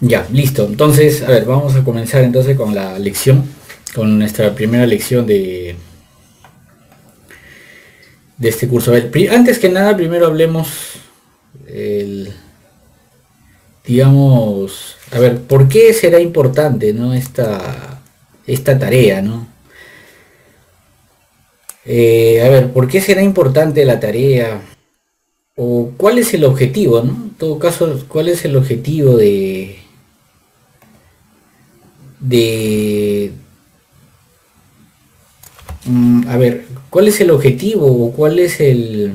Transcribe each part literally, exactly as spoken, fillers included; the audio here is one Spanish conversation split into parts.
Ya, listo. Entonces, a ver, vamos a comenzar entonces con la lección, con nuestra primera lección de, de este curso. A ver, pri- antes que nada, primero hablemos, el, digamos, a ver, ¿por qué será importante, ¿no? esta, esta tarea, ¿no? Eh, a ver, ¿por qué será importante la tarea? ¿O cuál es el objetivo, ¿no? En todo caso, ¿cuál es el objetivo de, de, mm, a ver, ¿cuál es el objetivo o cuál es el,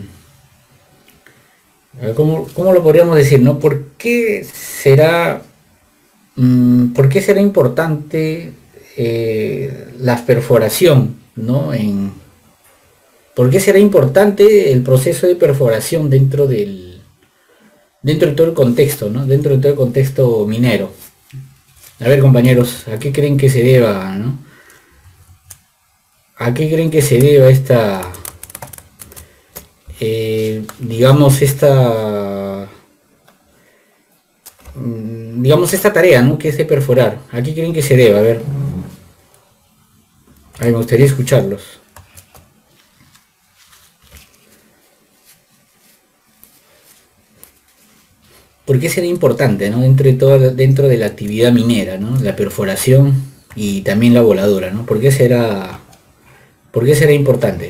a ver, ¿cómo, cómo lo podríamos decir, no? ¿Por qué será, mm, por qué será importante eh, la perforación, ¿no? En, ¿por qué será importante el proceso de perforación dentro del, dentro de todo el contexto, ¿no? Dentro de todo el contexto minero. A ver, compañeros, ¿a qué creen que se deba, ¿no? ¿A qué creen que se deba esta, eh, digamos, esta, mm, digamos, esta tarea, ¿no? Que es de perforar. ¿A qué creen que se deba? A ver, a ver, me gustaría escucharlos. ¿Por qué será importante, ¿no? Dentro de toda, dentro de la actividad minera, ¿no? La perforación y también la voladura, ¿no? ¿Por qué será, por qué será importante?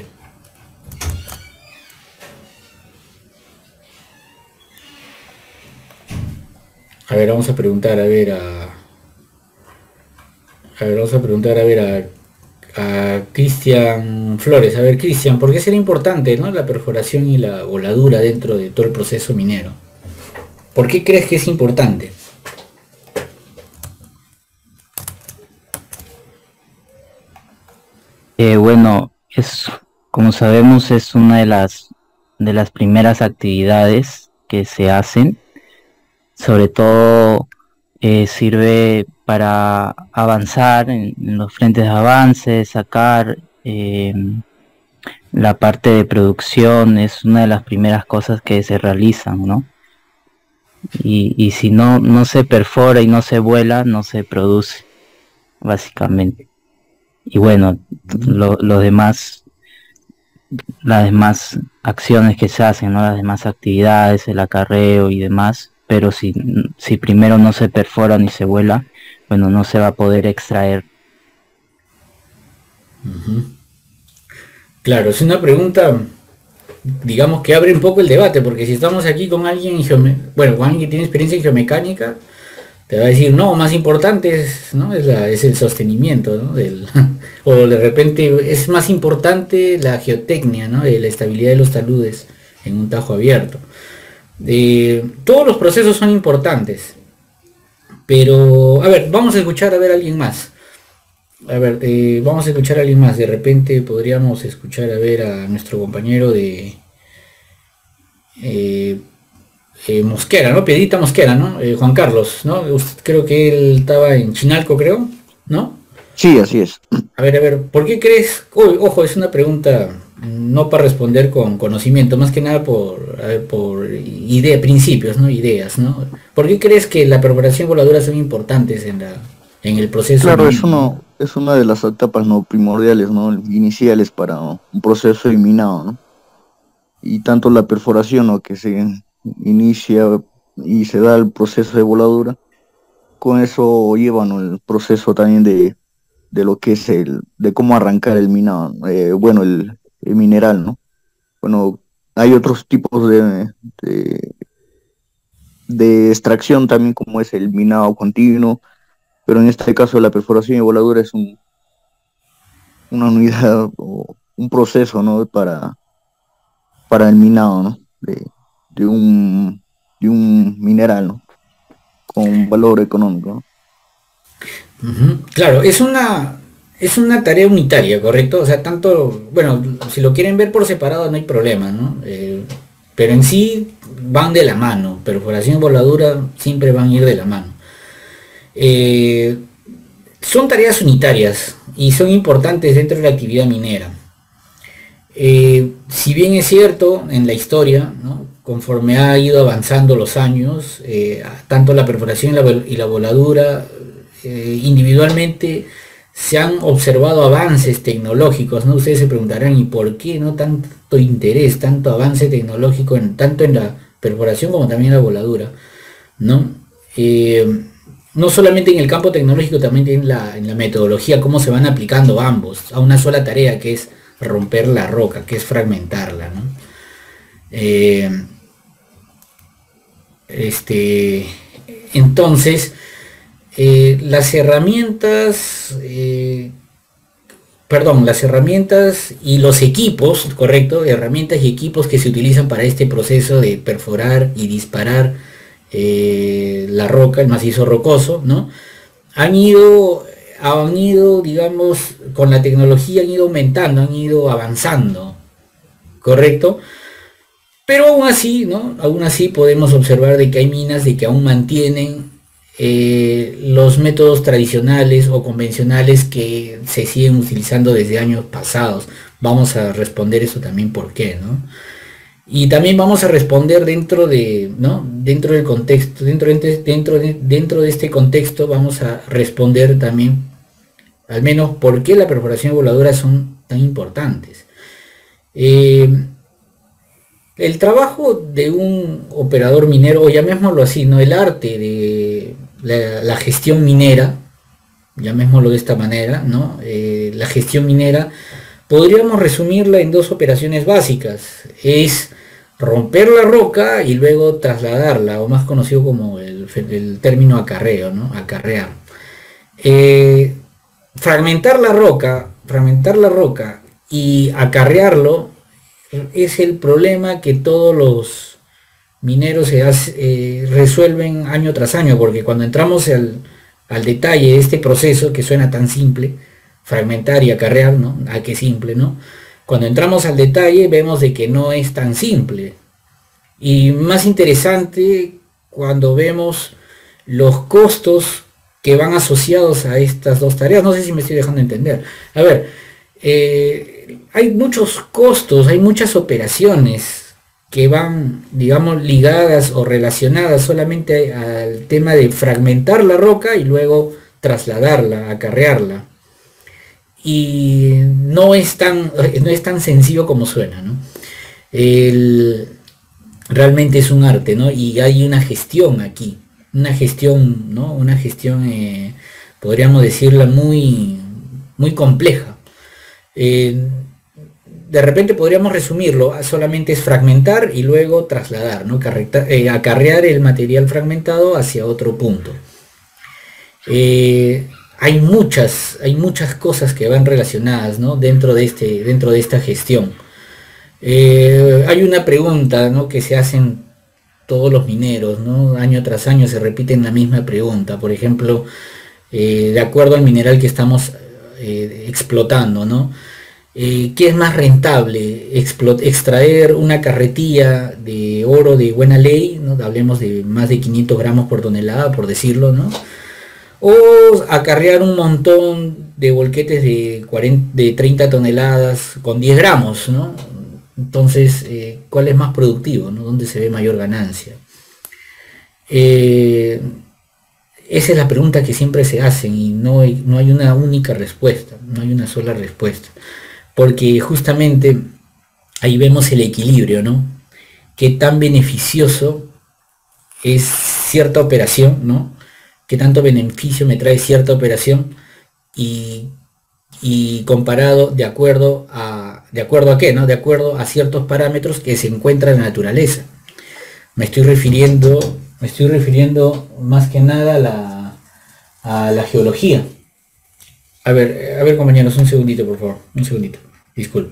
A ver, vamos a preguntar, a ver, a, a ver, vamos a preguntar, a ver, a, a Cristian Flores. A ver, Cristian, ¿por qué será importante, ¿no? La perforación y la voladura dentro de todo el proceso minero? ¿Por qué crees que es importante? Eh, bueno, es, como sabemos, es una de las, de las primeras actividades que se hacen. Sobre todo eh, sirve para avanzar en, en los frentes de avance, sacar eh, la parte de producción, es una de las primeras cosas que se realizan, ¿no? Y, y si no, no se perfora y no se vuela, no se produce, básicamente. Y bueno, lo, lo demás, las demás acciones que se hacen, ¿no? Las demás actividades, el acarreo y demás, pero si, si primero no se perfora ni se vuela, bueno, no se va a poder extraer. Claro, es una pregunta, digamos, que abre un poco el debate, porque si estamos aquí con alguien, bueno, con alguien que tiene experiencia en geomecánica, te va a decir, no, más importante es, ¿no? es, la, es el sostenimiento, ¿no? Del, o de repente es más importante la geotecnia, ¿no? De la estabilidad de los taludes en un tajo abierto. Eh, todos los procesos son importantes, pero, a ver, vamos a escuchar a ver a alguien más. A ver, eh, vamos a escuchar a alguien más. De repente podríamos escuchar a ver a nuestro compañero de eh, eh, Mosquera, ¿no? Piedita Mosquera, ¿no? Eh, Juan Carlos, ¿no? Usted- creo que él estaba en Chinalco, creo, ¿no? Sí, así es. A ver, a ver, ¿por qué crees? Uy, ojo, es una pregunta no para responder con conocimiento, más que nada por, a ver, por idea, principios, ¿no? Ideas, ¿no? ¿Por qué crees que la perforación voladura son importantes en la, en el proceso Claro, es minero, ¿no? uno, es una de las etapas no primordiales, ¿no? Iniciales para un proceso de minado, ¿no? Y tanto la perforación, ¿no? Que se inicia y se da el proceso de voladura, con eso lleva, ¿no? El proceso también de, de lo que es el, de cómo arrancar el minado, ¿no? Eh, bueno, el, el mineral, ¿no? Bueno, hay otros tipos de, de, de extracción también, como es el minado continuo, pero en este caso la perforación y voladura es un, una unidad o un proceso, ¿no? Para, para el minado, ¿no? De, de un, de un mineral, ¿no? Con valor económico, ¿no? Ujú. Claro, es una, es una tarea unitaria, ¿correcto? O sea, tanto, bueno, si lo quieren ver por separado no hay problema, ¿no? Eh, pero en sí van de la mano, perforación y voladura siempre van a ir de la mano. Eh, son tareas unitarias y son importantes dentro de la actividad minera. Eh, si bien es cierto en la historia, ¿no? conforme ha ido avanzando los años, eh, tanto la perforación y la, vol- y la voladura, eh, individualmente se han observado avances tecnológicos, ¿no? Ustedes se preguntarán, ¿y por qué no tanto interés, tanto avance tecnológico en, tanto en la perforación como también en la voladura, ¿no? Eh, no solamente en el campo tecnológico, también en la, en la metodología, cómo se van aplicando ambos a una sola tarea, que es romper la roca, que es fragmentarla, ¿no? Eh, este, entonces, eh, las herramientas, eh, perdón, las herramientas y los equipos, correcto, herramientas y equipos que se utilizan para este proceso de perforar y disparar eh, la roca, el macizo rocoso, ¿no? Han ido, han ido, digamos, con la tecnología han ido aumentando, han ido avanzando, correcto. Pero aún así, ¿no? Aún así podemos observar de que hay minas de que aún mantienen eh, los métodos tradicionales o convencionales que se siguen utilizando desde años pasados. Vamos a responder eso también por qué, ¿no? Y también vamos a responder dentro de, ¿no? Dentro del contexto, dentro de, dentro de, dentro de este contexto vamos a responder también, al menos, por qué la perforación voladora son tan importantes. Eh, El trabajo de un operador minero, o llamémoslo así, ¿no? El arte de la, la gestión minera, llamémoslo de esta manera, ¿no? Eh, la gestión minera, podríamos resumirla en dos operaciones básicas. Es romper la roca y luego trasladarla, o más conocido como el, el término acarreo, ¿no? Acarrear. Eh, fragmentar la roca, fragmentar la roca y acarrearlo es el problema que todos los mineros se hace- eh, resuelven año tras año, porque cuando entramos al, al detalle de este proceso que suena tan simple, fragmentar y acarrear, ¿no? A qué simple, ¿no? Cuando entramos al detalle vemos de que no es tan simple. Y más interesante cuando vemos los costos que van asociados a estas dos tareas. No sé si me estoy dejando entender. A ver, eh, hay muchos costos, hay muchas operaciones que van, digamos, ligadas o relacionadas solamente al tema de fragmentar la roca y luego trasladarla, acarrearla. Y no es tan, no es tan sencillo como suena, ¿no? El, realmente es un arte, ¿no? Y hay una gestión aquí, una gestión, ¿no? Una gestión, eh, podríamos decirla, muy, muy compleja. Eh, de repente podríamos resumirlo, a solamente es fragmentar y luego trasladar, ¿no? Carrecta- eh, acarrear el material fragmentado hacia otro punto. Eh, hay muchas, hay muchas cosas que van relacionadas, ¿no? Dentro de este, dentro de esta gestión. Eh, hay una pregunta, ¿no? Que se hacen todos los mineros, ¿no? Año tras año se repiten la misma pregunta. Por ejemplo, eh, de acuerdo al mineral que estamos eh, explotando, ¿no? Eh, ¿qué es más rentable? Explot- extraer una carretilla de oro de buena ley, ¿no? Hablemos de más de quinientos gramos por tonelada, por decirlo, ¿no? O acarrear un montón de volquetes de, cuarenta, de treinta toneladas con diez gramos, ¿no? Entonces, eh, ¿cuál es más productivo, ¿no? ¿Dónde se ve mayor ganancia? Eh, esa es la pregunta que siempre se hacen y no hay, no hay una única respuesta, no hay una sola respuesta. Porque justamente ahí vemos el equilibrio, ¿no? Qué tan beneficioso es cierta operación, ¿no? Qué tanto beneficio me trae cierta operación y, y comparado de acuerdo a, ¿de acuerdo a qué, no? De acuerdo a ciertos parámetros que se encuentran en la naturaleza. Me estoy refiriendo, me estoy refiriendo más que nada a la, a la geología. A ver, a ver compañeros, un segundito por favor, un segundito, disculpe.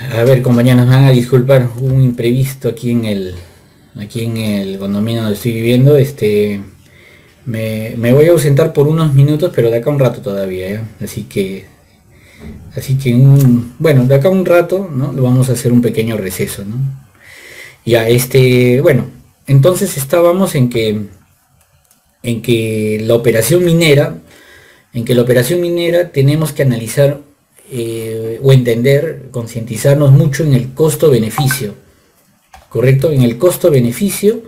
A ver, compañeros, me van a disculpar, hubo un imprevisto aquí en el aquí en el condominio donde estoy viviendo. Este me, me voy a ausentar por unos minutos, pero de acá un rato todavía, ¿ya? Así que así que un, bueno, de acá un rato, ¿no? Lo vamos a hacer un pequeño receso, ¿no? Ya, este, bueno, entonces estábamos en que en que la operación minera, en que la operación minera tenemos que analizar eh, o entender, concientizarnos mucho en el costo-beneficio, ¿correcto? En el costo-beneficio,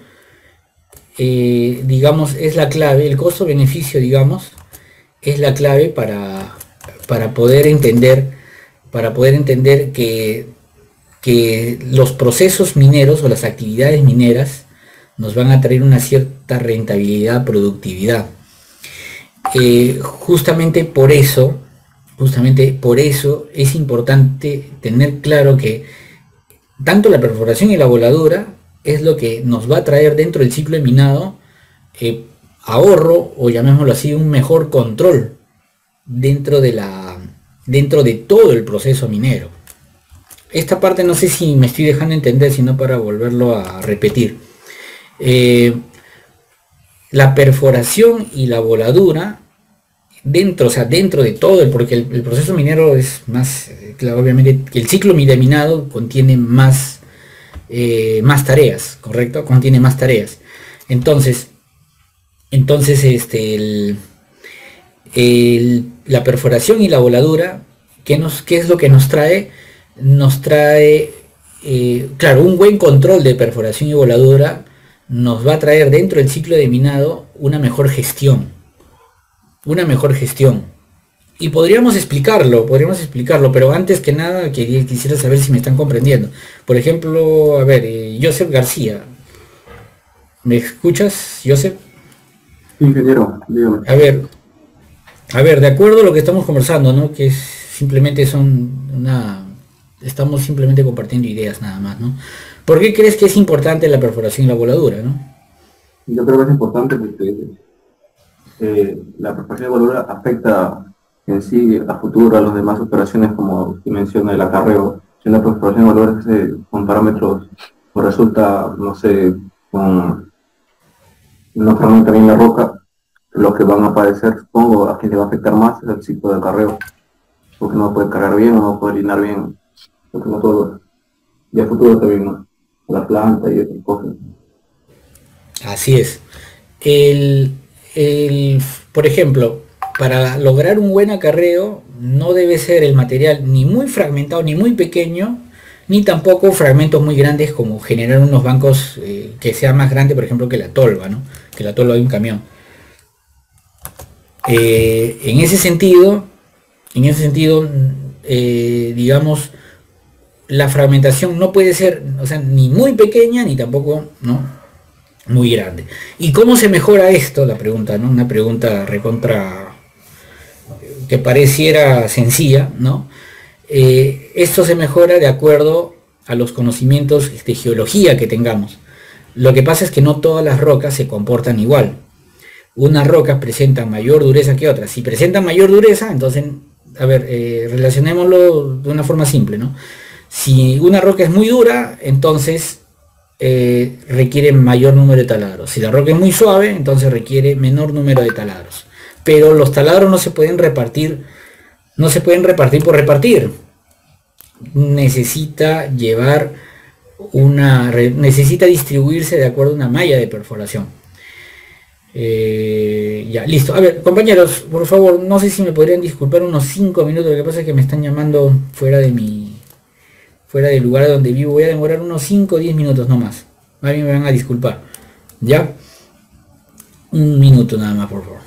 eh, digamos, es la clave, el costo-beneficio, digamos, es la clave para, para poder entender, para poder entender que, que los procesos mineros o las actividades mineras nos van a traer una cierta rentabilidad, productividad. Eh, justamente por eso, justamente por eso es importante tener claro que tanto la perforación y la voladura es lo que nos va a traer dentro del ciclo de minado eh, ahorro, o llamémoslo así, un mejor control dentro de la dentro de todo el proceso minero. Esta parte no sé si me estoy dejando entender, sino para volverlo a repetir. Eh, la perforación y la voladura dentro, o sea, dentro de todo el, porque el, el proceso minero es más, eh, claro, obviamente el ciclo de minado contiene más eh, más tareas, correcto, contiene más tareas. Entonces, entonces este el, el, la perforación y la voladura, ¿qué nos, qué es lo que nos trae? Nos trae, eh, claro, un buen control de perforación y voladura nos va a traer dentro del ciclo de minado una mejor gestión, una mejor gestión. Y podríamos explicarlo, podríamos explicarlo, pero antes que nada quería, quisiera saber si me están comprendiendo. Por ejemplo, a ver, eh, Joseph García, ¿me escuchas, Joseph? Ingeniero, dígame. A ver, a ver, de acuerdo a lo que estamos conversando, ¿no? Que es, simplemente son una, estamos simplemente compartiendo ideas nada más, ¿no? ¿Por qué crees que es importante la perforación y la voladura, no? Yo creo que es importante porque eh, la perforación y la voladura afecta en sí a futuro a las demás operaciones, como usted menciona, el acarreo. Si la perforación y la voladura se hace con parámetros, o resulta, no sé, con no fragmenta bien la roca, lo que van a aparecer, supongo, a quien le va a afectar más es el ciclo de acarreo, porque no puede cargar bien o no puede alinear bien, porque no todo, y a futuro también, ¿no? La planta y otras cosas. Así es. El, el, por ejemplo, para lograr un buen acarreo no debe ser el material ni muy fragmentado ni muy pequeño, ni tampoco fragmentos muy grandes como generar unos bancos eh, que sea más grande, por ejemplo, que la tolva, ¿no? Que la tolva de un camión. Eh, en ese sentido, en ese sentido, eh, digamos, la fragmentación no puede ser, o sea, ni muy pequeña ni tampoco, ¿no?, muy grande. ¿Y cómo se mejora esto? La pregunta, ¿no? Una pregunta recontra que pareciera sencilla, ¿no? Eh, esto se mejora de acuerdo a los conocimientos de geología que tengamos. Lo que pasa es que no todas las rocas se comportan igual. Unas rocas presentan mayor dureza que otras. Si presentan mayor dureza, entonces, a ver, eh, relacionémoslo de una forma simple, ¿no? Si una roca es muy dura, entonces eh, requiere mayor número de taladros. Si la roca es muy suave, entonces requiere menor número de taladros. Pero los taladros no se pueden repartir, no se pueden repartir por repartir. Necesita llevar una, necesita distribuirse de acuerdo a una malla de perforación. Eh, ya, listo. A ver, compañeros, por favor, no sé si me podrían disculpar unos cinco minutos. Lo que pasa es que me están llamando fuera de mi fuera del lugar donde vivo. Voy a demorar unos cinco o diez minutos nomás. A mí me van a disculpar. ¿Ya? Un minuto nada más, por favor.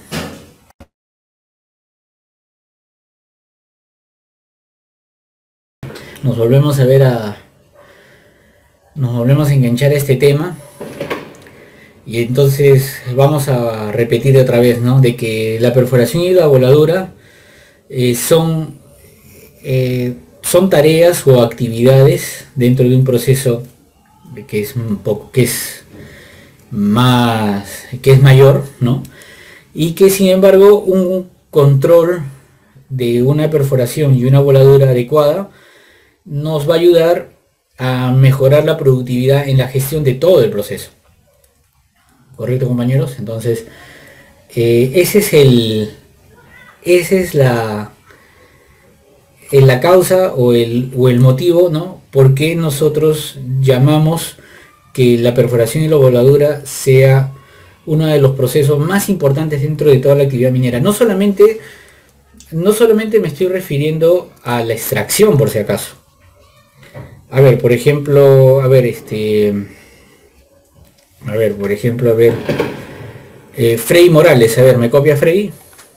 Nos volvemos a ver a... Nos volvemos a enganchar a este tema. Y entonces vamos a repetir otra vez, ¿no? De que la perforación y la voladura eh, son... Eh, son tareas o actividades dentro de un proceso que es un poco, que es más, que es mayor, ¿no? Y que sin embargo un control de una perforación y una voladura adecuada nos va a ayudar a mejorar la productividad en la gestión de todo el proceso. ¿Correcto, compañeros? Entonces, eh, ese es el, esa es la, en la causa o el, o el motivo, ¿no? Por qué nosotros llamamos que la perforación y la voladura sea uno de los procesos más importantes dentro de toda la actividad minera. No solamente, no solamente me estoy refiriendo a la extracción, por si acaso. A ver, por ejemplo, a ver, este... A ver, por ejemplo, a ver... Eh, Frei Morales, a ver, ¿me copia Frei?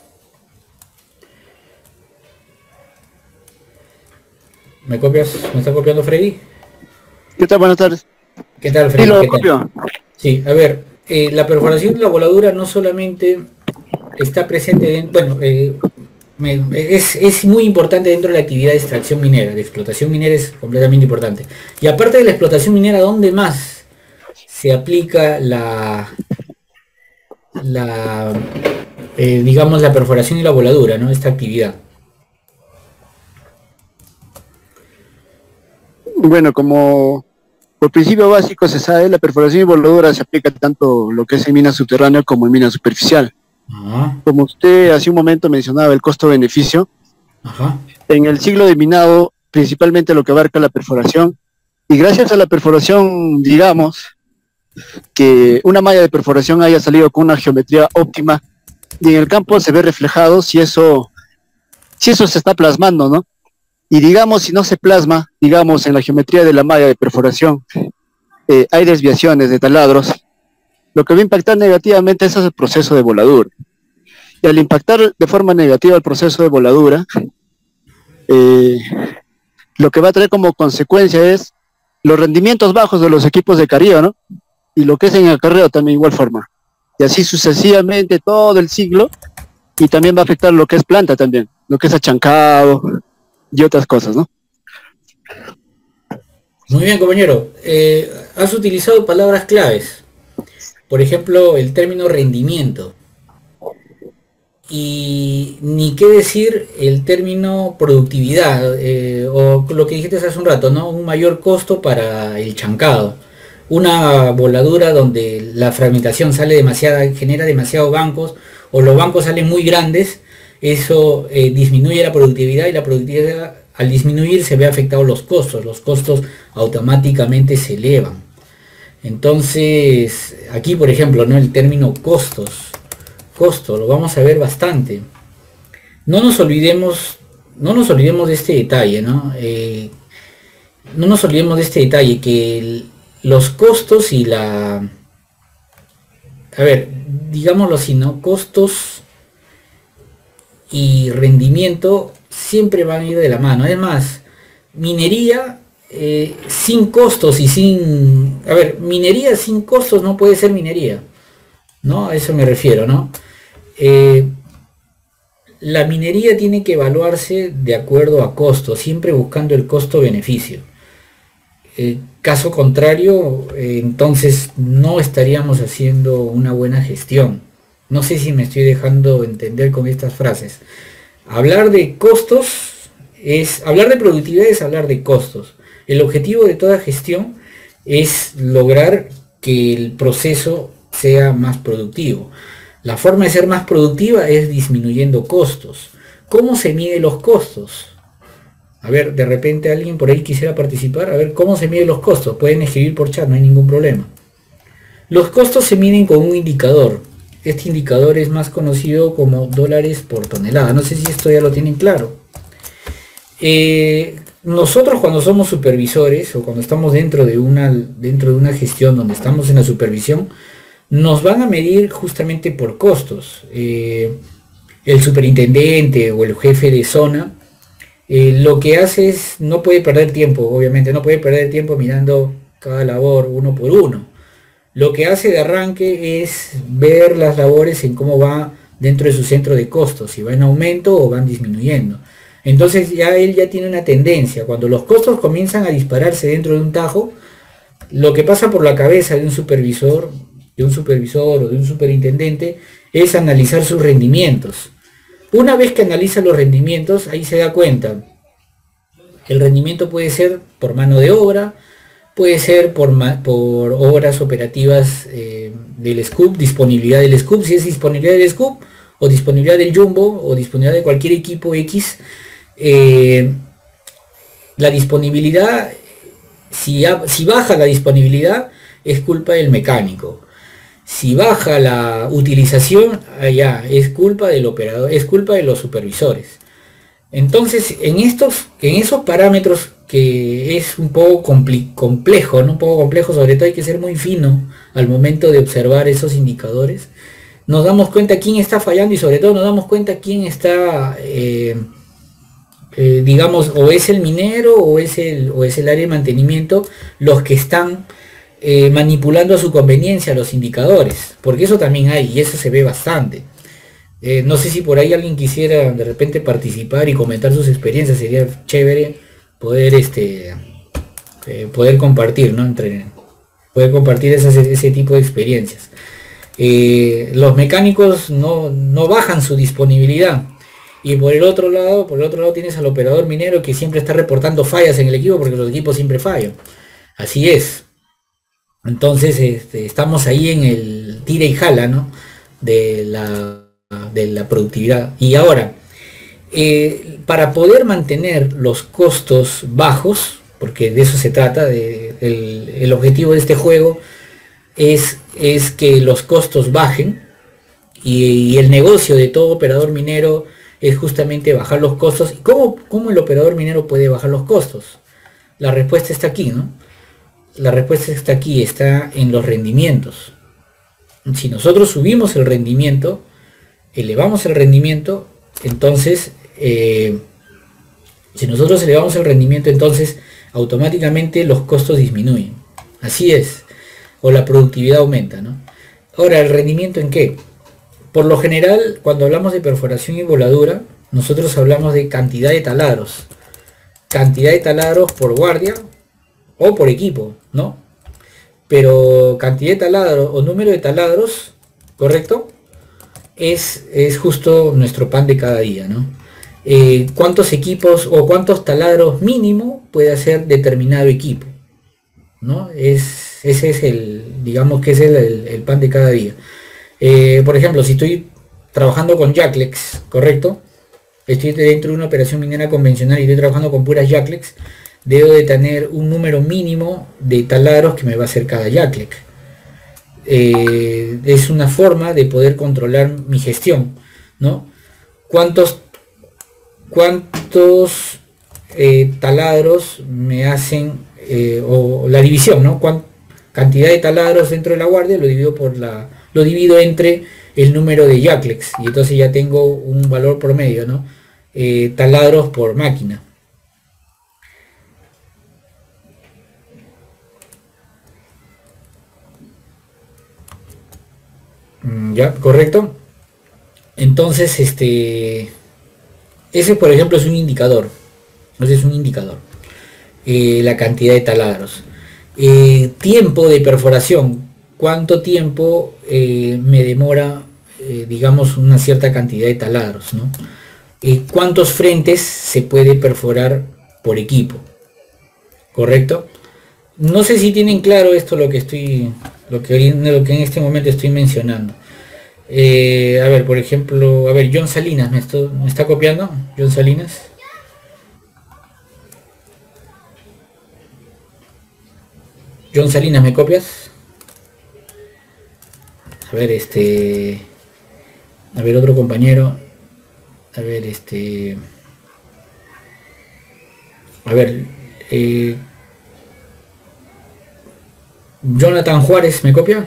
¿Me copias? ¿Me está copiando Freddy? ¿Qué tal? Buenas tardes. ¿Qué tal, Freddy? Sí, lo ¿Qué copio. tal? Sí, a ver, eh, la perforación y la voladura no solamente está presente, en, bueno, eh, me, es, es muy importante dentro de la actividad de extracción minera, de explotación minera es completamente importante. Y aparte de la explotación minera, ¿dónde más se aplica la, la eh, digamos, la perforación y la voladura, ¿no? Esta actividad. Bueno, como por principio básico se sabe, la perforación y voladura se aplica tanto lo que es en mina subterránea como en mina superficial. Ajá. Como usted hace un momento mencionaba el costo-beneficio, Ajá. en el ciclo de minado, principalmente lo que abarca la perforación, y gracias a la perforación, digamos, que una malla de perforación haya salido con una geometría óptima, y en el campo se ve reflejado si eso, si eso se está plasmando, ¿no? Y digamos, si no se plasma, digamos, en la geometría de la malla de perforación, eh, hay desviaciones de taladros, lo que va a impactar negativamente es el proceso de voladura. Y al impactar de forma negativa el proceso de voladura, eh, lo que va a traer como consecuencia es los rendimientos bajos de los equipos de carreo, ¿no? Y lo que es en el acarreo también igual forma. Y así sucesivamente todo el ciclo, y también va a afectar lo que es planta también, lo que es achancado y otras cosas, ¿no? Muy bien, compañero. Eh, has utilizado palabras claves. Por ejemplo, el término rendimiento. Y ni qué decir el término productividad, eh, o lo que dijiste hace un rato, ¿no? Un mayor costo para el chancado. Una voladura donde la fragmentación sale demasiada, genera demasiados bancos, o los bancos salen muy grandes, eso eh, disminuye la productividad, y la productividad al disminuir se ve afectados los costos, los costos automáticamente se elevan. Entonces, aquí por ejemplo, ¿no? El término costos, costo, lo vamos a ver bastante. No nos olvidemos, no nos olvidemos de este detalle, ¿no? Eh, no nos olvidemos de este detalle, que el, los costos y la, a ver, digámoslo así, ¿no? Costos y rendimiento siempre van a ir de la mano. Además, minería eh, sin costos y sin... A ver, minería sin costos no puede ser minería, ¿no? A eso me refiero, ¿no? Eh, la minería tiene que evaluarse de acuerdo a costos, siempre buscando el costo-beneficio. Eh, caso contrario, eh, entonces no estaríamos haciendo una buena gestión. No sé si me estoy dejando entender con estas frases. Hablar de costos es, hablar de productividad es hablar de costos. El objetivo de toda gestión es lograr que el proceso sea más productivo. La forma de ser más productiva es disminuyendo costos. ¿Cómo se miden los costos? A ver, de repente alguien por ahí quisiera participar. A ver, ¿cómo se miden los costos? Pueden escribir por chat, no hay ningún problema. Los costos se miden con un indicador. Este indicador es más conocido como dólares por tonelada. No sé si esto ya lo tienen claro. Eh, nosotros cuando somos supervisores o cuando estamos dentro de, una, dentro de una gestión donde estamos en la supervisión, nos van a medir justamente por costos. Eh, el superintendente o el jefe de zona eh, lo que hace es, no puede perder tiempo, obviamente, no puede perder tiempo mirando cada labor uno por uno. Lo que hace de arranque es ver las labores en cómo va dentro de su centro de costos, si va en aumento o van disminuyendo. Entonces ya él ya tiene una tendencia. Cuando los costos comienzan a dispararse dentro de un tajo, lo que pasa por la cabeza de un supervisor, de un supervisor o de un superintendente, es analizar sus rendimientos. Una vez que analiza los rendimientos, ahí se da cuenta. El rendimiento puede ser por mano de obra, puede ser por, por horas operativas eh, del scoop, disponibilidad del scoop, si es disponibilidad del scoop, o disponibilidad del jumbo, o disponibilidad de cualquier equipo X. Eh, la disponibilidad, si, si baja la disponibilidad, es culpa del mecánico. Si baja la utilización, allá es culpa del operador, es culpa de los supervisores. Entonces, en estos, en esos parámetros que es un poco complejo, ¿no? Un poco complejo, sobre todo hay que ser muy fino al momento de observar esos indicadores. Nos damos cuenta quién está fallando y sobre todo nos damos cuenta quién está, eh, eh, digamos, o es el minero o es el, o es el área de mantenimiento los que están Eh, manipulando a su conveniencia los indicadores, porque eso también hay y eso se ve bastante. Eh, no sé si por ahí alguien quisiera de repente participar y comentar sus experiencias, sería chévere poder este eh, poder compartir, ¿no? Entre, poder compartir esas, ese tipo de experiencias. Eh, los mecánicos no, no bajan su disponibilidad y por el otro lado, por el otro lado tienes al operador minero que siempre está reportando fallas en el equipo porque los equipos siempre fallan. Así es. Entonces este, estamos ahí en el tira y jala, ¿no? De la, de la productividad. Y ahora, eh, para poder mantener los costos bajos, porque de eso se trata, de, el, el objetivo de este juego es, es que los costos bajen, y, y el negocio de todo operador minero es justamente bajar los costos. ¿Y cómo, cómo el operador minero puede bajar los costos? La respuesta está aquí, ¿no? La respuesta está aquí, está en los rendimientos. Si nosotros subimos el rendimiento, elevamos el rendimiento, entonces, eh, si nosotros elevamos el rendimiento, entonces automáticamente los costos disminuyen. Así es, o la productividad aumenta, ¿no? Ahora, ¿el rendimiento en qué? Por lo general, cuando hablamos de perforación y voladura, nosotros hablamos de cantidad de taladros. Cantidad de taladros por guardia o por equipo, ¿no? Pero cantidad de taladros o número de taladros, ¿correcto? Es, es justo nuestro pan de cada día, ¿no? Eh, ¿Cuántos equipos o cuántos taladros mínimo puede hacer determinado equipo? ¿No? Es, ese es el, digamos que es el, el, el pan de cada día. Eh, por ejemplo, si estoy trabajando con Jacklex, ¿correcto? Estoy dentro de una operación minera convencional y estoy trabajando con puras Jacklex, debo de tener un número mínimo de taladros que me va a hacer cada Jacklex. Eh, es una forma de poder controlar mi gestión, ¿no? ¿Cuántos, cuántos eh, taladros me hacen, eh, o la división, ¿no? ¿Cuán, cantidad de taladros dentro de la guardia lo divido por la, lo divido entre el número de Jacklex y entonces ya tengo un valor promedio, ¿no? Eh, taladros por máquina. Ya, correcto. Entonces, este, ese por ejemplo es un indicador. Ese es un indicador. Eh, la cantidad de taladros. Eh, tiempo de perforación. ¿Cuánto tiempo eh, me demora, eh, digamos, una cierta cantidad de taladros, ¿no? Eh, ¿Cuántos frentes se puede perforar por equipo? ¿Correcto? No sé si tienen claro esto lo que estoy, lo que, lo que en este momento estoy mencionando. Eh, a ver, por ejemplo, a ver, John Salinas, ¿me, esto, ¿me está copiando? John Salinas. John Salinas, ¿me copias? A ver, este... A ver, otro compañero. A ver, este... A ver, eh... Jonathan Juárez, ¿me copia?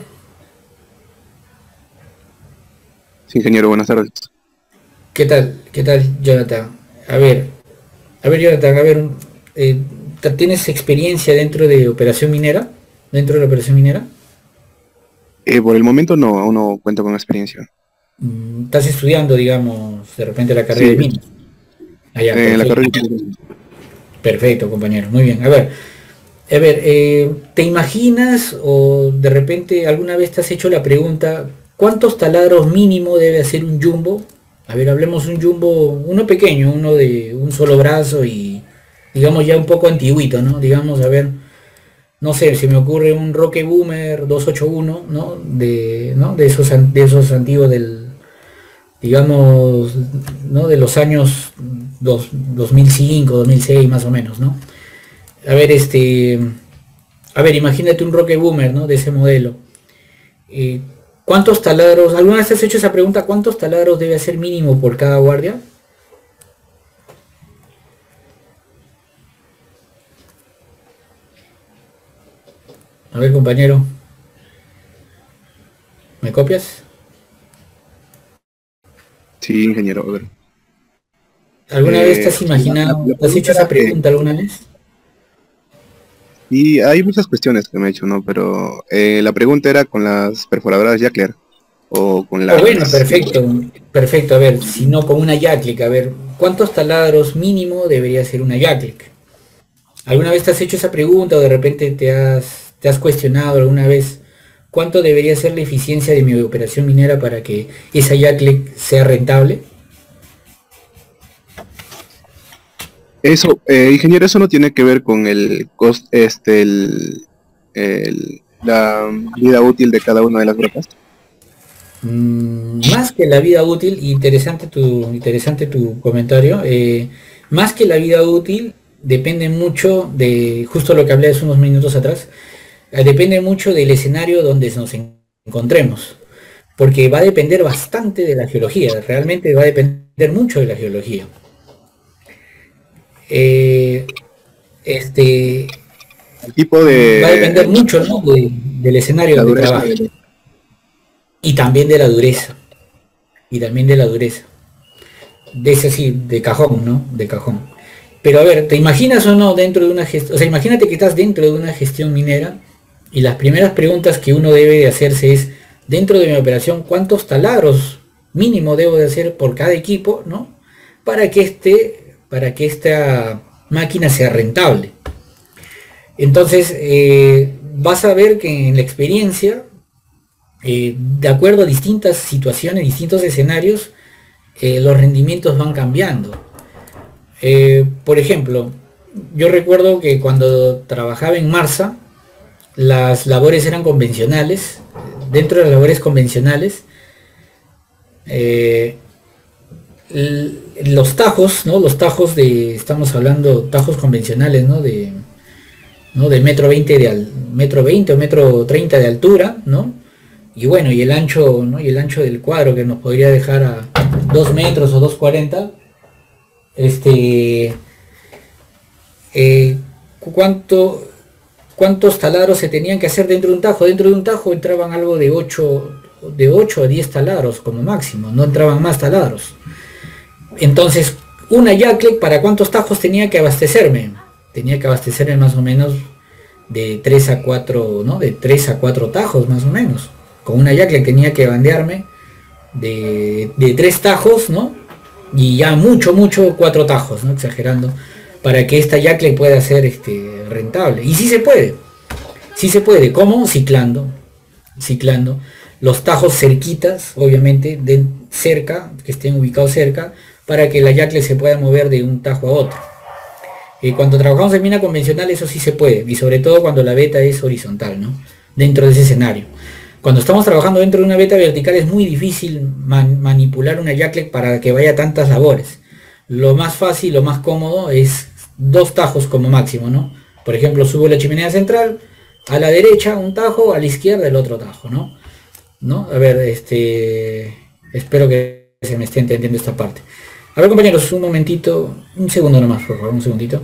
Sí, ingeniero, buenas tardes. ¿Qué tal? ¿Qué tal, Jonathan? A ver, a ver, Jonathan, a ver, eh, ¿tienes experiencia dentro de operación minera? ¿Dentro de la operación minera? Eh, por el momento no, aún no cuento con experiencia. ¿Estás estudiando, digamos, de repente la carrera Sí. de minas? Allá, Eh, la carrera... Perfecto, compañero, muy bien. A ver, a ver, eh, ¿te imaginas o de repente alguna vez te has hecho la pregunta, ¿cuántos taladros mínimo debe hacer un jumbo? A ver, hablemos un jumbo, uno pequeño, uno de un solo brazo y, digamos ya un poco antiguito, ¿no? Digamos, a ver, no sé, se me ocurre un Roque Boomer doscientos ochenta y uno, ¿no? De, ¿no? De esos, an- de esos antiguos del, digamos, ¿no? De los años dos- 2005, dos mil seis más o menos, ¿no? A ver, este, a ver, imagínate un Roque Boomer, ¿no? De ese modelo. Eh, ¿Cuántos taladros? ¿Alguna vez has hecho esa pregunta? ¿Cuántos taladros debe hacer mínimo por cada guardia? A ver, compañero, ¿me copias? Sí, ingeniero, a ver. ¿Alguna vez te Eh, has la, la- imaginado, la te has pregunta hecho esa era que, pregunta alguna vez? y hay muchas cuestiones que me he hecho, ¿no? Pero eh, la pregunta era con las perforadoras Jackler o con Oh, bueno, las... perfecto, perfecto. A ver, si no con una Jacklick, a ver, ¿cuántos taladros mínimo debería ser una Jacklick? ¿Alguna vez te has hecho esa pregunta o de repente te has, te has cuestionado alguna vez cuánto debería ser la eficiencia de mi operación minera para que esa Jacklick sea rentable? Eso, eh, ingeniero, eso no tiene que ver con el cost, este, el, el- la vida útil de cada una de las brotas. Mm, más que la vida útil, interesante tu, interesante tu comentario, eh, más que la vida útil depende mucho de, justo lo que hablé hace unos minutos atrás, eh, depende mucho del escenario donde nos en- encontremos, porque va a depender bastante de la geología, realmente va a depender mucho de la geología. Eh, este, El tipo mm, Va a depender de mucho, ¿no? de- del escenario la donde dureza trabaje de... y también de la dureza, y también de la dureza. De ese sí, de cajón, ¿no? De cajón. Pero a ver, ¿te imaginas o no dentro de una gestión? O sea, imagínate que estás dentro de una gestión minera y las primeras preguntas que uno debe de hacerse es, dentro de mi operación, ¿cuántos taladros mínimo debo de hacer por cada equipo, ¿no? Para que este, para que esta máquina sea rentable. Entonces, eh, vas a ver que en la experiencia, eh, de acuerdo a distintas situaciones, distintos escenarios, eh, los rendimientos van cambiando. Eh, por ejemplo, yo recuerdo que cuando trabajaba en Marsa, las labores eran convencionales. Dentro de las labores convencionales, eh, los tajos, ¿no? Los tajos de, estamos hablando tajos convencionales, ¿no? De, ¿no? De metro veinte de al, metro veinte o metro treinta de altura, ¿no? Y bueno, y el ancho, ¿no? Y el ancho del cuadro que nos podría dejar a dos metros o dos cuarenta. Este, eh, ¿cuánto, ¿cuántos taladros se tenían que hacer dentro de un tajo? Dentro de un tajo entraban algo de ocho de ocho a diez taladros como máximo, no entraban más taladros. Entonces, una Jacklick, ¿para cuántos tajos tenía que abastecerme? Tenía que abastecerme más o menos de tres a cuatro, ¿no? De tres a cuatro tajos más o menos. Con una Jacklick tenía que bandearme de, de tres tajos, ¿no? Y ya mucho, mucho cuatro tajos, ¿no? Exagerando, para que esta Jacklick pueda ser este, rentable. Y sí se puede, sí se puede. ¿Cómo? Ciclando, ciclando. Los tajos cerquitas, obviamente, de cerca, que estén ubicados cerca, para que la Jacklick se pueda mover de un tajo a otro. Eh, cuando trabajamos en mina convencional eso sí se puede, y sobre todo cuando la beta es horizontal, ¿no? Dentro de ese escenario. Cuando estamos trabajando dentro de una beta vertical es muy difícil man manipular una Jacklick para que vaya tantas labores. Lo más fácil, lo más cómodo es dos tajos como máximo, ¿no? Por ejemplo, subo la chimenea central, a la derecha un tajo, a la izquierda el otro tajo, ¿no? ¿No? A ver, este... espero que se me esté entendiendo esta parte. A ver, compañeros, un momentito, un segundo nomás, por favor, un segundito.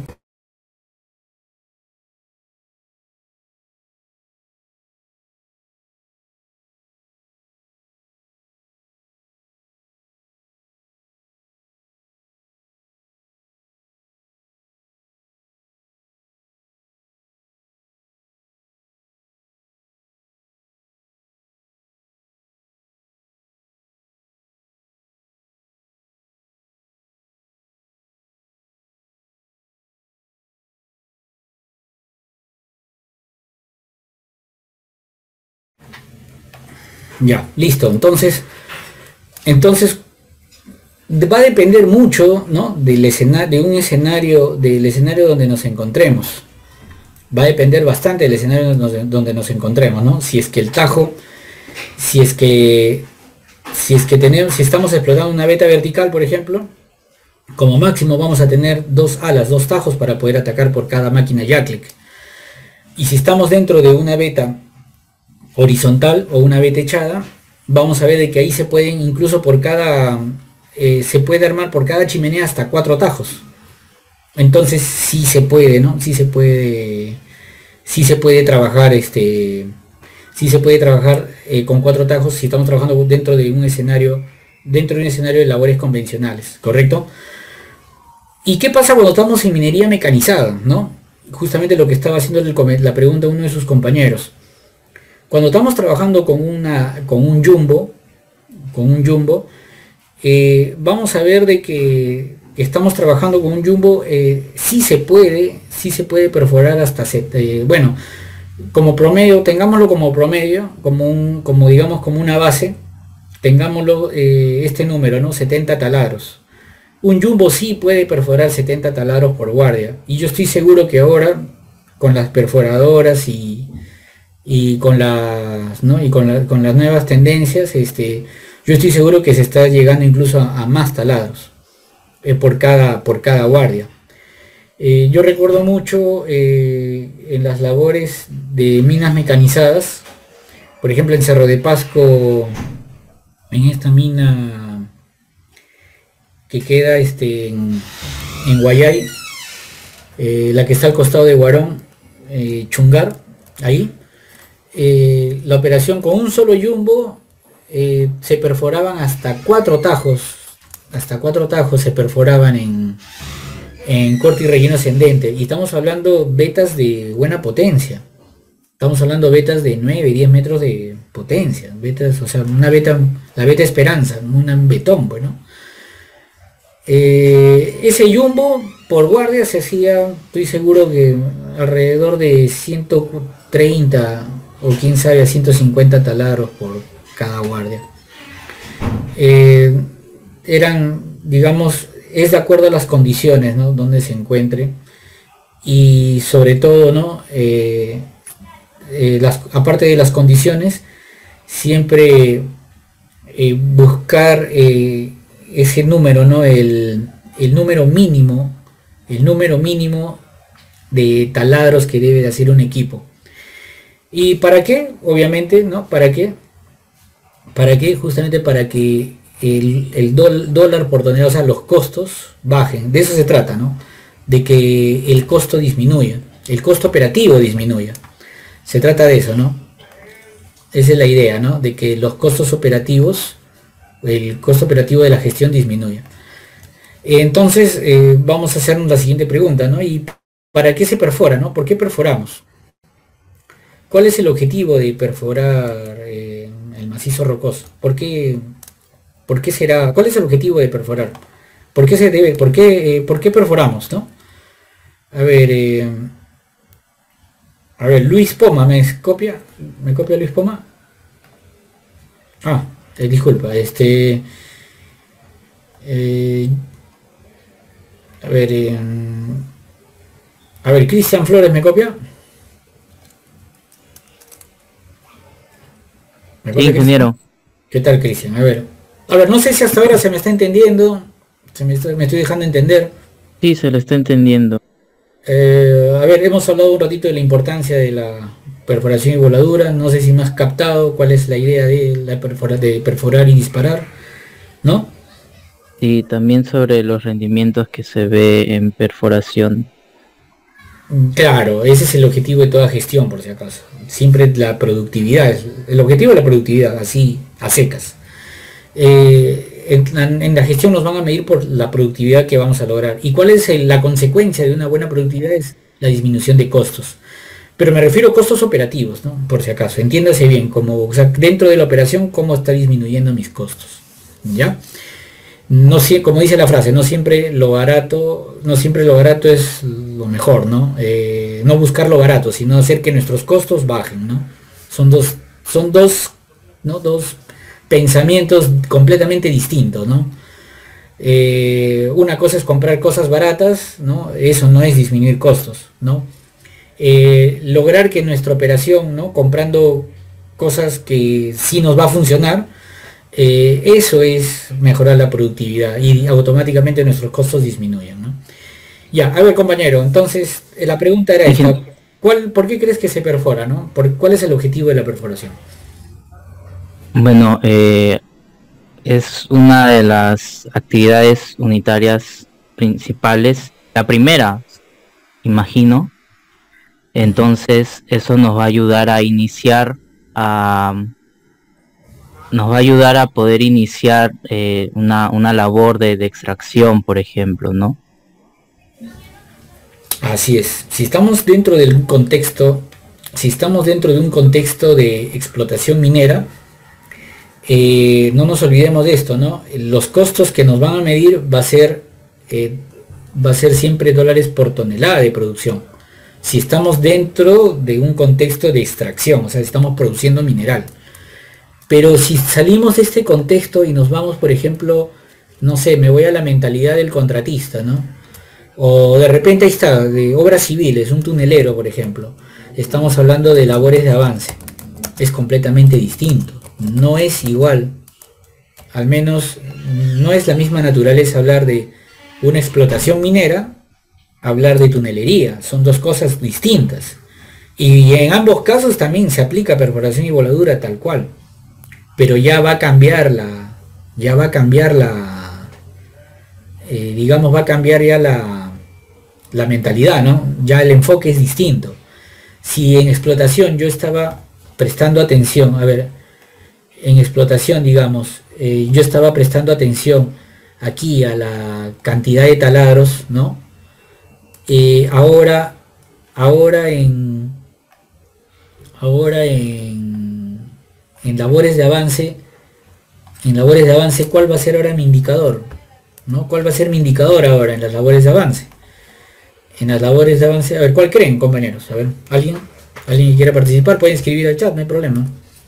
Ya, listo. Entonces, entonces, va a depender mucho, ¿no? del escenario, de un escenario, del escenario donde nos encontremos. Va a depender bastante del escenario donde nos encontremos, ¿no? Si es que el tajo, si es que, si es que tenemos, si estamos explotando una veta vertical, por ejemplo, como máximo vamos a tener dos alas, dos tajos para poder atacar por cada máquina Jackleg. Y si estamos dentro de una veta horizontal o una veta echada, vamos a ver de que ahí se pueden, incluso por cada, eh, se puede armar por cada chimenea hasta cuatro tajos. Entonces sí se puede, ¿no? Sí se puede, sí se puede trabajar, este, sí se puede trabajar eh, con cuatro tajos si estamos trabajando dentro de un escenario, dentro de un escenario de labores convencionales, ¿correcto? ¿Y qué pasa cuando estamos en minería mecanizada, ¿no? Justamente lo que estaba haciendo la pregunta uno de sus compañeros. Cuando estamos trabajando con una, con un jumbo, con un jumbo, eh, vamos a ver de que estamos trabajando con un jumbo, eh, sí se puede, sí se puede perforar hasta, eh, bueno, como promedio, tengámoslo como promedio, como un, como digamos como una base, tengámoslo eh, este número, ¿no? setenta taladros. Un jumbo sí puede perforar setenta taladros por guardia, y yo estoy seguro que ahora con las perforadoras y, y con las, ¿no? y con, la, con las nuevas tendencias, este, yo estoy seguro que se está llegando incluso a, a más taladros eh, por cada por cada guardia. Eh, yo recuerdo mucho eh, en las labores de minas mecanizadas, por ejemplo en Cerro de Pasco, en esta mina que queda este, en, en Guayay, eh, la que está al costado de Guarón, eh, Chungar, ahí, eh, la operación con un solo jumbo eh, se perforaban hasta cuatro tajos, hasta cuatro tajos se perforaban en, en corte y relleno ascendente, y estamos hablando vetas de buena potencia, estamos hablando vetas de nueve, diez metros de potencia, vetas, o sea, una beta, la beta Esperanza, un betón, bueno. Eh, ese jumbo por guardia se hacía, estoy seguro que alrededor de ciento treinta o quién sabe a ciento cincuenta taladros por cada guardia. Eh, eran, digamos, es de acuerdo a las condiciones, ¿no? Donde se encuentre, y sobre todo, ¿no? Eh, eh, las, aparte de las condiciones, siempre eh, buscar eh, ese número, ¿no? El, el número mínimo, el número mínimo de taladros que debe de hacer un equipo. ¿Y para qué? Obviamente, ¿no? ¿Para qué? ¿Para qué? Justamente para que el, el dólar por tonelada, o sea, los costos bajen. De eso se trata, ¿no? De que el costo disminuya, el costo operativo disminuya. Se trata de eso, ¿no? Esa es la idea, ¿no? De que los costos operativos, el costo operativo de la gestión disminuya. Entonces eh, vamos a hacernos la siguiente pregunta, ¿no? ¿Y para qué se perfora, no? ¿Por qué perforamos? ¿Cuál es el objetivo de perforar eh, el macizo rocoso? ¿Por qué, por qué será? ¿Cuál es el objetivo de perforar? ¿Por qué se debe? ¿Por qué, eh, ¿por qué perforamos, no? A ver, eh, a ver, Luis Poma, ¿me copia? ¿Me copia Luis Poma? Ah. Eh, disculpa, este eh, a ver eh, a ver, Cristian Flores, ¿me copia? ¿Me copia, sí, ingeniero? ¿Qué tal, Cristian? A ver, a ver, no sé si hasta ahora se me está entendiendo, se me, está, me estoy dejando entender. Sí, se lo está entendiendo. Eh, a ver, hemos hablado un ratito de la importancia de la perforación y voladura, no sé si me has captado cuál es la idea de, la perfora, de perforar y disparar, ¿no? Sí, también sobre los rendimientos que se ve en perforación. Claro, ese es el objetivo de toda gestión, por si acaso. Siempre la productividad, el objetivo de la productividad, así, a secas. Eh, en, en la gestión nos van a medir por la productividad que vamos a lograr. ¿Y cuál es el, la consecuencia de una buena productividad? Es la disminución de costos. Pero me refiero a costos operativos, ¿no? Por si acaso, entiéndase bien, como, o sea, dentro de la operación, cómo está disminuyendo mis costos, ¿ya? No, como dice la frase, no siempre lo barato, no siempre lo barato es lo mejor, ¿no? Eh, no buscar lo barato, sino hacer que nuestros costos bajen, ¿no? Son dos, son dos, ¿no? Dos pensamientos completamente distintos, ¿no? Eh, una cosa es comprar cosas baratas, ¿no? Eso no es disminuir costos, ¿no? Eh, lograr que nuestra operación, ¿no? Comprando cosas que sí nos va a funcionar, eh, eso es mejorar la productividad y automáticamente nuestros costos disminuyen, ¿no? Ya, a ver compañero, entonces eh, la pregunta era esta, ¿cuál, ¿por qué crees que se perfora, ¿no? ¿Por, ¿Cuál es el objetivo de la perforación? Bueno, eh, es una de las actividades unitarias principales, la primera, imagino. Entonces eso nos va a ayudar a iniciar, a, nos va a ayudar a poder iniciar eh, una, una labor de, de extracción, por ejemplo, ¿no? Así es, si estamos dentro de un contexto, si estamos dentro de un contexto de explotación minera, eh, no nos olvidemos de esto, ¿no? Los costos que nos van a medir va a ser, eh, va a ser siempre dólares por tonelada de producción. Si estamos dentro de un contexto de extracción, o sea, estamos produciendo mineral. Pero si salimos de este contexto y nos vamos, por ejemplo, no sé, me voy a la mentalidad del contratista, ¿no? O de repente ahí está, de obras civiles, un tunelero, por ejemplo. Estamos hablando de labores de avance. Es completamente distinto. No es igual. Al menos no es la misma naturaleza hablar de una explotación minera, hablar de tunelería. Son dos cosas distintas. Y en ambos casos también se aplica perforación y voladura tal cual. Pero ya va a cambiar la... Ya va a cambiar la... Eh, digamos, va a cambiar ya la... la mentalidad, ¿no? Ya el enfoque es distinto. Si en explotación yo estaba prestando atención, a ver, en explotación, digamos, eh, yo estaba prestando atención aquí a la cantidad de taladros, ¿no? Eh, ahora, ahora en, ahora en, en labores de avance, en labores de avance, ¿cuál va a ser ahora mi indicador? ¿No? ¿Cuál va a ser mi indicador ahora en las labores de avance? En las labores de avance, a ver, ¿cuál creen, compañeros? A ver, ¿alguien? ¿Alguien que quiera participar? Pueden escribir al chat, no hay problema.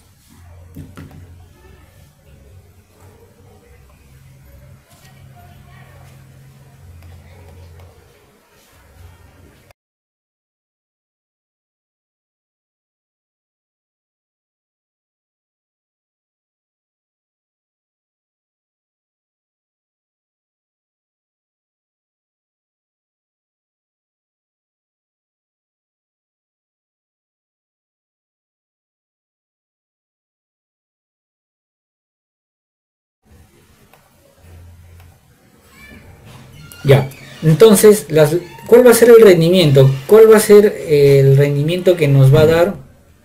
Ya, entonces, las, ¿cuál va a ser el rendimiento? ¿Cuál va a ser el rendimiento que nos va a dar?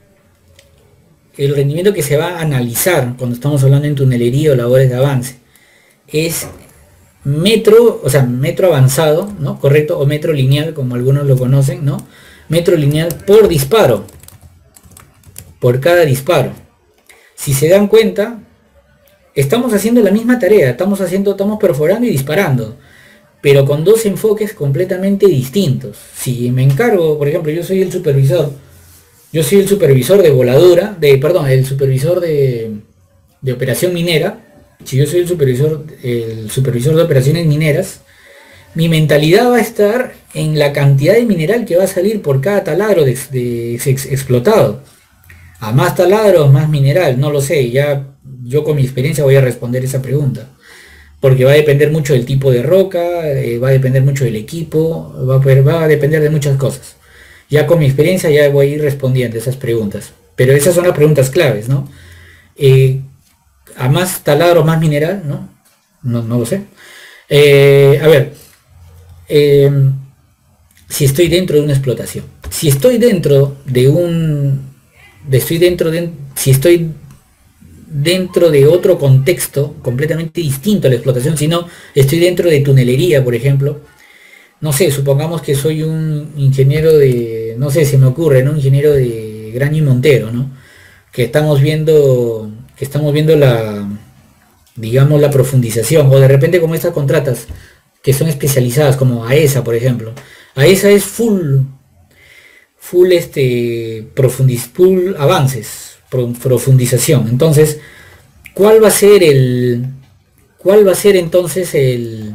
El rendimiento que se va a analizar cuando estamos hablando en tunelería o labores de avance. Es metro, o sea, metro avanzado, ¿no? Correcto, o metro lineal, como algunos lo conocen, ¿no? Metro lineal por disparo. Por cada disparo. Si se dan cuenta, estamos haciendo la misma tarea, estamos haciendo, estamos perforando y disparando, pero con dos enfoques completamente distintos. Si me encargo, por ejemplo, yo soy el supervisor, yo soy el supervisor de voladura, de, perdón, el supervisor de, de operación minera, si yo soy el supervisor, el supervisor de operaciones mineras, mi mentalidad va a estar en la cantidad de mineral que va a salir por cada taladro de, de ex, explotado. A más taladros, más mineral, no lo sé, ya yo con mi experiencia voy a responder esa pregunta. Porque va a depender mucho del tipo de roca, eh, va a depender mucho del equipo, va a, poder, va a depender de muchas cosas. Ya con mi experiencia ya voy a ir respondiendo esas preguntas. Pero esas son las preguntas claves, ¿no? Eh, a más taladro, más mineral, ¿no? No, no lo sé. Eh, a ver, eh, si estoy dentro de una explotación. Si estoy dentro de un... De estoy dentro de... Si estoy dentro de otro contexto completamente distinto a la explotación, sino estoy dentro de tunelería, por ejemplo, no sé, supongamos que soy un ingeniero de, no sé, se me ocurre, ¿no? Un ingeniero de Graña y Montero, ¿no? Que estamos viendo, que estamos viendo la, digamos, la profundización, o de repente como estas contratas que son especializadas, como AESA, por ejemplo. AESA es full, full este, profundiz, full avances, profundización. Entonces, ¿cuál va a ser el ¿cuál va a ser entonces el,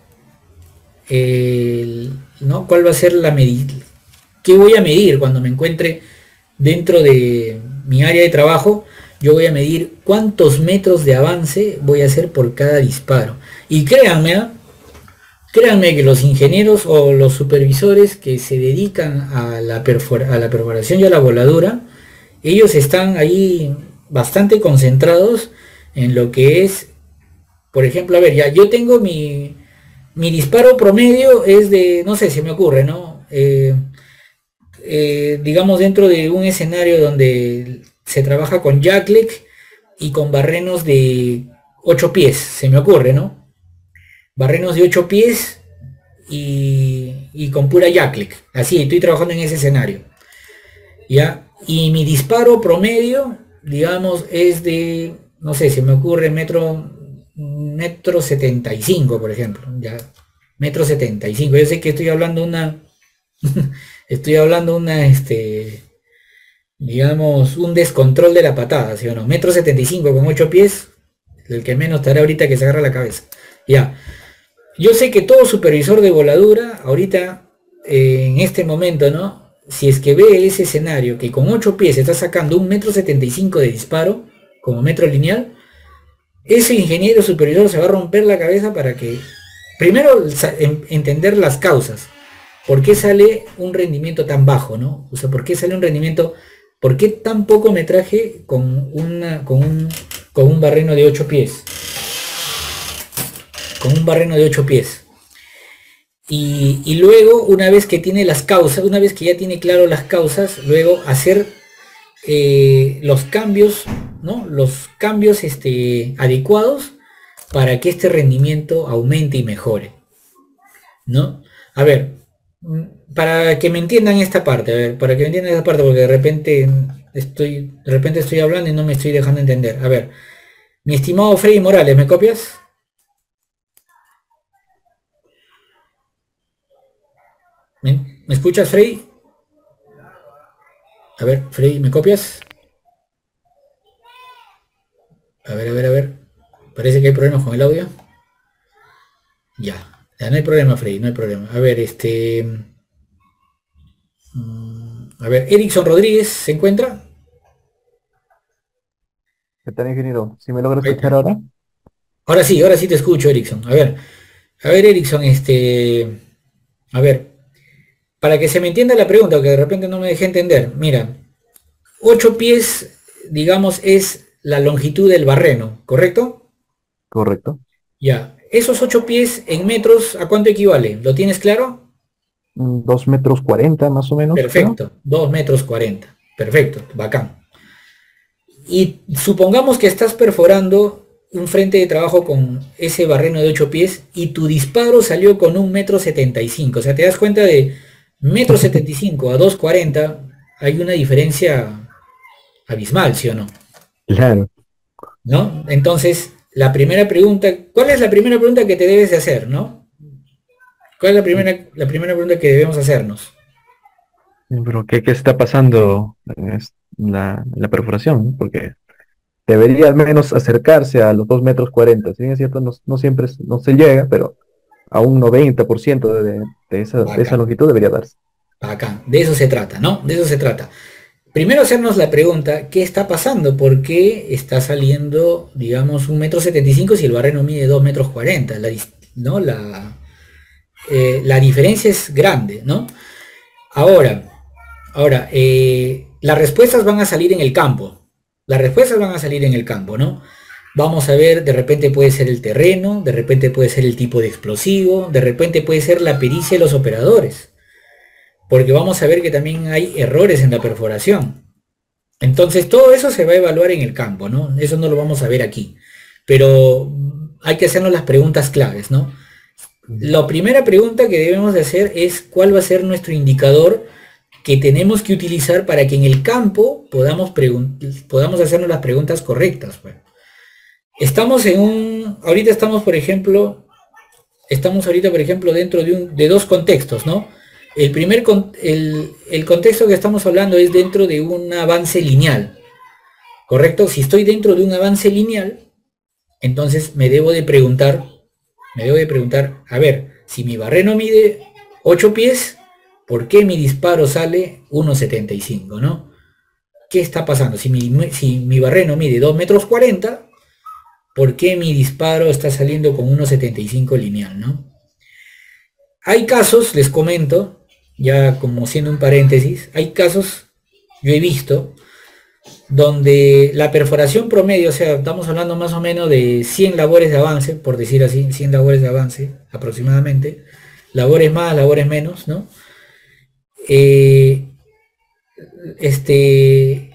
el ¿no? ¿Cuál va a ser la medida? ¿Qué voy a medir cuando me encuentre dentro de mi área de trabajo? Yo voy a medir cuántos metros de avance voy a hacer por cada disparo. Y créanme, ¿eh? créanme que los ingenieros o los supervisores que se dedican a la, perfora, a la perforación y a la voladura, ellos están ahí bastante concentrados en lo que es, por ejemplo, a ver, ya yo tengo mi, mi disparo promedio es de, no sé, se me ocurre, ¿no? Eh, eh, digamos dentro de un escenario donde se trabaja con jackleg y con barrenos de ocho pies, se me ocurre, ¿no? Barrenos de ocho pies y, y con pura jackleg, así, estoy trabajando en ese escenario, ¿ya? Y mi disparo promedio, digamos, es de, no sé, se me ocurre metro, metro setenta y cinco, por ejemplo, ya, metro setenta y cinco, yo sé que estoy hablando una, estoy hablando una, este, digamos, un descontrol de la patada, ¿sí o no? Metro setenta y cinco con ocho pies, el que menos estará ahorita que se agarra la cabeza. Ya. Yo sé que todo supervisor de voladura, ahorita, eh, en este momento, ¿no? Si es que ve ese escenario, que con ocho pies está sacando un metro setenta y cinco de disparo, como metro lineal, ese ingeniero supervisor se va a romper la cabeza para que, primero, entender las causas. ¿Por qué sale un rendimiento tan bajo, no? O sea, ¿por qué sale un rendimiento... ¿Por qué tan poco metraje con, una, con, un, con un barreno de ocho pies? Con un barreno de ocho pies. Y, y luego, una vez que tiene las causas, una vez que ya tiene claro las causas, luego hacer eh, los cambios, ¿no? Los cambios este, adecuados para que este rendimiento aumente y mejore, ¿no? A ver, para que me entiendan esta parte, a ver, para que me entiendan esta parte, porque de repente estoy, de repente estoy hablando y no me estoy dejando entender. A ver, mi estimado Freddy Morales, ¿me copias? ¿Me, ¿me escuchas, Freddy? A ver, Freddy, ¿me copias? A ver, a ver, a ver. Parece que hay problemas con el audio. Ya. Ya, no hay problema, Freddy, no hay problema. A ver, este... A ver, Erickson Rodríguez, ¿se encuentra? ¿Qué tal, ingeniero? ¿Sí me logra escuchar ahora? Ahora sí, ahora sí te escucho, Erickson. A ver, a ver, Erickson, este... A ver, para que se me entienda la pregunta, que de repente no me dejé entender. Mira, ocho pies, digamos, es la longitud del barreno, ¿correcto? Correcto. Ya. Esos ocho pies en metros, ¿a cuánto equivale? ¿Lo tienes claro? Dos metros cuarenta más o menos. Perfecto, dos metros cuarenta. Perfecto, bacán. Y supongamos que estás perforando un frente de trabajo con ese barreno de ocho pies y tu disparo salió con un metro setenta y cinco. O sea, te das cuenta de metro setenta y cinco a dos cuarenta, hay una diferencia abismal, ¿sí o no? Claro. ¿No? Entonces, la primera pregunta, ¿cuál es la primera pregunta que te debes de hacer, no? ¿Cuál es la primera, la primera pregunta que debemos hacernos? Pero ¿qué, qué está pasando en la, la perforación? ¿No? Porque debería al menos acercarse a los dos metros cuarenta. Si es cierto, no, no siempre no se llega, pero a un noventa por ciento de, de, esa, de esa longitud debería darse. Acá, de eso se trata, ¿no? De eso se trata. Primero hacernos la pregunta, ¿qué está pasando? ¿Por qué está saliendo, digamos, un metro setenta y cinco si el barreno mide dos metros cuarenta? La, ¿no? La, eh, la diferencia es grande, ¿no? Ahora, ahora eh, las respuestas van a salir en el campo. Las respuestas van a salir en el campo, ¿no? Vamos a ver, de repente puede ser el terreno, de repente puede ser el tipo de explosivo, de repente puede ser la pericia de los operadores. Porque vamos a ver que también hay errores en la perforación. Entonces todo eso se va a evaluar en el campo, ¿no? Eso no lo vamos a ver aquí. Pero hay que hacernos las preguntas claves, ¿no? La primera pregunta que debemos de hacer es cuál va a ser nuestro indicador que tenemos que utilizar para que en el campo podamos, podamos hacernos las preguntas correctas. Bueno, estamos en un... Ahorita estamos, por ejemplo, estamos ahorita, por ejemplo, dentro de, un, de dos contextos, ¿no? El primer el, el contexto que estamos hablando es dentro de un avance lineal, ¿correcto? Si estoy dentro de un avance lineal, Entonces me debo de preguntar, me debo de preguntar, a ver, si mi barreno mide ocho pies, ¿por qué mi disparo sale uno setenta y cinco, ¿no? ¿Qué está pasando? Si mi, si mi barreno mide dos metros cuarenta, ¿por qué mi disparo está saliendo con uno setenta y cinco lineal, ¿no? Hay casos, les comento, ya como siendo un paréntesis, hay casos, yo he visto, donde la perforación promedio, o sea, estamos hablando más o menos de cien labores de avance, por decir así, cien labores de avance aproximadamente, labores más, labores menos, ¿no? Eh, este,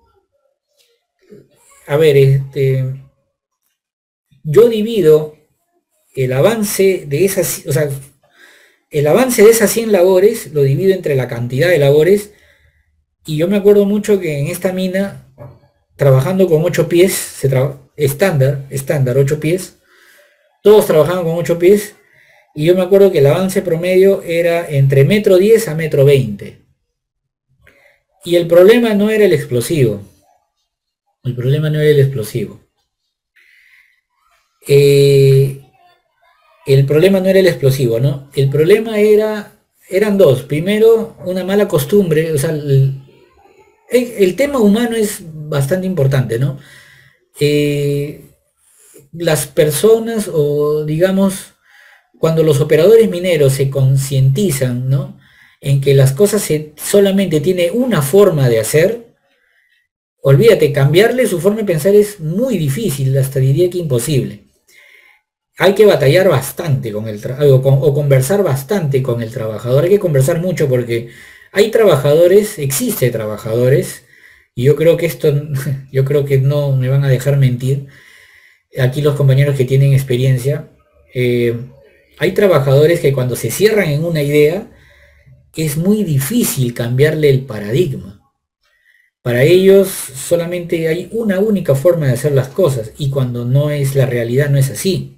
a ver, este, yo divido el avance de esas, o sea, el avance de esas cien labores lo divido entre la cantidad de labores, y yo me acuerdo mucho que en esta mina, trabajando con ocho pies, se estándar, estándar, ocho pies, todos trabajaban con ocho pies, y yo me acuerdo que el avance promedio era entre metro diez a metro veinte. Y el problema no era el explosivo. El problema no era el explosivo. Eh, el problema no era el explosivo, ¿no? El problema era, eran dos. Primero, una mala costumbre, o sea, el, el tema humano es bastante importante, ¿no? Eh, las personas, o digamos, cuando los operadores mineros se concientizan, ¿no?, en que las cosas se, solamente tiene una forma de hacer, olvídate, cambiarle su forma de pensar es muy difícil, hasta diría que imposible. Hay que batallar bastante con el tra- o, con, o conversar bastante con el trabajador, hay que conversar mucho porque hay trabajadores, existe trabajadores, y yo creo que esto, yo creo que no me van a dejar mentir, aquí los compañeros que tienen experiencia, eh, hay trabajadores que cuando se cierran en una idea, es muy difícil cambiarle el paradigma. Para ellos solamente hay una única forma de hacer las cosas, y cuando no es la realidad, no es así.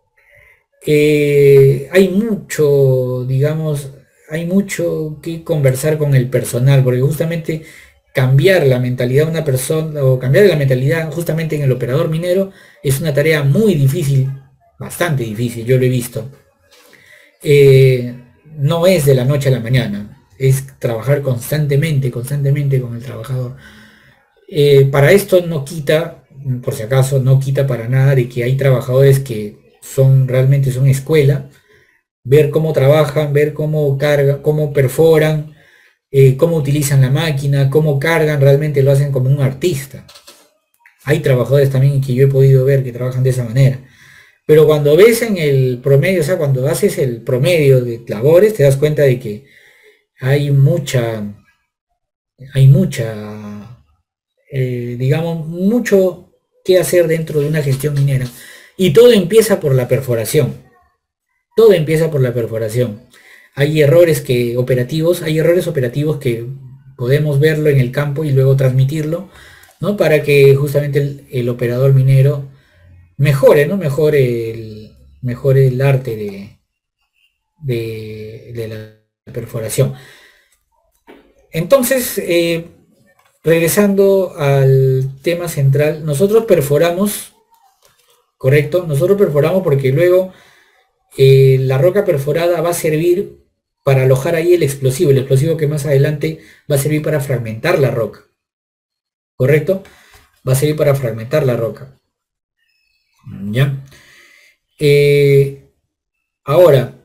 Eh, hay mucho, digamos, hay mucho que conversar con el personal, porque justamente cambiar la mentalidad de una persona, o cambiar la mentalidad justamente en el operador minero, es una tarea muy difícil, bastante difícil, yo lo he visto. Eh, no es de la noche a la mañana, es trabajar constantemente, constantemente con el trabajador. Eh, para esto no quita, por si acaso, no quita para nada de que hay trabajadores que son realmente son escuela, ver cómo trabajan, ver cómo cargan, cómo perforan, eh, cómo utilizan la máquina, cómo cargan, realmente lo hacen como un artista. Hay trabajadores también que yo he podido ver que trabajan de esa manera. Pero cuando ves en el promedio, o sea, cuando haces el promedio de labores, te das cuenta de que hay mucha, hay mucha, eh, digamos, mucho que hacer dentro de una gestión minera. Y todo empieza por la perforación. Todo empieza por la perforación. Hay errores que operativos, hay errores operativos que podemos verlo en el campo y luego transmitirlo, ¿no? Para que justamente el, el operador minero mejore, ¿no? Mejore el, mejore el arte de, de, de la perforación. Entonces, eh, regresando al tema central, nosotros perforamos, ¿correcto? Nosotros perforamos porque luego eh, la roca perforada va a servir para alojar ahí el explosivo, el explosivo que más adelante va a servir para fragmentar la roca, ¿correcto? Va a servir para fragmentar la roca. ¿Ya? Eh, ahora,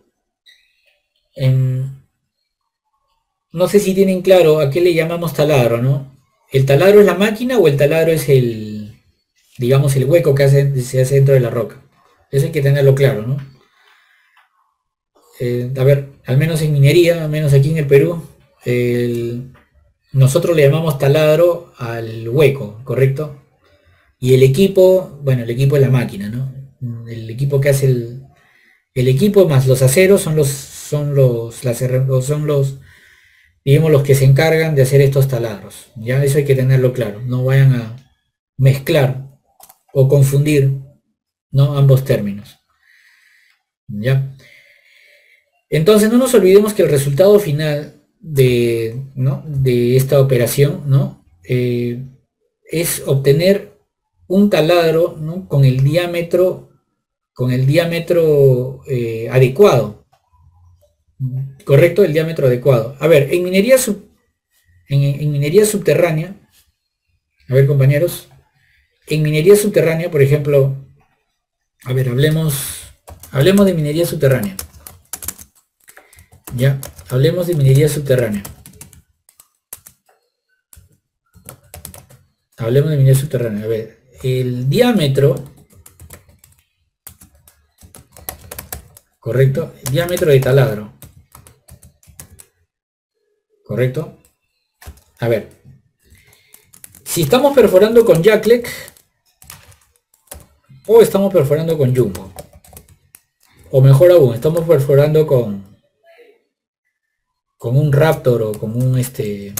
en, no sé si tienen claro a qué le llamamos taladro, ¿no? ¿El taladro es la máquina o el taladro es el, digamos, el hueco que hace, se hace dentro de la roca? Eso hay que tenerlo claro, ¿no? Eh, a ver, al menos en minería, al menos aquí en el Perú, el, nosotros le llamamos taladro al hueco, ¿correcto? Y el equipo, bueno, el equipo es la máquina, ¿no? El equipo que hace el, el equipo más los aceros son los, son los, las, son los, digamos, los que se encargan de hacer estos taladros. Ya eso hay que tenerlo claro. No vayan a mezclar o confundir, ¿no?, ambos términos. Ya. Entonces no nos olvidemos que el resultado final de, ¿no?, de esta operación, ¿no?, eh, es obtener un taladro, ¿no? con el diámetro, con el diámetro eh, adecuado. Correcto, el diámetro adecuado. A ver, en minería, sub, en, en minería subterránea, a ver compañeros, en minería subterránea, por ejemplo, a ver, hablemos, hablemos de minería subterránea. Ya, hablemos de minería subterránea. Hablemos de minería subterránea. A ver, el diámetro, correcto, el diámetro de taladro. Correcto. A ver, si estamos perforando con Jacklek o estamos perforando con Jumbo, o mejor aún, estamos perforando con con un Raptor o con un este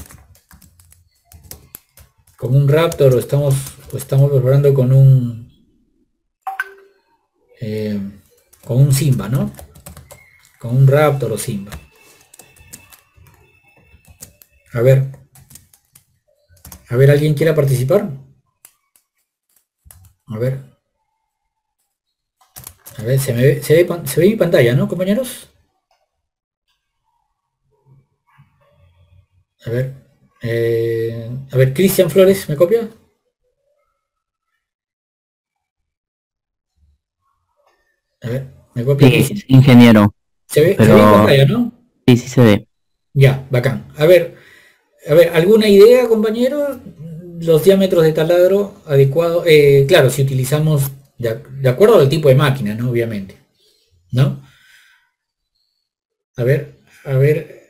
con un Raptor o estamos o estamos perforando con un eh, con un Simba, ¿no? Con un Raptor o Simba. A ver, a ver, ¿alguien quiera participar? A ver, a ver, se, me ve, se, ve, se ve mi pantalla, ¿no, compañeros? A ver, eh, a ver, Cristian Flores, ¿me copia? A ver, ¿me copia? Sí, sí, ingeniero. ¿Se ve, pero... se ve en pantalla, no? Sí, sí se ve. Ya, bacán. A ver, a ver, ¿alguna idea, compañero? Los diámetros de taladro adecuados, eh, claro, si utilizamos de, de acuerdo al tipo de máquina, ¿no? Obviamente, ¿no? A ver, a ver.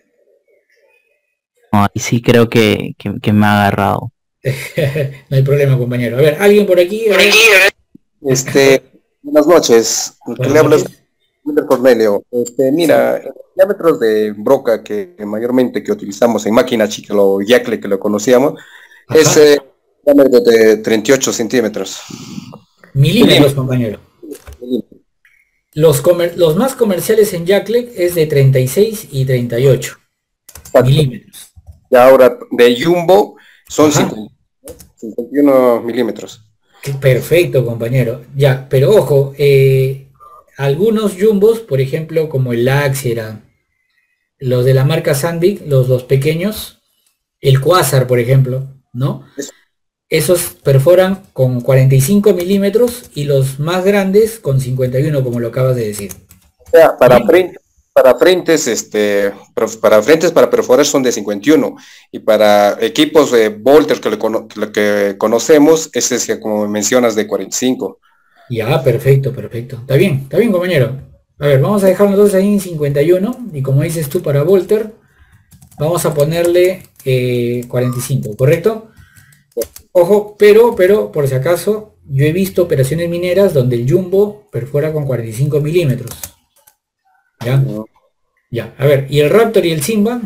No, ahí sí creo que, que, que me ha agarrado. No hay problema, compañero. A ver, ¿alguien por aquí? A ver. Este, buenas noches. Buenas Le hablas noches. de Cornelio. Este, mira, sí. Diámetros de broca que mayormente que utilizamos en máquina chica, lo Jacklek que lo conocíamos, Ajá. es eh, diámetro de treinta y ocho centímetros. Milímetros, compañero. Milímetros. Los, comer los más comerciales en Jacklek es de treinta y seis y treinta y ocho Exacto. milímetros. Y ahora de Jumbo son cincuenta, cincuenta y uno milímetros. Perfecto, compañero. Ya, pero ojo, eh, algunos Jumbos, por ejemplo, como el Axera, los de la marca Sandvik, los dos pequeños, el Quasar, por ejemplo, ¿no? Esos perforan con cuarenta y cinco milímetros y los más grandes con cincuenta y uno, como lo acabas de decir. O sea, para frente, para frentes, este, para frentes para perforar son de cincuenta y uno y para equipos de Volter que, que, que conocemos, ese es que como mencionas de cuarenta y cinco. Ya, perfecto, perfecto. Está bien, está bien, compañero. A ver, vamos a dejarlo entonces ahí en cincuenta y uno y como dices tú para Volter, vamos a ponerle eh, cuarenta y cinco, ¿correcto? Ojo, pero, pero, por si acaso, yo he visto operaciones mineras donde el Jumbo perfora con cuarenta y cinco milímetros. ¿Ya? Ya, a ver, ¿y el Raptor y el Simba?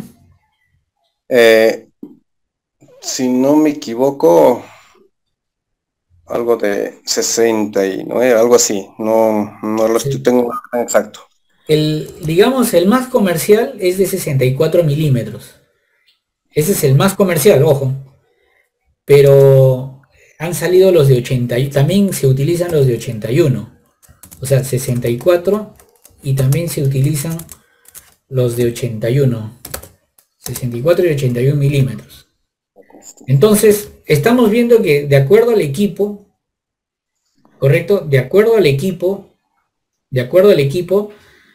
Eh, si no me equivoco, algo de sesenta y nueve, algo así, no, no lo estoy, sí. tengo exacto. El, digamos, el más comercial es de sesenta y cuatro milímetros. Ese es el más comercial, ojo. Pero han salido los de ochenta y también se utilizan los de ochenta y uno. O sea, sesenta y cuatro y también se utilizan los de ochenta y uno. sesenta y cuatro y ochenta y uno milímetros. Entonces, estamos viendo que de acuerdo al equipo, correcto, de acuerdo al equipo, de acuerdo al equipo,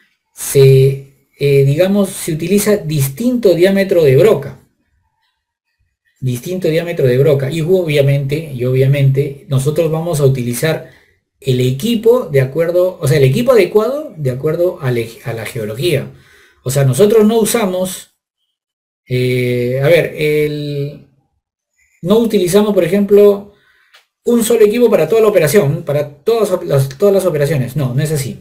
se, eh, digamos, se utiliza distinto diámetro de broca. Distinto diámetro de broca. Y obviamente, y obviamente, nosotros vamos a utilizar el equipo de acuerdo, o sea, el equipo adecuado de acuerdo a, le, a la geología. O sea, nosotros no usamos, eh, a ver, el, no utilizamos, por ejemplo, un solo equipo para toda la operación, para todas las, todas las operaciones. No, no es así.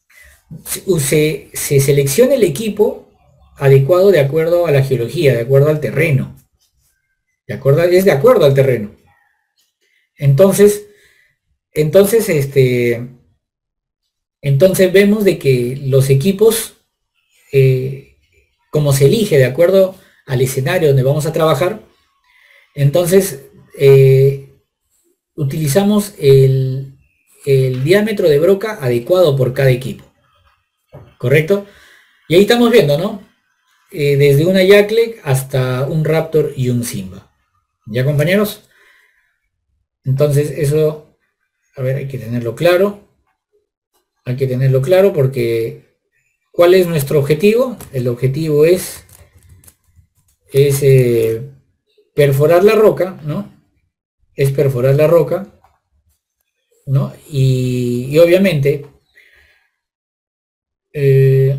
Se, se selecciona el equipo adecuado de acuerdo a la geología, de acuerdo al terreno. De acuerdo, es de acuerdo al terreno. Entonces, entonces, este, entonces vemos de que los equipos, eh, como se elige de acuerdo al escenario donde vamos a trabajar, entonces, eh, utilizamos el, el diámetro de broca adecuado por cada equipo. ¿Correcto? Y ahí estamos viendo, ¿no? Eh, desde una Jacklek hasta un Raptor y un Simba. ¿Ya, compañeros? Entonces eso, a ver, hay que tenerlo claro. Hay que tenerlo claro porque ¿cuál es nuestro objetivo? El objetivo es, es eh, perforar la roca, ¿no? Es perforar la roca, ¿no? Y, y obviamente, eh,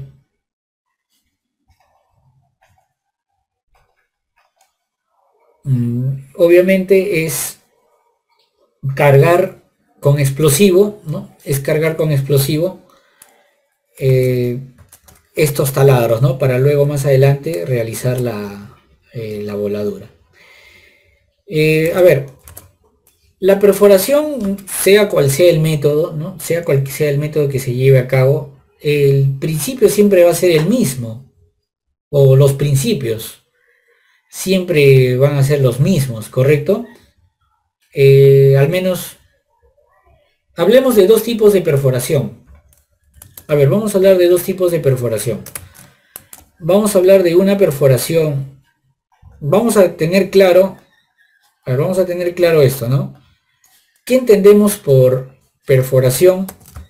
mm, obviamente es cargar con explosivo, ¿no? Es cargar con explosivo eh, estos taladros, ¿no? Para luego más adelante realizar la, eh, la voladura. Eh, a ver, la perforación, sea cual sea el método, ¿no? Sea cual sea el método que se lleve a cabo, el principio siempre va a ser el mismo, o los principios siempre van a ser los mismos, ¿correcto? Eh, al menos, hablemos de dos tipos de perforación. A ver, vamos a hablar de dos tipos de perforación. Vamos a hablar de una perforación. Vamos a tener claro, a ver, vamos a tener claro esto, ¿no? ¿Qué entendemos por perforación?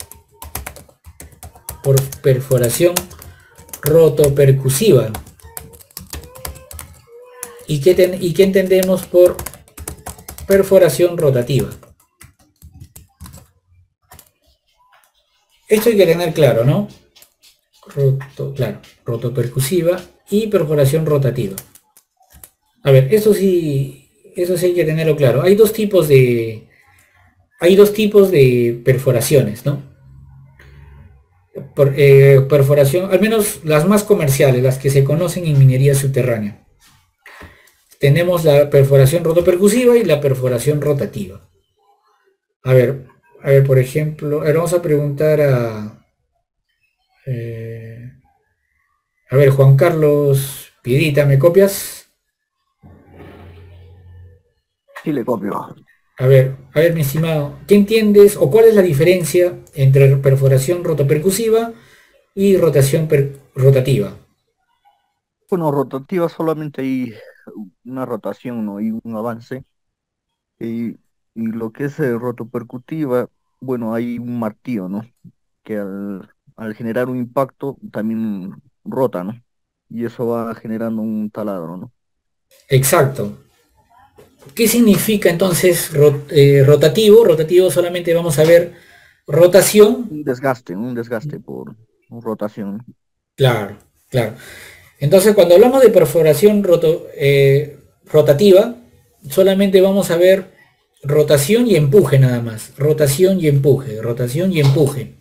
Por perforación rotopercusiva. ¿Y qué, ten, ¿Y qué entendemos por perforación rotativa? Esto hay que tener claro, ¿no? Roto, claro, rotopercusiva y perforación rotativa. A ver, eso sí, eso sí hay que tenerlo claro. Hay dos tipos de, hay dos tipos de perforaciones, ¿no? Por, eh, perforación, al menos las más comerciales, las que se conocen en minería subterránea. Tenemos la perforación rotopercusiva y la perforación rotativa. A ver, a ver, por ejemplo, a ver, vamos a preguntar a... Eh, a ver, Juan Carlos Piedita, ¿me copias? Sí, le copio. A ver, a ver, mi estimado, ¿qué entiendes o cuál es la diferencia entre perforación rotopercusiva y rotación per- rotativa? Bueno, rotativa solamente hay una rotación, ¿no? Y un avance. Y, y lo que es eh, rotopercutiva, bueno, hay un martillo, ¿no? Que al, al generar un impacto también rota, ¿no? Y eso va generando un taladro, ¿no? Exacto. ¿Qué significa entonces rot- eh, rotativo? Rotativo solamente vamos a ver rotación. Un desgaste, un desgaste por rotación. Claro, claro. Entonces cuando hablamos de perforación roto- eh, rotativa, solamente vamos a ver rotación y empuje nada más. Rotación y empuje, rotación y empuje.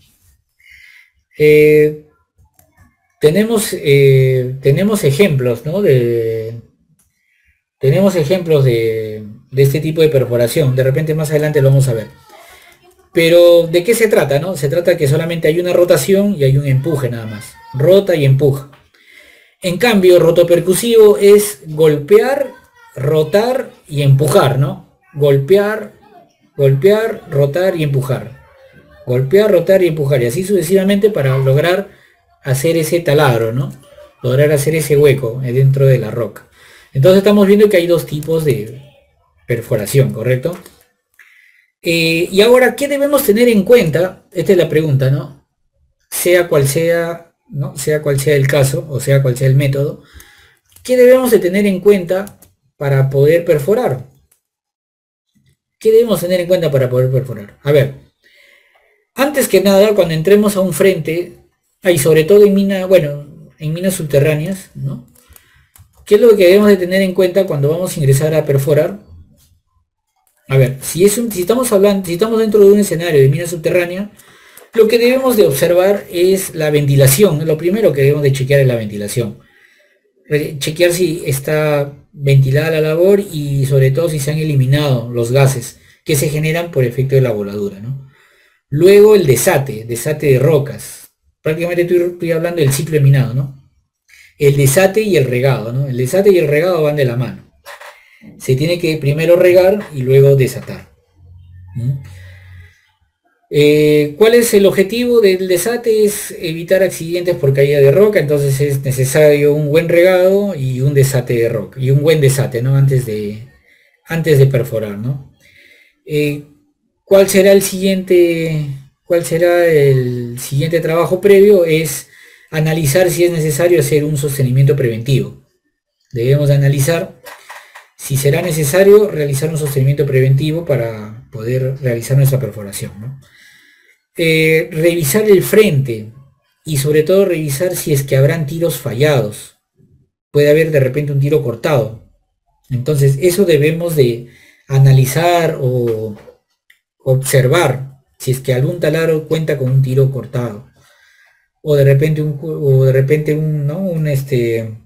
Eh, tenemos, eh, tenemos ejemplos, ¿no? De, tenemos ejemplos de, de este tipo de perforación. De repente más adelante lo vamos a ver. Pero ¿de qué se trata, no? Se trata que solamente hay una rotación y hay un empuje nada más. Rota y empuja. En cambio, rotopercusivo es golpear, rotar y empujar, ¿no? Golpear, golpear, rotar y empujar. Golpear, rotar y empujar. Y así sucesivamente para lograr hacer ese taladro, ¿no? Lograr hacer ese hueco dentro de la roca. Entonces estamos viendo que hay dos tipos de perforación, ¿correcto? Eh, y ahora, ¿qué debemos tener en cuenta? Esta es la pregunta, ¿no? Sea cual sea, ¿no? Sea cual sea el caso, o sea cual sea el método, ¿qué debemos de tener en cuenta para poder perforar? ¿Qué debemos tener en cuenta para poder perforar? A ver, antes que nada, cuando entremos a un frente, y sobre todo en mina, bueno, en minas subterráneas, ¿no? ¿Qué es lo que debemos de tener en cuenta cuando vamos a ingresar a perforar? A ver, si, es un, si estamos hablando, si estamos dentro de un escenario de mina subterránea, lo que debemos de observar es la ventilación. Lo primero que debemos de chequear es la ventilación. Chequear si está ventilada la labor y sobre todo si se han eliminado los gases que se generan por efecto de la voladura, ¿no? Luego el desate, desate de rocas. Prácticamente estoy, estoy hablando del ciclo de minado, ¿no? El desate y el regado, ¿no? El desate y el regado van de la mano. Se tiene que primero regar y luego desatar. ¿Mm? Eh, ¿Cuál es el objetivo del desate? Es evitar accidentes por caída de roca, entonces es necesario un buen regado y un desate de roca, y un buen desate, ¿no? Antes de, antes de perforar, ¿no? Eh, ¿cuál será el siguiente, cuál será el siguiente trabajo previo? Es analizar si es necesario hacer un sostenimiento preventivo. Debemos analizar si será necesario realizar un sostenimiento preventivo para poder realizar nuestra perforación, ¿no? Eh, revisar el frente y sobre todo revisar si es que habrán tiros fallados. Puede haber de repente un tiro cortado. Entonces eso debemos de analizar o observar si es que algún taladro cuenta con un tiro cortado. O de repente un, o de repente un, ¿no? un este,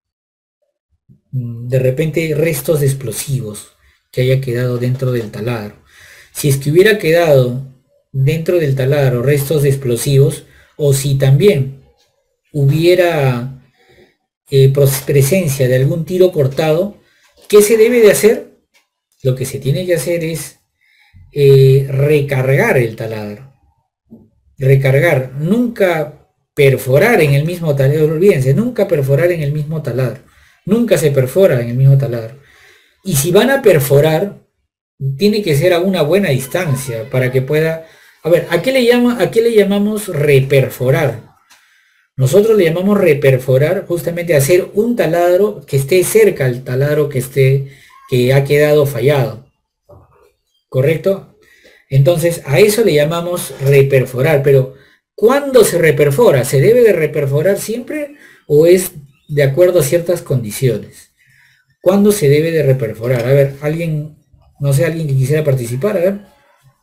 de repente restos de explosivos que haya quedado dentro del taladro. Si es que hubiera quedado dentro del taladro restos de explosivos, o si también hubiera eh, presencia de algún tiro cortado, ¿qué se debe de hacer? Lo que se tiene que hacer es eh, recargar el taladro. Recargar, nunca perforar en el mismo taladro, olvídense, nunca perforar en el mismo taladro. Nunca se perfora en el mismo taladro. Y si van a perforar, tiene que ser a una buena distancia para que pueda... A ver, ¿a qué le, llama, a qué le llamamos reperforar? Nosotros le llamamos reperforar justamente hacer un taladro que esté cerca al taladro que, esté, que ha quedado fallado. ¿Correcto? Entonces, a eso le llamamos reperforar. Pero, ¿cuándo se reperfora? ¿Se debe de reperforar siempre o es de acuerdo a ciertas condiciones? ¿Cuándo se debe de reperforar? A ver, alguien, no sé, alguien que quisiera participar, a ver.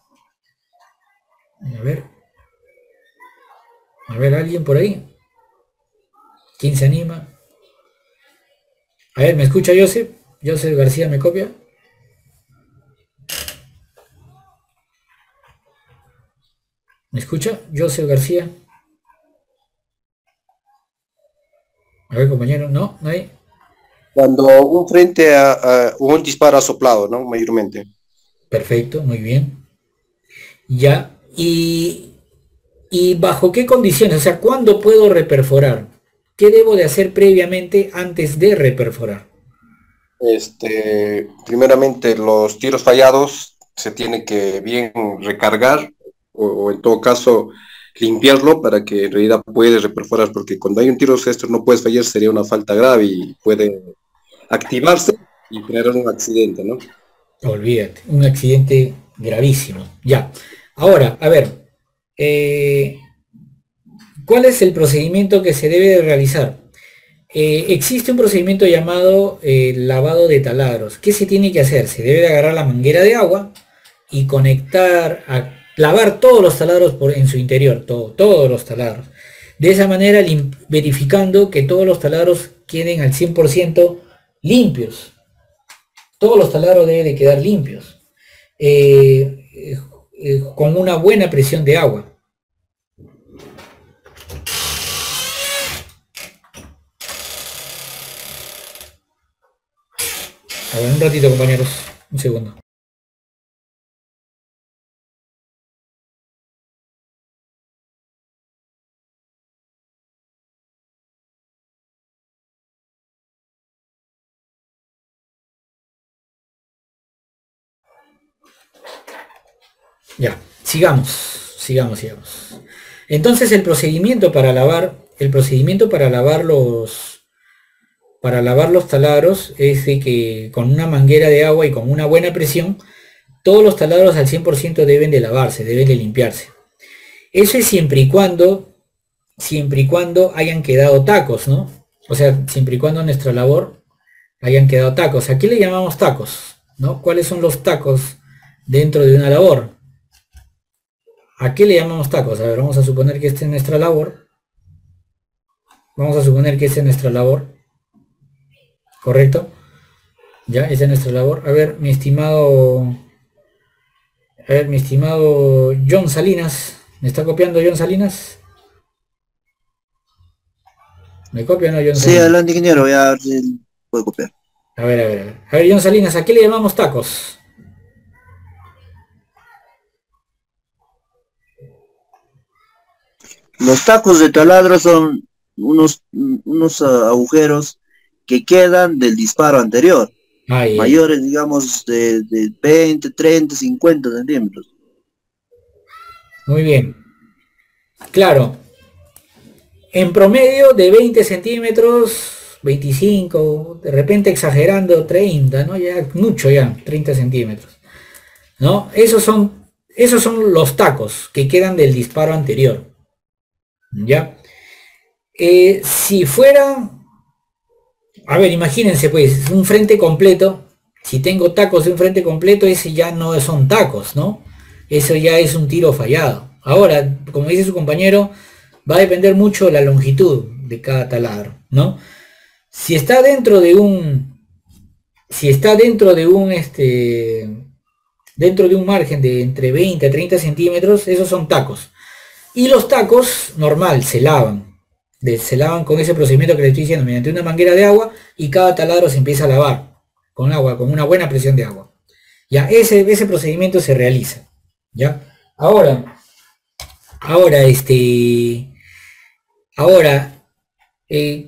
A ver. A ver, alguien por ahí. ¿Quién se anima? A ver, ¿me escucha Joseph? Joseph García, ¿me copia? ¿Me escucha? Joseph García. A ver, compañero, ¿no? ¿No hay? Cuando un frente a, a un disparo soplado, ¿no? Mayormente. Perfecto, muy bien. Ya. Y, y bajo qué condiciones, o sea, ¿cuándo puedo reperforar? ¿Qué debo de hacer previamente antes de reperforar? Este, primeramente, los tiros fallados se tiene que bien recargar o, o en todo caso limpiarlo para que en realidad puedes reperforar, porque cuando hay un tiro esto no puedes fallar, sería una falta grave y puede activarse y generar un accidente, ¿no? Olvídate, un accidente gravísimo. Ya. Ahora, a ver, eh, ¿cuál es el procedimiento que se debe de realizar? Eh, existe un procedimiento llamado eh, lavado de taladros. ¿Qué se tiene que hacer? Se debe de agarrar la manguera de agua y conectar, a lavar todos los taladros por, en su interior, todo, todos los taladros. De esa manera verificando que todos los taladros queden al cien por ciento limpios. Todos los taladros deben de quedar limpios. Eh, eh, eh, con una buena presión de agua. A ver, un ratito, compañeros. Un segundo. Ya, sigamos, sigamos, sigamos. Entonces el procedimiento para lavar, el procedimiento para lavar los, para lavar los taladros es de que con una manguera de agua y con una buena presión, todos los taladros al cien por ciento deben de lavarse, deben de limpiarse. Eso es siempre y cuando, siempre y cuando hayan quedado tacos, ¿no? O sea, siempre y cuando en nuestra labor hayan quedado tacos. ¿A qué le llamamos tacos? ¿No? ¿Cuáles son los tacos dentro de una labor? ¿A qué le llamamos tacos? A ver, vamos a suponer que esta es nuestra labor. Vamos a suponer que esta es nuestra labor. ¿Correcto? Ya, esa es nuestra labor. A ver, mi estimado... A ver, mi estimado John Salinas. ¿Me está copiando John Salinas? ¿Me copia o no John Salinas? Sí, adelante, ingeniero. Voy a ver si puedo copiar. A ver, a ver, a ver. A ver, John Salinas, ¿a qué le llamamos tacos? Los tacos de taladro son unos, unos ah, agujeros que quedan del disparo anterior, Ay, ay. mayores, digamos, de, de veinte, treinta, cincuenta centímetros. Muy bien. Claro, en promedio de veinte centímetros, veinticinco, de repente exagerando treinta, ¿no? Ya mucho ya, treinta centímetros, ¿no? Esos son, esos son los tacos que quedan del disparo anterior, ¿ya? Eh, si fuera, a ver, imagínense pues, un frente completo, si tengo tacos de un frente completo, ese ya no son tacos, ¿no? Eso ya es un tiro fallado. Ahora, como dice su compañero, va a depender mucho de la longitud de cada taladro, ¿no? Si está dentro de un, si está dentro de un, este, dentro de un margen de entre veinte a treinta centímetros, esos son tacos. Y los tacos, normal, se lavan. De, se lavan con ese procedimiento que le estoy diciendo, mediante una manguera de agua, y cada taladro se empieza a lavar con agua, con una buena presión de agua. Ya, ese, ese procedimiento se realiza. ¿Ya? Ahora, ahora, este, ahora, eh,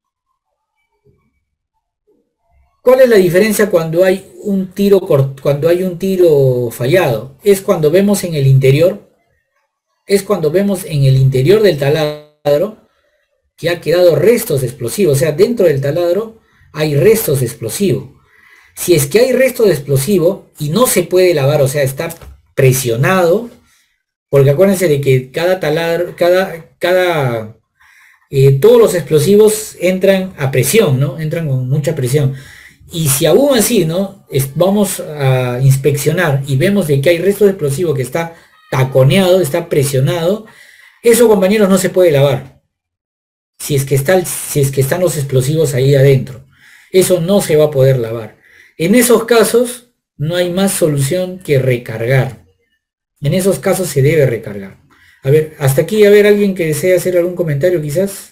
¿cuál es la diferencia cuando hay un tiro cort- cuando hay un tiro fallado? Es cuando vemos en el interior, es cuando vemos en el interior del taladro que ha quedado restos de explosivo, o sea, dentro del taladro hay restos de explosivo. Si es que hay restos de explosivo y no se puede lavar, o sea, está presionado, porque acuérdense de que cada taladro, cada, cada, eh, todos los explosivos entran a presión, ¿no? Entran con mucha presión. Y si aún así, ¿no? Es, vamos a inspeccionar y vemos de que hay restos de explosivo que está taconeado, está presionado, eso, compañeros, no se puede lavar. Si es que está, si es que están los explosivos ahí adentro, eso no se va a poder lavar. En esos casos no hay más solución que recargar. En esos casos se debe recargar. A ver, hasta aquí, a ver, alguien que desee hacer algún comentario quizás.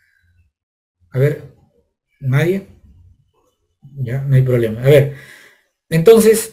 A ver, nadie. Ya, no hay problema. A ver, entonces,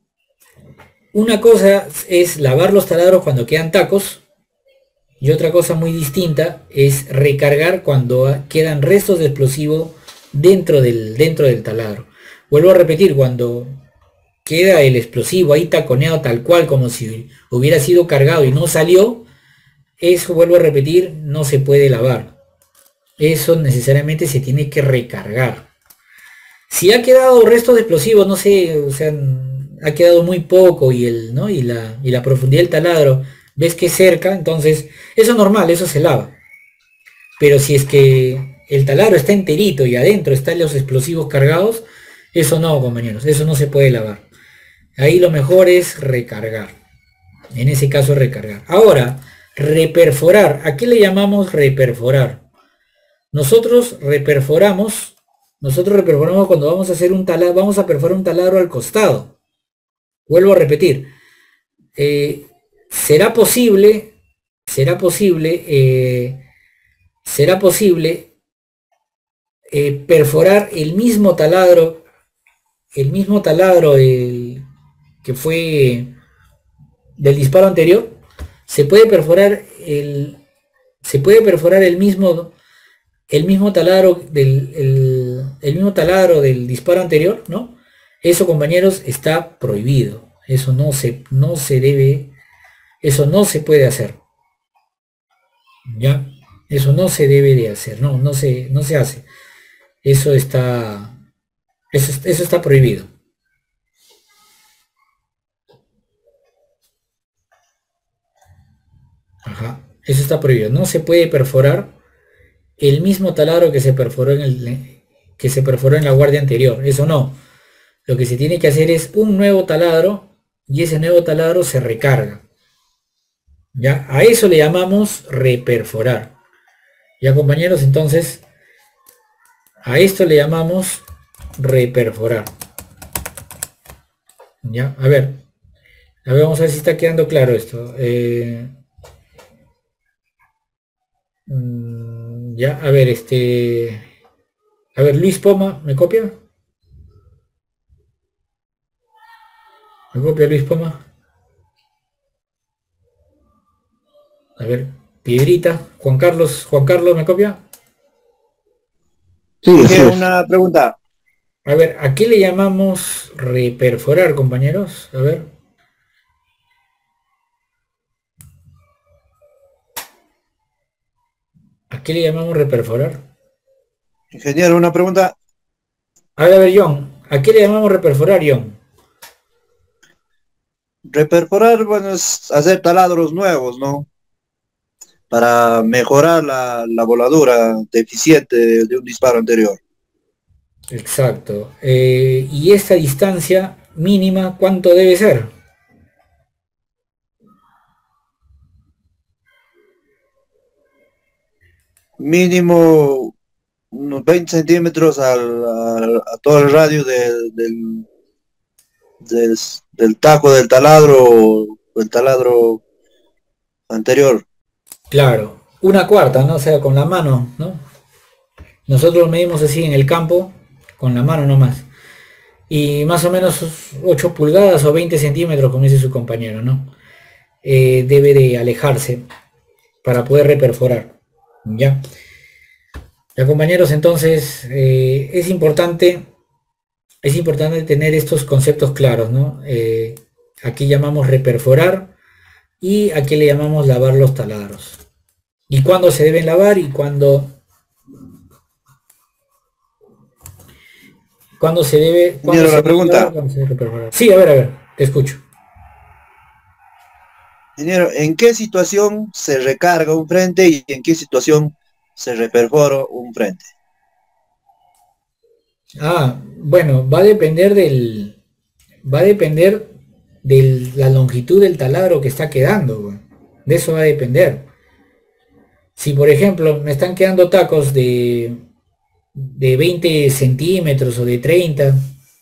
una cosa es lavar los taladros cuando quedan tacos. Y otra cosa muy distinta es recargar cuando quedan restos de explosivo dentro del, dentro del taladro. Vuelvo a repetir, cuando queda el explosivo ahí taconeado tal cual como si hubiera sido cargado y no salió, eso, vuelvo a repetir, no se puede lavar. Eso necesariamente se tiene que recargar. Si ha quedado restos de explosivos, no sé, o sea, ha quedado muy poco y, el, ¿no? y, la, y la profundidad del taladro ves que es cerca, entonces eso es normal, eso se lava. Pero si es que el taladro está enterito y adentro están los explosivos cargados, eso no, compañeros, eso no se puede lavar. Ahí lo mejor es recargar. En ese caso recargar. Ahora, reperforar. ¿A qué le llamamos reperforar? Nosotros reperforamos, nosotros reperforamos cuando vamos a hacer un taladro, vamos a perforar un taladro al costado. Vuelvo a repetir. Eh, será posible, será posible, eh, será posible eh, perforar el mismo taladro, el mismo taladro el, que fue del disparo anterior. Se puede perforar el, se puede perforar el mismo, el mismo taladro del, el, el mismo taladro del disparo anterior, ¿no? Eso, compañeros, está prohibido. Eso no se, no se debe. Eso no se puede hacer. ¿Ya? Eso no se debe de hacer. No, no se, no se hace. Eso está, eso, eso está prohibido. Ajá. Eso está prohibido. No se puede perforar el mismo taladro que se perforó en el, que se perforó en la guardia anterior. Eso no. Lo que se tiene que hacer es un nuevo taladro y ese nuevo taladro se recarga. ¿Ya? A eso le llamamos reperforar. Ya, compañeros, entonces a esto le llamamos reperforar. Ya, a ver. A ver, vamos a ver si está quedando claro esto. Eh, mm, ya, a ver, este... A ver, Luis Poma, ¿me copia? ¿Me copia Luis Poma? A ver, Piedrita, Juan Carlos, Juan Carlos, ¿me copia? Sí, así Dije es. una pregunta. A ver, ¿a qué le llamamos reperforar, compañeros? A ver. ¿A qué le llamamos reperforar? Ingeniero, una pregunta. A ver, a ver, John, ¿a qué le llamamos reperforar, John? Reperforar, bueno, es hacer taladros nuevos, ¿no? Para mejorar la, la voladura deficiente de, de un disparo anterior. Exacto. Eh, ¿y esta distancia mínima cuánto debe ser? Mínimo unos veinte centímetros al, al- a todo el radio del, del, del, del taco del taladro o el taladro anterior. Claro, una cuarta, ¿no? O sea, con la mano, ¿no? Nosotros medimos así en el campo, con la mano nomás. Y más o menos ocho pulgadas o veinte centímetros, como dice su compañero, ¿no? Eh, debe de alejarse para poder reperforar. ¿Ya? Ya, compañeros, entonces eh, es importante, es importante tener estos conceptos claros, ¿no? Eh, aquí llamamos reperforar y aquí le llamamos lavar los taladros. Y cuándo se deben lavar y cuándo, cuándo se debe. ¿Cuándo Ingeniero, se la debe pregunta. lavar, cuándo se debe perforar? Sí, a ver, a ver, te escucho. Ingeniero, ¿en qué situación se recarga un frente y en qué situación se reperfora un frente? Ah, bueno, va a depender del, va a depender de la longitud del taladro que está quedando, güey. De eso va a depender. Si por ejemplo me están quedando tacos de, de veinte centímetros o de treinta,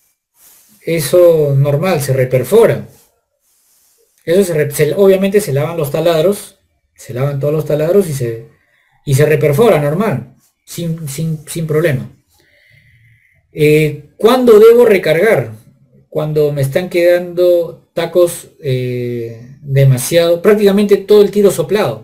eso normal, se reperfora. Eso se, re- se- obviamente se lavan los taladros, se lavan todos los taladros y se, y se reperfora normal, sin, sin, sin problema. Eh, ¿cuándo debo recargar? Cuando me están quedando tacos eh, demasiado, prácticamente todo el tiro soplado.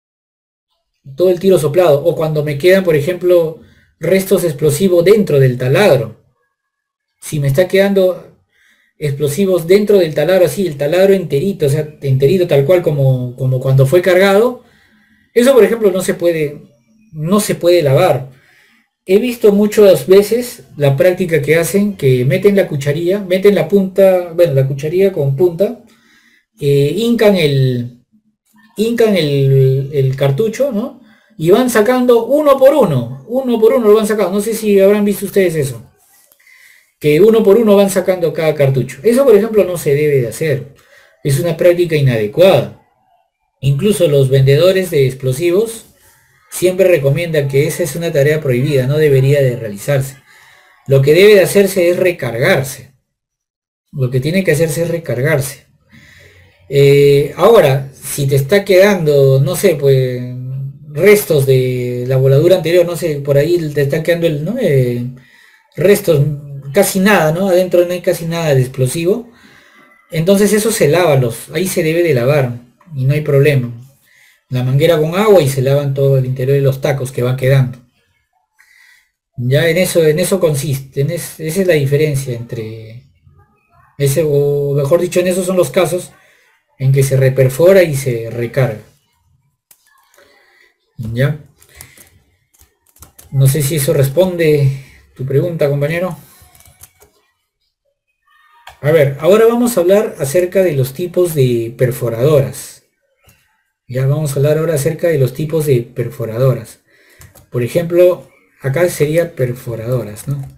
Todo el tiro soplado. O cuando me quedan, por ejemplo, restos explosivos dentro del taladro. Si me está quedando explosivos dentro del taladro, así, el taladro enterito, o sea, enterito tal cual como, como cuando fue cargado, eso por ejemplo no se puede, no se puede lavar. He visto muchas veces la práctica que hacen, que meten la cucharilla, meten la punta, bueno, la cucharilla con punta, eh, hincan el, hincan el, el cartucho, ¿no? Y van sacando uno por uno, uno por uno lo van sacando. No sé si habrán visto ustedes eso, que uno por uno van sacando cada cartucho. Eso, por ejemplo, no se debe de hacer. Es una práctica inadecuada. Incluso los vendedores de explosivos siempre recomiendan que esa es una tarea prohibida, no debería de realizarse. Lo que debe de hacerse es recargarse. Lo que tiene que hacerse es recargarse. Eh, ahora, si te está quedando, no sé, pues restos de la voladura anterior, no sé, por ahí te está quedando el, ¿no? Eh, restos, casi nada, ¿no? Adentro no hay casi nada de explosivo. Entonces eso se lava, los, ahí se debe de lavar y no hay problema. La manguera con agua y se lavan todo el interior de los tacos que van quedando. Ya en eso, en eso consiste, en es- esa es la diferencia entre ese, o mejor dicho, en esos son los casos en que se reperfora y se recarga. Ya. No sé si eso responde tu pregunta, compañero. A ver, ahora vamos a hablar acerca de los tipos de perforadoras. Ya vamos a hablar ahora acerca de los tipos de perforadoras. Por ejemplo, acá sería perforadoras, ¿no?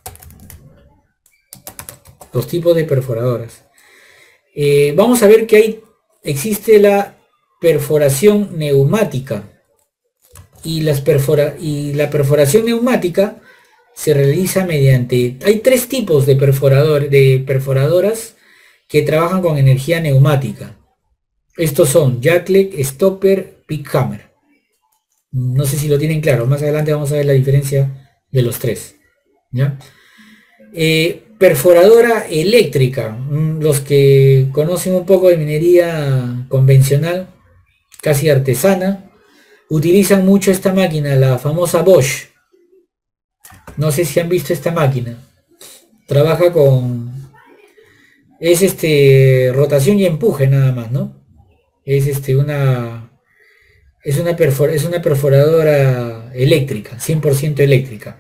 Los tipos de perforadoras. Eh, vamos a ver que hay, existe la perforación neumática. Y, las perfora, y la perforación neumática se realiza mediante... Hay tres tipos de, perforador, de perforadoras que trabajan con energía neumática. Estos son Jackleg, Stopper, Pickhammer. No sé si lo tienen claro. Más adelante vamos a ver la diferencia de los tres. ¿Ya? Eh, perforadora eléctrica. Mm, Los que conocen un poco de minería convencional, casi artesana, utilizan mucho esta máquina, la famosa Bosch. No sé si han visto esta máquina. Trabaja con... Es este rotación y empuje nada más, ¿no? Es este una... Es una, perfor es una perforadora eléctrica, cien por ciento eléctrica.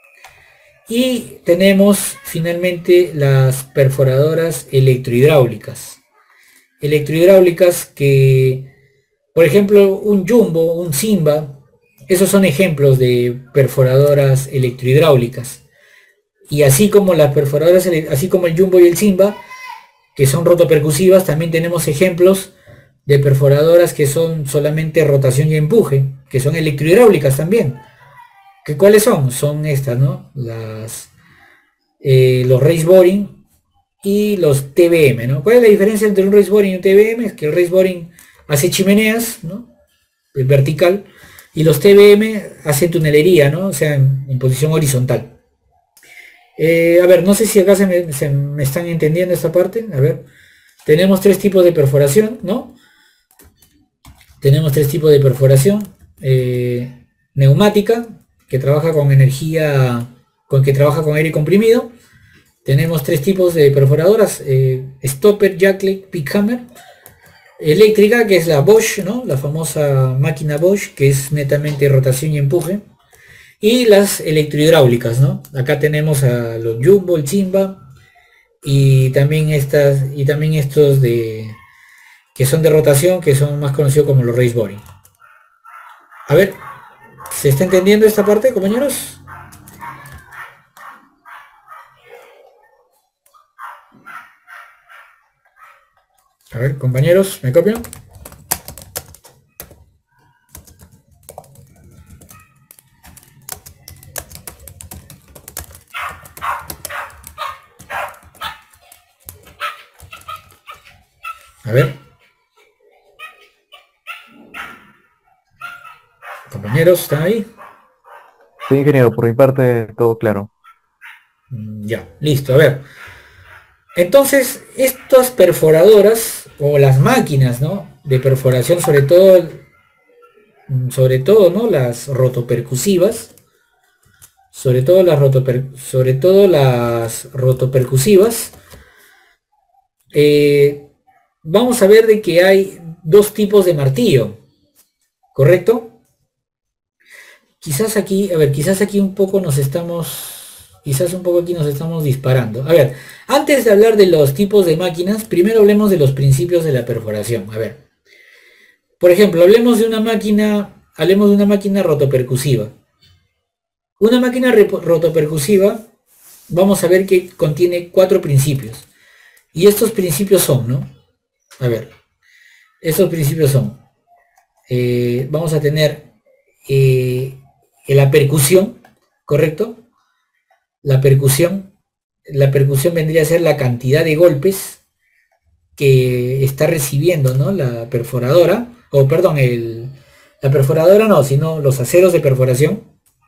Y tenemos finalmente las perforadoras electrohidráulicas. Electrohidráulicas que, por ejemplo, un Jumbo, un Simba, esos son ejemplos de perforadoras electrohidráulicas. Y así como las perforadoras, así como el Jumbo y el Simba, que son rotopercusivas, también tenemos ejemplos de perforadoras que son solamente rotación y empuje, que son electrohidráulicas también. ¿Que ¿Cuáles son? Son estas, ¿no? Las, eh, los race boring y los T B M, ¿no? ¿Cuál es la diferencia entre un race boring y un T B M? Es que el race boring hace chimeneas, ¿no? El vertical, y los T B M hacen tunelería, ¿no? O sea, en, en posición horizontal. Eh, a ver, no sé si acá se me, se me están entendiendo esta parte. A ver, tenemos tres tipos de perforación, ¿no? Tenemos tres tipos de perforación. Eh, neumática, que trabaja con energía, con que trabaja con aire comprimido. Tenemos tres tipos de perforadoras, eh, stopper, jackleg, pickhammer. Eléctrica, que es la Bosch, ¿no? La famosa máquina Bosch, que es netamente rotación y empuje. Y las electrohidráulicas, ¿no? Acá tenemos a los Jumbo, el Simba, y también estas, y también estos de que son de rotación, que son más conocidos como los race boring. A ver, ¿se está entendiendo esta parte, compañeros? A ver, compañeros, ¿me copian? A ver. Compañeros, ¿están ahí? Sí, ingeniero, por mi parte todo claro. Ya, listo, a ver. Entonces, estas perforadoras, o las máquinas, ¿no? De perforación, sobre todo, sobre todo, ¿no? Las rotopercusivas, sobre todo las rotoper, sobre todo las rotopercusivas, eh, vamos a ver de que hay dos tipos de martillo, ¿correcto? Quizás aquí, a ver, quizás aquí un poco nos estamos, quizás un poco aquí nos estamos disparando. A ver, antes de hablar de los tipos de máquinas, primero hablemos de los principios de la perforación. A ver, por ejemplo, hablemos de una máquina, hablemos de una máquina rotopercusiva. Una máquina rotopercusiva, vamos a ver que contiene cuatro principios. Y estos principios son, ¿no? A ver, estos principios son, eh, vamos a tener eh, la percusión, ¿correcto? La percusión, la percusión vendría a ser la cantidad de golpes que está recibiendo, ¿no? La perforadora, o perdón, el, la perforadora no, sino los aceros de perforación,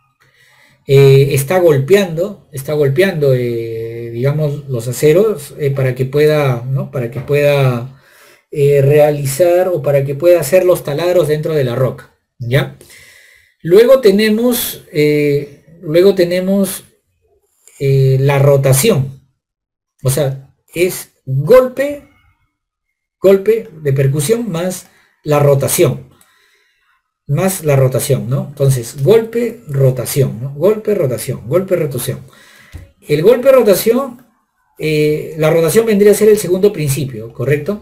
eh, está golpeando, está golpeando, eh, digamos, los aceros eh, para que pueda, ¿no? Para que pueda Eh, realizar o para que pueda hacer los taladros dentro de la roca, ¿ya? Luego tenemos, eh, luego tenemos eh, la rotación, o sea, es golpe, golpe de percusión más la rotación, más la rotación, ¿no? Entonces, golpe, rotación, ¿no? Golpe, rotación, golpe, rotación. El golpe, rotación, eh, la rotación vendría a ser el segundo principio, ¿correcto?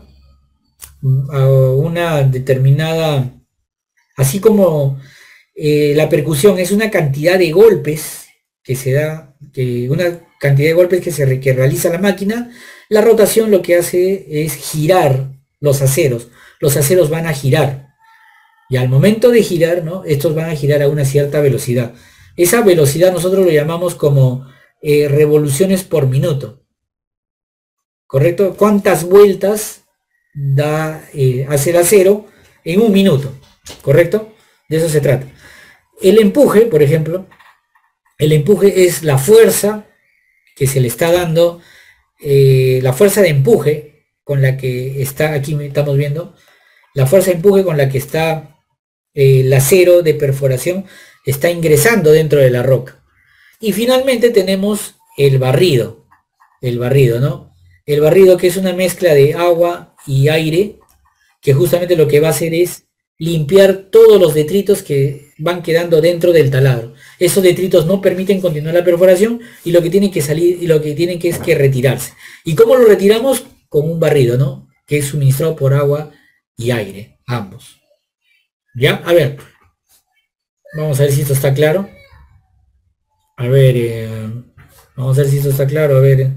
A una determinada, así como eh, la percusión es una cantidad de golpes que se da, que una cantidad de golpes que se que realiza la máquina, la rotación lo que hace es girar los aceros, los aceros van a girar, y al momento de girar, ¿no? Estos van a girar a una cierta velocidad. Esa velocidad nosotros lo llamamos como eh, revoluciones por minuto, ¿correcto? ¿Cuántas vueltas da eh, hace el acero en un minuto? ¿Correcto? De eso se trata. El empuje, por ejemplo, el empuje es la fuerza que se le está dando, eh, la fuerza de empuje con la que está, aquí estamos viendo, la fuerza de empuje con la que está el acero de perforación está ingresando dentro de la roca. Y finalmente tenemos el barrido, el barrido, ¿no? El barrido, que es una mezcla de agua y aire, que justamente lo que va a hacer es limpiar todos los detritos que van quedando dentro del taladro. Esos detritos no permiten continuar la perforación y lo que tienen que salir y lo que tienen que es que retirarse. ¿Y cómo lo retiramos? Con un barrido, ¿no? Que es suministrado por agua y aire, ambos. ¿Ya? A ver. Vamos a ver si esto está claro. A ver, eh, vamos a ver si esto está claro. A ver.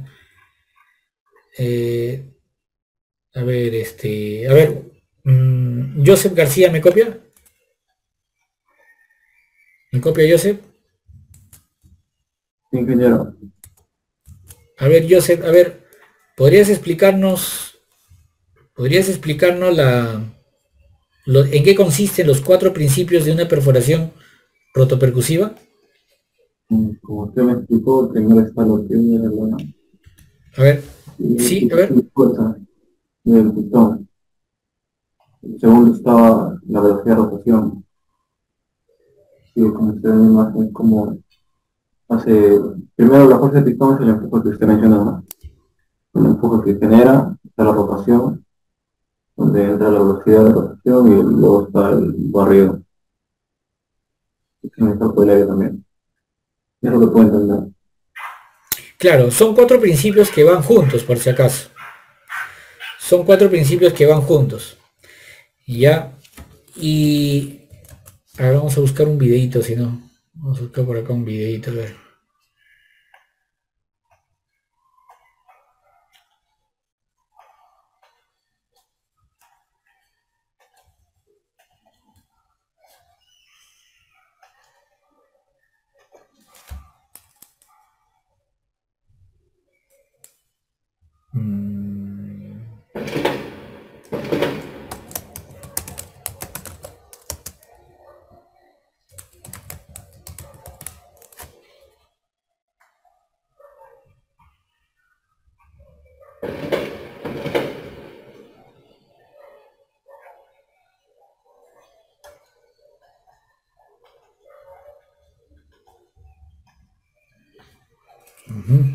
Eh, a ver, este. A ver. Mmm, Joseph García, ¿me copia? ¿Me copia Joseph? Ingeniero. A ver, Joseph, a ver, ¿podrías explicarnos, podrías explicarnos la, lo, en qué consisten los cuatro principios de una perforación rotopercusiva? Como usted me explicó, primero está lo que es la... A ver, sí, a ver. Fuerza del pistón. El segundo estaba la velocidad de rotación. Sí, como usted ve en la imagen, como hace, primero la fuerza del pistón es el empuje que usted mencionó, ¿no? El empuje que genera, está la rotación, donde entra la velocidad de rotación y luego está el barrido. Y está el aire también. Es lo que puedo entender. Claro, son cuatro principios que van juntos, por si acaso. Son cuatro principios que van juntos. Ya. Y a ver, vamos a buscar un videito, si no. Vamos a buscar por acá un videito, a ver. Mm. Uh-huh.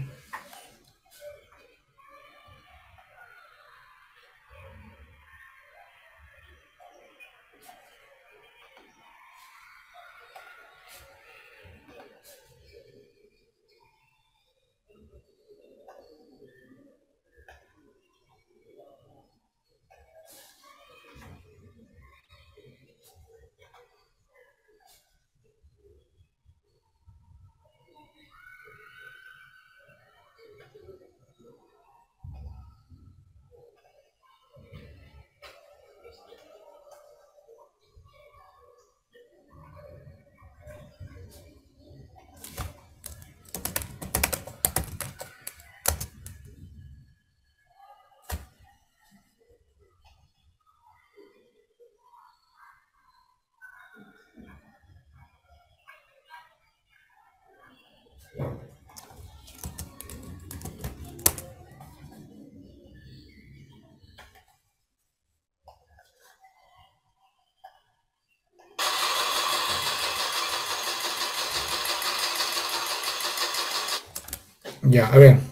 Ya, a ver.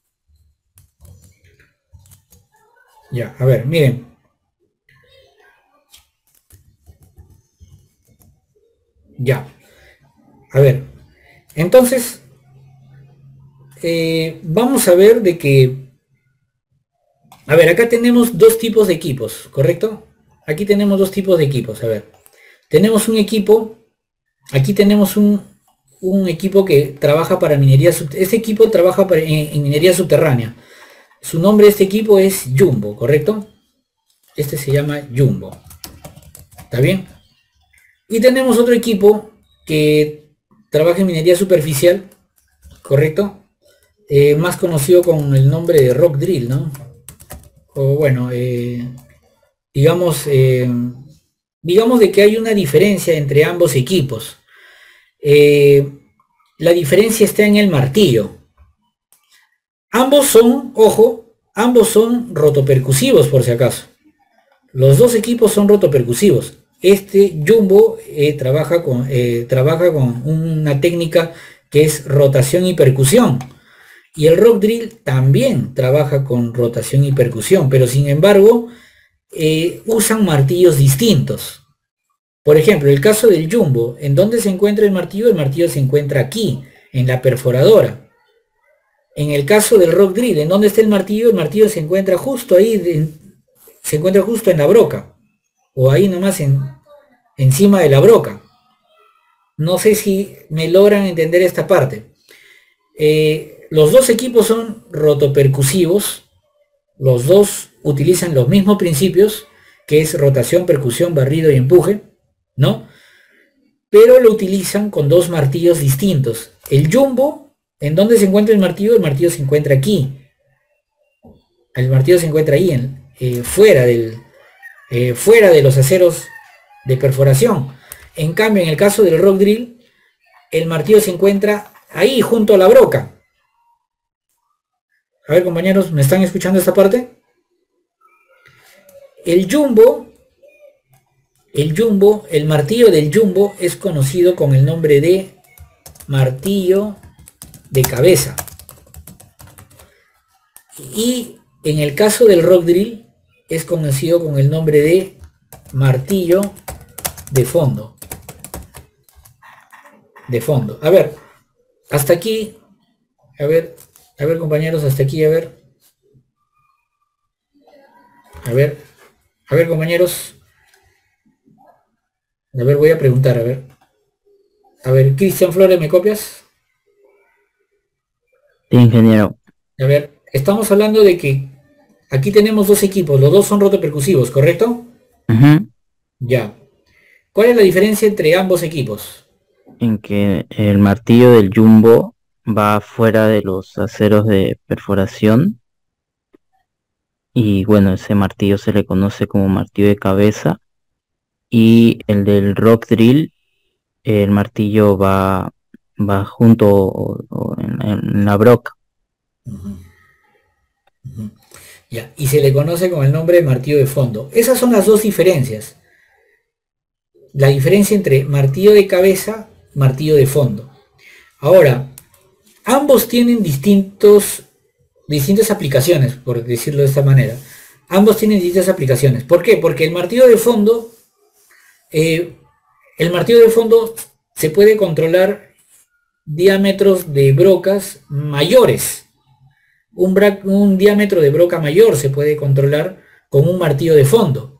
Ya, a ver, miren. Ya. A ver. Entonces, eh, vamos a ver de que... A ver, acá tenemos dos tipos de equipos, ¿correcto? Aquí tenemos dos tipos de equipos, a ver. Tenemos un equipo, aquí tenemos un, un equipo que trabaja para minería, este equipo trabaja para, en, en minería subterránea. Su nombre de este equipo es Jumbo, ¿correcto? Este se llama Jumbo. ¿Está bien? Y tenemos otro equipo que trabaja en minería superficial, ¿correcto? Eh, más conocido con el nombre de Rock Drill, ¿no? O bueno, eh, digamos, eh, digamos de que hay una diferencia entre ambos equipos. Eh, la diferencia está en el martillo. Ambos son, ojo, ambos son rotopercusivos por si acaso. Los dos equipos son rotopercusivos. Este Jumbo eh, trabaja, con, eh, trabaja con una técnica que es rotación y percusión. Y el Rock Drill también trabaja con rotación y percusión, pero sin embargo eh, usan martillos distintos. Por ejemplo, el caso del Jumbo, ¿en dónde se encuentra el martillo? El martillo se encuentra aquí, en la perforadora. En el caso del Rock Drill, ¿en dónde está el martillo? El martillo se encuentra justo ahí, de, se encuentra justo en la broca, o ahí nomás en, encima de la broca. No sé si me logran entender esta parte. Eh, los dos equipos son rotopercusivos, los dos utilizan los mismos principios, que es rotación, percusión, barrido y empuje, ¿no? Pero lo utilizan con dos martillos distintos. El Jumbo, ¿en dónde se encuentra el martillo? El martillo se encuentra aquí. El martillo se encuentra ahí, en, eh, fuera, del, eh, fuera de los aceros de perforación. En cambio, en el caso del Rock Drill, el martillo se encuentra ahí, junto a la broca. A ver, compañeros, ¿me están escuchando esta parte? El Jumbo, el Jumbo, el martillo del Jumbo es conocido con el nombre de martillo de cabeza. Y en el caso del Rock Drill es conocido con el nombre de martillo de fondo. De fondo. A ver, hasta aquí, a ver, a ver compañeros, hasta aquí, a ver. A ver, a ver compañeros. A ver, voy a preguntar, a ver. A ver, Cristian Flores, ¿me copias? Sí, ingeniero. A ver, estamos hablando de que aquí tenemos dos equipos, los dos son rotopercusivos, ¿correcto? Ujú. Ya. ¿Cuál es la diferencia entre ambos equipos? En que el martillo del Jumbo va fuera de los aceros de perforación y bueno, ese martillo se le conoce como martillo de cabeza, y el del Rock Drill, el martillo va, va junto o, o en, en la broca. Uh-huh. Uh-huh. Ya, y se le conoce con el nombre de martillo de fondo. Esas son las dos diferencias. La diferencia entre martillo de cabeza, martillo de fondo. Ahora, ambos tienen distintos, distintas aplicaciones, por decirlo de esta manera. Ambos tienen distintas aplicaciones. ¿Por qué? Porque el martillo de fondo, eh, el martillo de fondo se puede controlar diámetros de brocas mayores. Un, bra un diámetro de broca mayor se puede controlar con un martillo de fondo.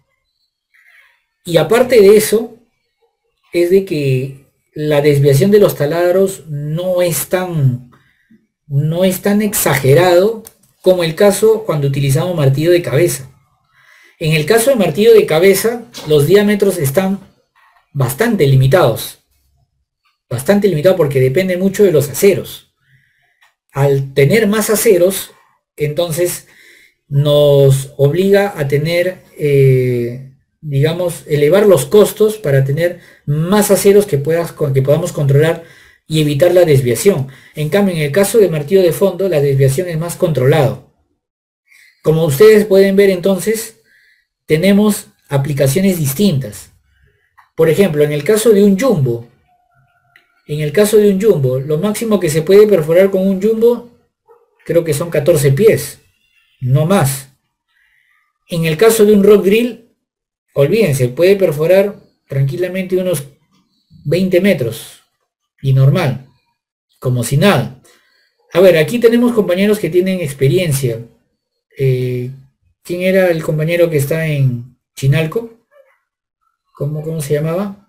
Y aparte de eso, es de que la desviación de los taladros no es tan, no es tan exagerado como el caso cuando utilizamos martillo de cabeza. En el caso de martillo de cabeza, los diámetros están bastante limitados. Bastante limitado porque depende mucho de los aceros. Al tener más aceros, entonces nos obliga a tener, eh, digamos, elevar los costos para tener más aceros que, puedas, que podamos controlar y evitar la desviación. En cambio, en el caso de martillo de fondo, la desviación es más controlado. Como ustedes pueden ver, entonces, tenemos aplicaciones distintas. Por ejemplo, en el caso de un jumbo, en el caso de un jumbo, lo máximo que se puede perforar con un jumbo, creo que son catorce pies, no más. En el caso de un rock drill, olvídense, puede perforar tranquilamente unos veinte metros, y normal, como si nada. A ver, aquí tenemos compañeros que tienen experiencia. Eh, ¿Quién era el compañero que está en Chinalco? ¿Cómo, cómo se llamaba?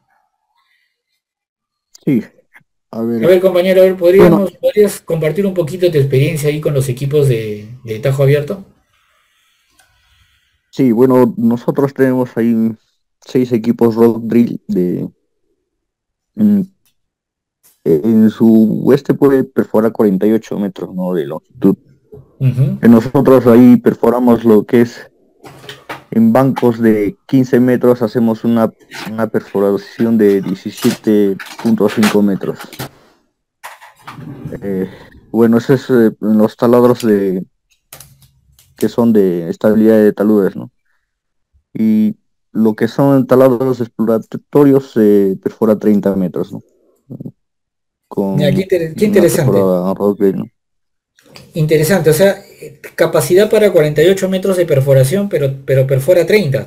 Sí. A ver, a ver compañero, a ver, ¿podríamos, bueno, ¿podrías compartir un poquito tu experiencia ahí con los equipos de, de tajo abierto? Sí, bueno, nosotros tenemos ahí seis equipos rock drill de en, en su este puede perforar cuarenta y ocho metros, ¿no?, de longitud. Uh-huh. Nosotros ahí perforamos lo que es en bancos de quince metros, hacemos una, una perforación de diecisiete punto cinco metros. Eh, bueno, eso es eh, los taladros de que son de estabilidad de taludes, ¿no? Y lo que son taladros exploratorios se perfora treinta metros, ¿no? Ya, qué, Con inter- qué una interesante. perforada rockbait, ¿no? Interesante, o sea, eh, capacidad para cuarenta y ocho metros de perforación, pero, pero perfora treinta.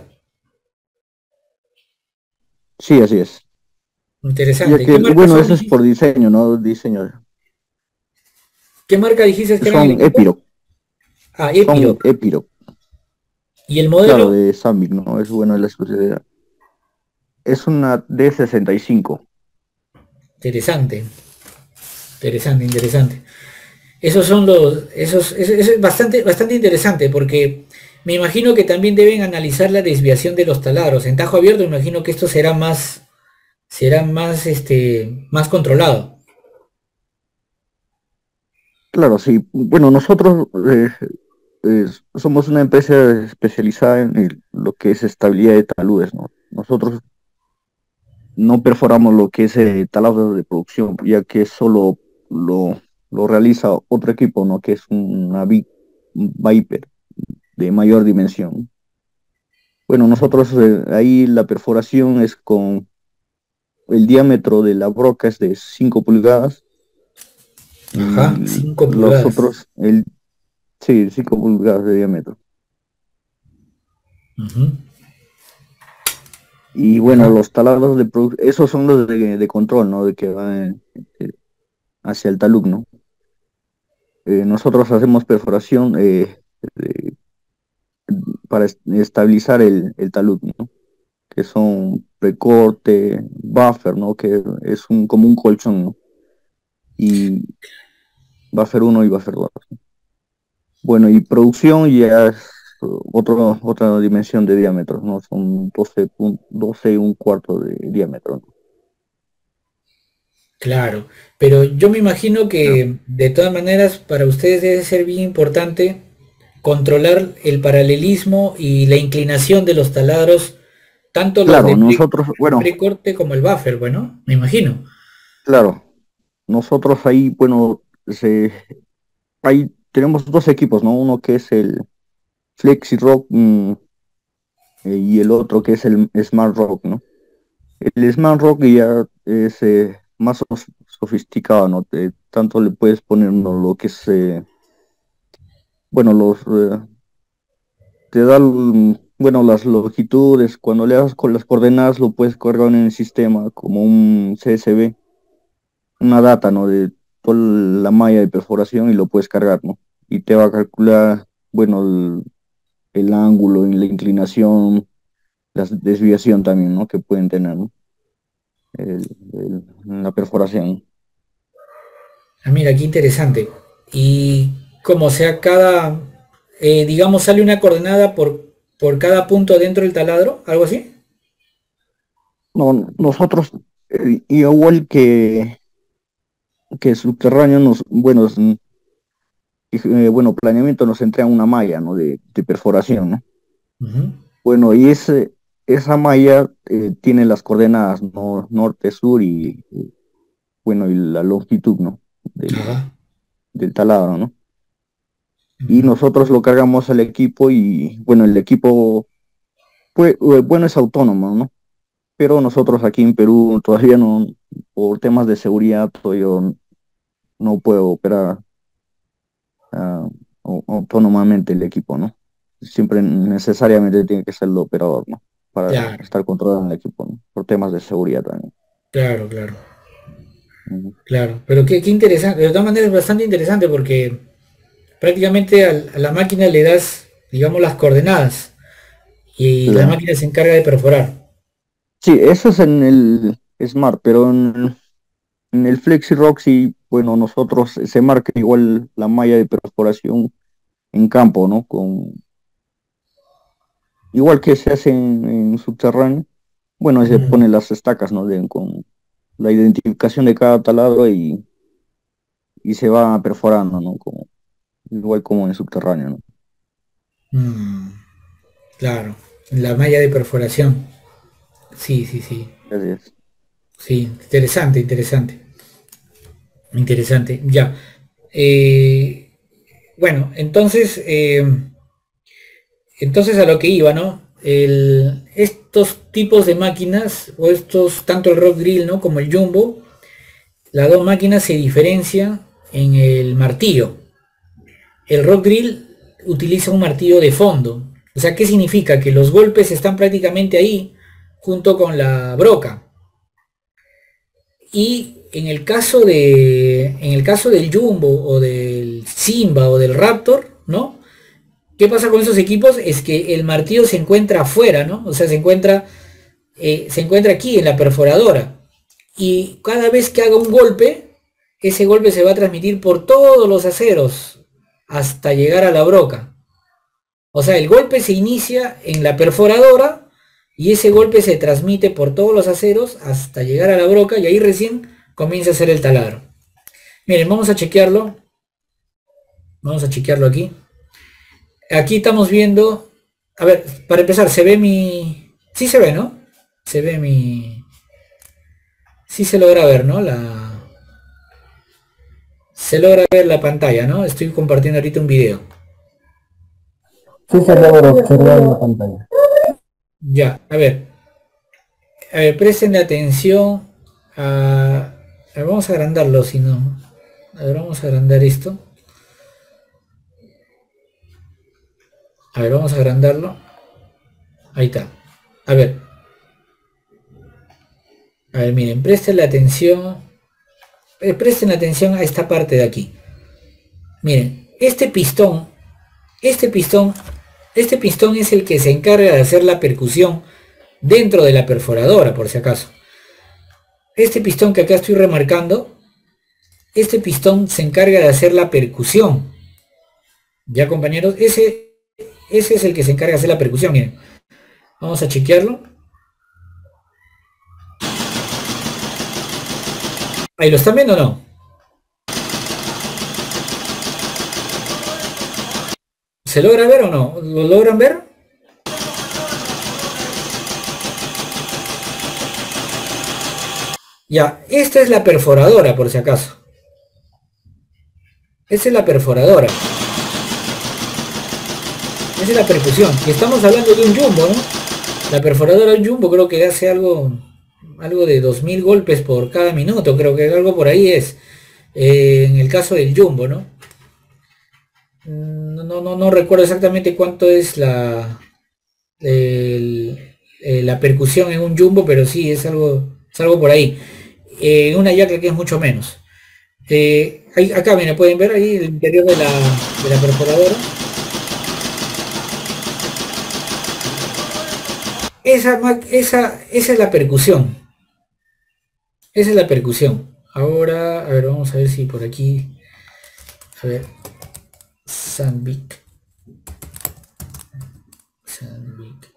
Sí, así es. Ya Interesante. ¿Qué que, marca bueno, son, eso es por dijiste? diseño, ¿no? Diseño. ¿Qué marca dijiste que era en el Son equipo? Epiroc, Ah, son Epiroc. Epiroc, ¿Y el claro, modelo? de Samic, ¿no? Es bueno la especialidad. Es una D sesenta y cinco. Interesante, interesante, interesante. Esos son los, esos, eso, eso es bastante, bastante interesante porque me imagino que también deben analizar la desviación de los taladros. En tajo abierto me imagino que esto será más, será más, este, más controlado. Claro, sí. Bueno, nosotros eh, eh, somos una empresa especializada en el- lo que es estabilidad de taludes, ¿no? Nosotros no perforamos lo que es eh, taladro de producción, ya que solo lo, lo realiza otro equipo, ¿no? Que es una Vi- Viper de mayor dimensión. Bueno, nosotros eh, ahí la perforación es con el diámetro de la broca es de cinco pulgadas Ajá, y cinco los pulgadas. otros, el, sí, cinco pulgadas de diámetro. Ujú. Y bueno, Ajá. los taladros de producción, esos son los de, de control, ¿no? De que van eh, hacia el talud, ¿no? Eh, nosotros hacemos perforación eh, eh, para est- estabilizar el, el talud, ¿no? Que son precorte, buffer, ¿no? Que es un, como un colchón, ¿no? Y buffer uno y buffer dos. Bueno, y producción ya es otro, otra dimensión de diámetros, ¿no? Son doce pun- doce y un cuarto de diámetro, ¿no? Claro, pero yo me imagino que de todas maneras para ustedes debe ser bien importante controlar el paralelismo y la inclinación de los taladros, tanto los Claro, de pre- nosotros, el bueno, precorte como el buffer, bueno, me imagino. claro, nosotros ahí, bueno, se, ahí tenemos dos equipos, ¿no? Uno que es el Flexi Rock mm, eh, y el otro que es el Smart Rock, ¿no? El Smart Rock ya es eh, más sos- sofisticado, ¿no? Te- tanto le puedes poner, ¿no? Lo que es, eh, bueno, los, eh, te da, el- bueno, las longitudes, cuando le das con las coordenadas lo puedes cargar en el sistema como un C S V, una data, ¿no? De toda la malla de perforación y lo puedes cargar, ¿no? Y te va a calcular, bueno, el, el ángulo y la inclinación, la desviación también, ¿no? Que pueden tener, ¿no? El- el- la perforación. Ah, mira, qué interesante. Y como sea cada, eh, digamos, sale una coordenada por, por cada punto dentro del taladro, algo así. No, nosotros, eh, igual que, que subterráneo, nos, bueno, es, mm, eh, bueno, planeamiento nos entrega una malla, ¿no? De, de perforación, ¿no? Ujú. Bueno, y ese, esa malla eh, tiene las coordenadas, ¿no? Norte, sur y, y, bueno, y la longitud, ¿no? Del, Ajá. del taladro, ¿no? Y Ujú. nosotros lo cargamos al equipo y, bueno, el equipo, pues, eh, bueno, es autónomo, ¿no? Pero nosotros aquí en Perú todavía no, por temas de seguridad, todavía no puedo operar ah, au- autónomamente el equipo, ¿no? Siempre necesariamente tiene que ser el operador, ¿no? Para Claro, estar controlando el equipo, ¿no? Por temas de seguridad también. claro, claro. Ujú. Claro, pero qué, qué interesante, de todas maneras es bastante interesante porque prácticamente al- a la máquina le das, digamos, las coordenadas y la Claro. máquina se encarga de perforar. Sí, eso es en el Smart, pero en, en el Flexi Rock sí, bueno, nosotros se marca igual la malla de perforación en campo, ¿no? Con, igual que se hace en, en subterráneo, bueno, se Mm, ponen las estacas, ¿no? De- con la identificación de cada taladro y, y se va perforando, ¿no? Como, igual como en subterráneo, ¿no? mm, claro, la malla de perforación. Sí, sí, sí. Así es. Sí, interesante, interesante. Interesante. Ya. Eh, bueno, entonces, eh, entonces a lo que iba, ¿no? el, estos tipos de máquinas, o estos, tanto el Rock Drill, ¿no?, como el Jumbo, las dos máquinas se diferencian en el martillo. El Rock Drill utiliza un martillo de fondo. O sea, ¿qué significa? Que los golpes están prácticamente ahí, junto con la broca. Y en el caso de, en el caso del Jumbo, o del Simba, o del Raptor, ¿no? ¿Qué pasa con esos equipos? Es que el martillo se encuentra afuera, ¿no? O sea, se encuentra, eh, se encuentra aquí, en la perforadora. Y cada vez que haga un golpe, ese golpe se va a transmitir por todos los aceros hasta llegar a la broca. O sea, el golpe se inicia en la perforadora y ese golpe se transmite por todos los aceros hasta llegar a la broca, y ahí recién comienza a hacer el taladro. Miren, vamos a chequearlo. Vamos a chequearlo aquí. Aquí estamos viendo, a ver, para empezar, se ve mi... Sí se ve, ¿no? Se ve mi... Sí se logra ver, ¿no? La... Se logra ver la pantalla, ¿no? Estoy compartiendo ahorita un video. Sí se logra observar en la pantalla. Ya, a ver. A ver, presten atención a... a ver, vamos a agrandarlo, si no. A ver, vamos a agrandar esto. A ver, vamos a agrandarlo. Ahí está. A ver. A ver, miren, presten la atención. Eh, presten atención a esta parte de aquí. Miren, este pistón, este pistón, este pistón es el que se encarga de hacer la percusión dentro de la perforadora, por si acaso. Este pistón que acá estoy remarcando, este pistón se encarga de hacer la percusión. Ya, compañeros, ese, ese es el que se encarga de hacer la percusión. Miren, vamos a chequearlo. Ahí, ¿lo están viendo o no? ¿Se logra ver o no? ¿Lo logran ver? Ya, esta es la perforadora, por si acaso. Esta es la perforadora. Esa es la percusión. Y estamos hablando de un Jumbo, ¿no? La perforadora del Jumbo creo que hace algo... algo de dos mil golpes por cada minuto, creo que algo por ahí es, eh, en el caso del Jumbo, ¿no? No, no, no, no recuerdo exactamente cuánto es la, el, eh, la percusión en un Jumbo, pero sí, es algo, es algo por ahí. En eh, una Yacla que es mucho menos. Eh, ahí, acá, miren, pueden ver ahí el interior de la, de la perforadora. Esa, esa, esa es la percusión. Esa es la percusión. Ahora, a ver, vamos a ver si por aquí... A ver... Sandvik. Sandvik.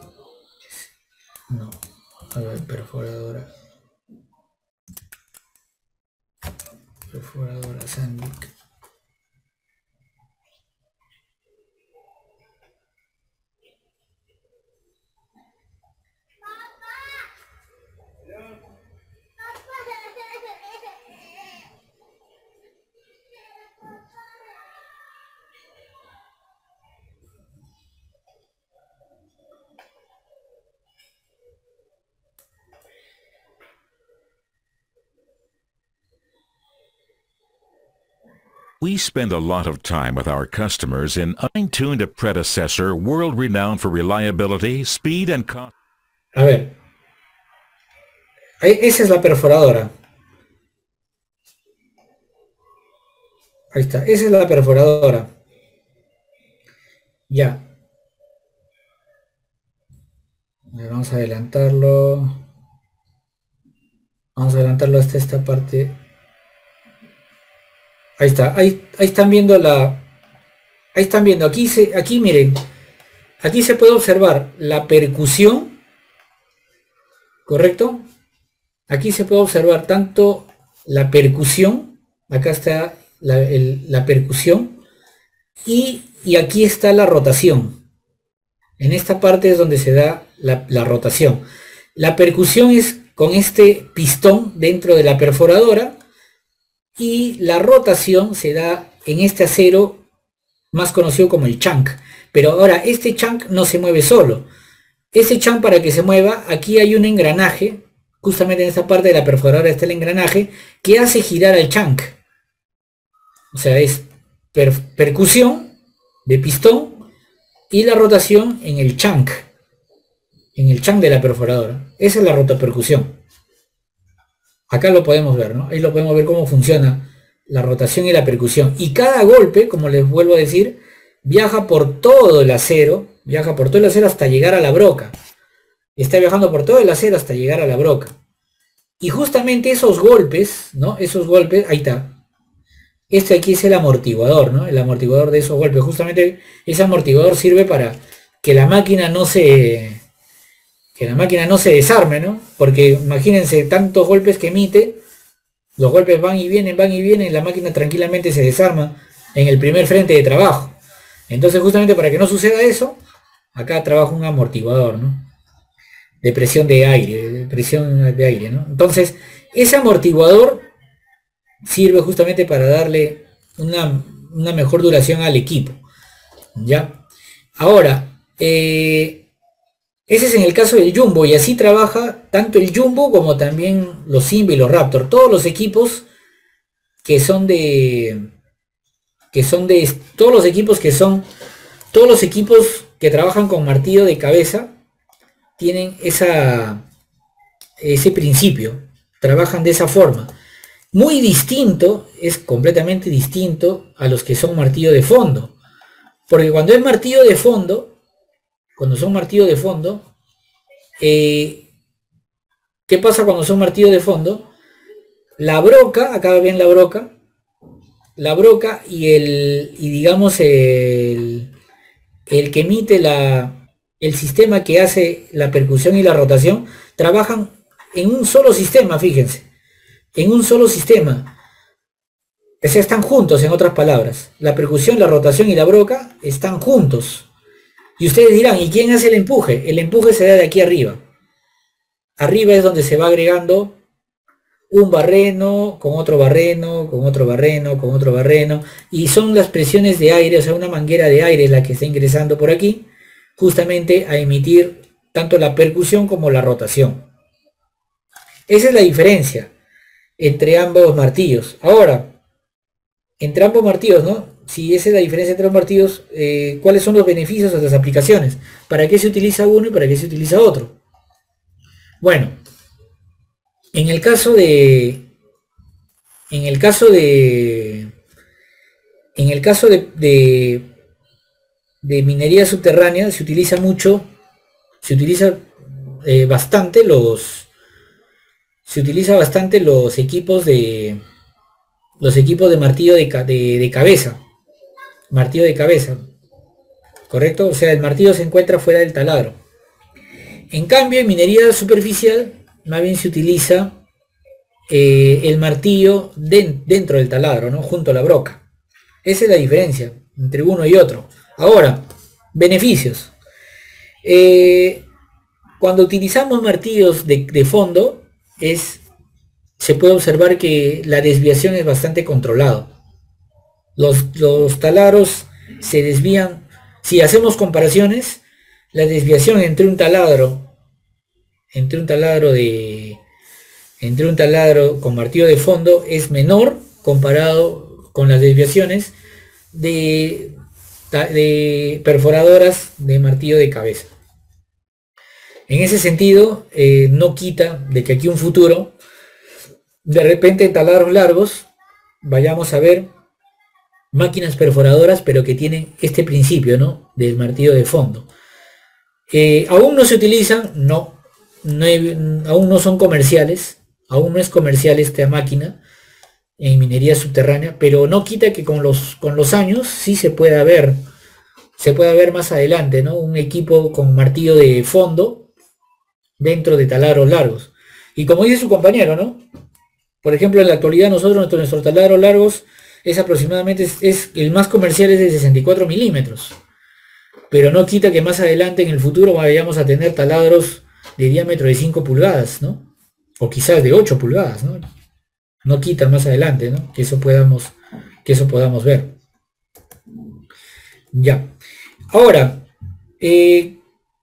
No. A ver, perforadora. Perforadora Sandvik. We spend a lot of time with our customers in fine-tuned a predecessor world-renowned for reliability, speed, and cost. A ver. Ahí, esa es la perforadora. Ahí está. Esa es la perforadora. Ya. A ver, vamos a adelantarlo. Vamos a adelantarlo hasta esta parte. Ahí está, ahí, ahí están viendo la... Ahí están viendo, aquí, se, aquí miren, aquí se puede observar la percusión, ¿correcto? Aquí se puede observar tanto la percusión, acá está la, el, la percusión, y, y aquí está la rotación. En esta parte es donde se da la, la rotación. La percusión es con este pistón dentro de la perforadora, y la rotación se da en este acero más conocido como el chunk. Pero ahora este chunk no se mueve solo. ese chan, para que se mueva, aquí hay un engranaje, justamente en esta parte de la perforadora está el engranaje, que hace girar al chank. O sea, es per percusión de pistón y la rotación en el chank, en el chank de la perforadora. Esa es la rotapercusión. Acá lo podemos ver, ¿no? Ahí lo podemos ver cómo funciona la rotación y la percusión. Y cada golpe, como les vuelvo a decir, viaja por todo el acero, viaja por todo el acero hasta llegar a la broca. Está viajando por todo el acero hasta llegar a la broca. Y justamente esos golpes, ¿no? Esos golpes, ahí está. Este aquí es el amortiguador, ¿no? El amortiguador de esos golpes. Justamente ese amortiguador sirve para que la máquina no se... que la máquina no se desarme, ¿no? Porque imagínense tantos golpes que emite, los golpes van y vienen, van y vienen, la máquina tranquilamente se desarma en el primer frente de trabajo. Entonces justamente para que no suceda eso, acá trabaja un amortiguador, ¿no? De presión de aire, de presión de aire, ¿no? Entonces, ese amortiguador sirve justamente para darle una, una mejor duración al equipo, ¿ya? Ahora, eh, ese es en el caso del Jumbo, y así trabaja tanto el Jumbo como también los Simba y los Raptor. Todos los equipos que son de... que son de... todos los equipos que son... todos los equipos que trabajan con martillo de cabeza tienen esa, ese principio, trabajan de esa forma. Muy distinto, es completamente distinto a los que son martillo de fondo. Porque cuando es martillo de fondo, cuando son martillo de fondo, eh, ¿qué pasa cuando son martillo de fondo? La broca, acá ven la broca, la broca y el, y digamos el, el que emite la, el sistema que hace la percusión y la rotación, trabajan en un solo sistema, fíjense, en un solo sistema. O sea, están juntos, en otras palabras. La percusión, la rotación y la broca están juntos. Y ustedes dirán, ¿y quién hace el empuje? El empuje se da de aquí arriba. Arriba es donde se va agregando un barreno, con otro barreno, con otro barreno, con otro barreno. Y son las presiones de aire, o sea, una manguera de aire es la que está ingresando por aquí, justamente a emitir tanto la percusión como la rotación. Esa es la diferencia entre ambos martillos. Ahora, entre ambos martillos, ¿no? Si esa es la diferencia entre los martillos, eh, ¿cuáles son los beneficios de las aplicaciones? ¿Para qué se utiliza uno y para qué se utiliza otro? Bueno, en el caso de... En el caso de... En el caso de... de de minería subterránea se utiliza mucho, se utiliza eh, bastante los, se utiliza bastante los equipos de, los equipos de martillo de, de, de cabeza, martillo de cabeza, ¿correcto? O sea, el martillo se encuentra fuera del taladro. En cambio, en minería superficial, más bien se utiliza eh, el martillo de, dentro del taladro, ¿no? Junto a la broca. Esa es la diferencia entre uno y otro. Ahora, beneficios. Eh, cuando utilizamos martillos de, de fondo, es, se puede observar que la desviación es bastante controlada. Los, los taladros se desvían. Si hacemos comparaciones, la desviación entre un taladro, entre un taladro de, entre un taladro con martillo de fondo es menor comparado con las desviaciones de de perforadoras de martillo de cabeza. En ese sentido, eh, no quita de que aquí un futuro, de repente en taladros largos, vayamos a ver máquinas perforadoras, pero que tienen este principio, ¿no? Del martillo de fondo. Eh, aún no se utilizan, no, no hay, aún no son comerciales, aún no es comercial esta máquina en minería subterránea, pero no quita que con los, con los años sí se pueda ver, se pueda ver más adelante, ¿no? Un equipo con martillo de fondo dentro de taladros largos. Y como dice su compañero, ¿no? Por ejemplo, en la actualidad nosotros, nuestros, nuestros taladros largos es aproximadamente, es, es el más comercial es de sesenta y cuatro milímetros. Pero no quita que más adelante en el futuro vayamos a tener taladros de diámetro de cinco pulgadas, ¿no? O quizás de ocho pulgadas, ¿no? No quita más adelante, ¿no? Que eso podamos, que eso podamos ver. Ya. Ahora, eh,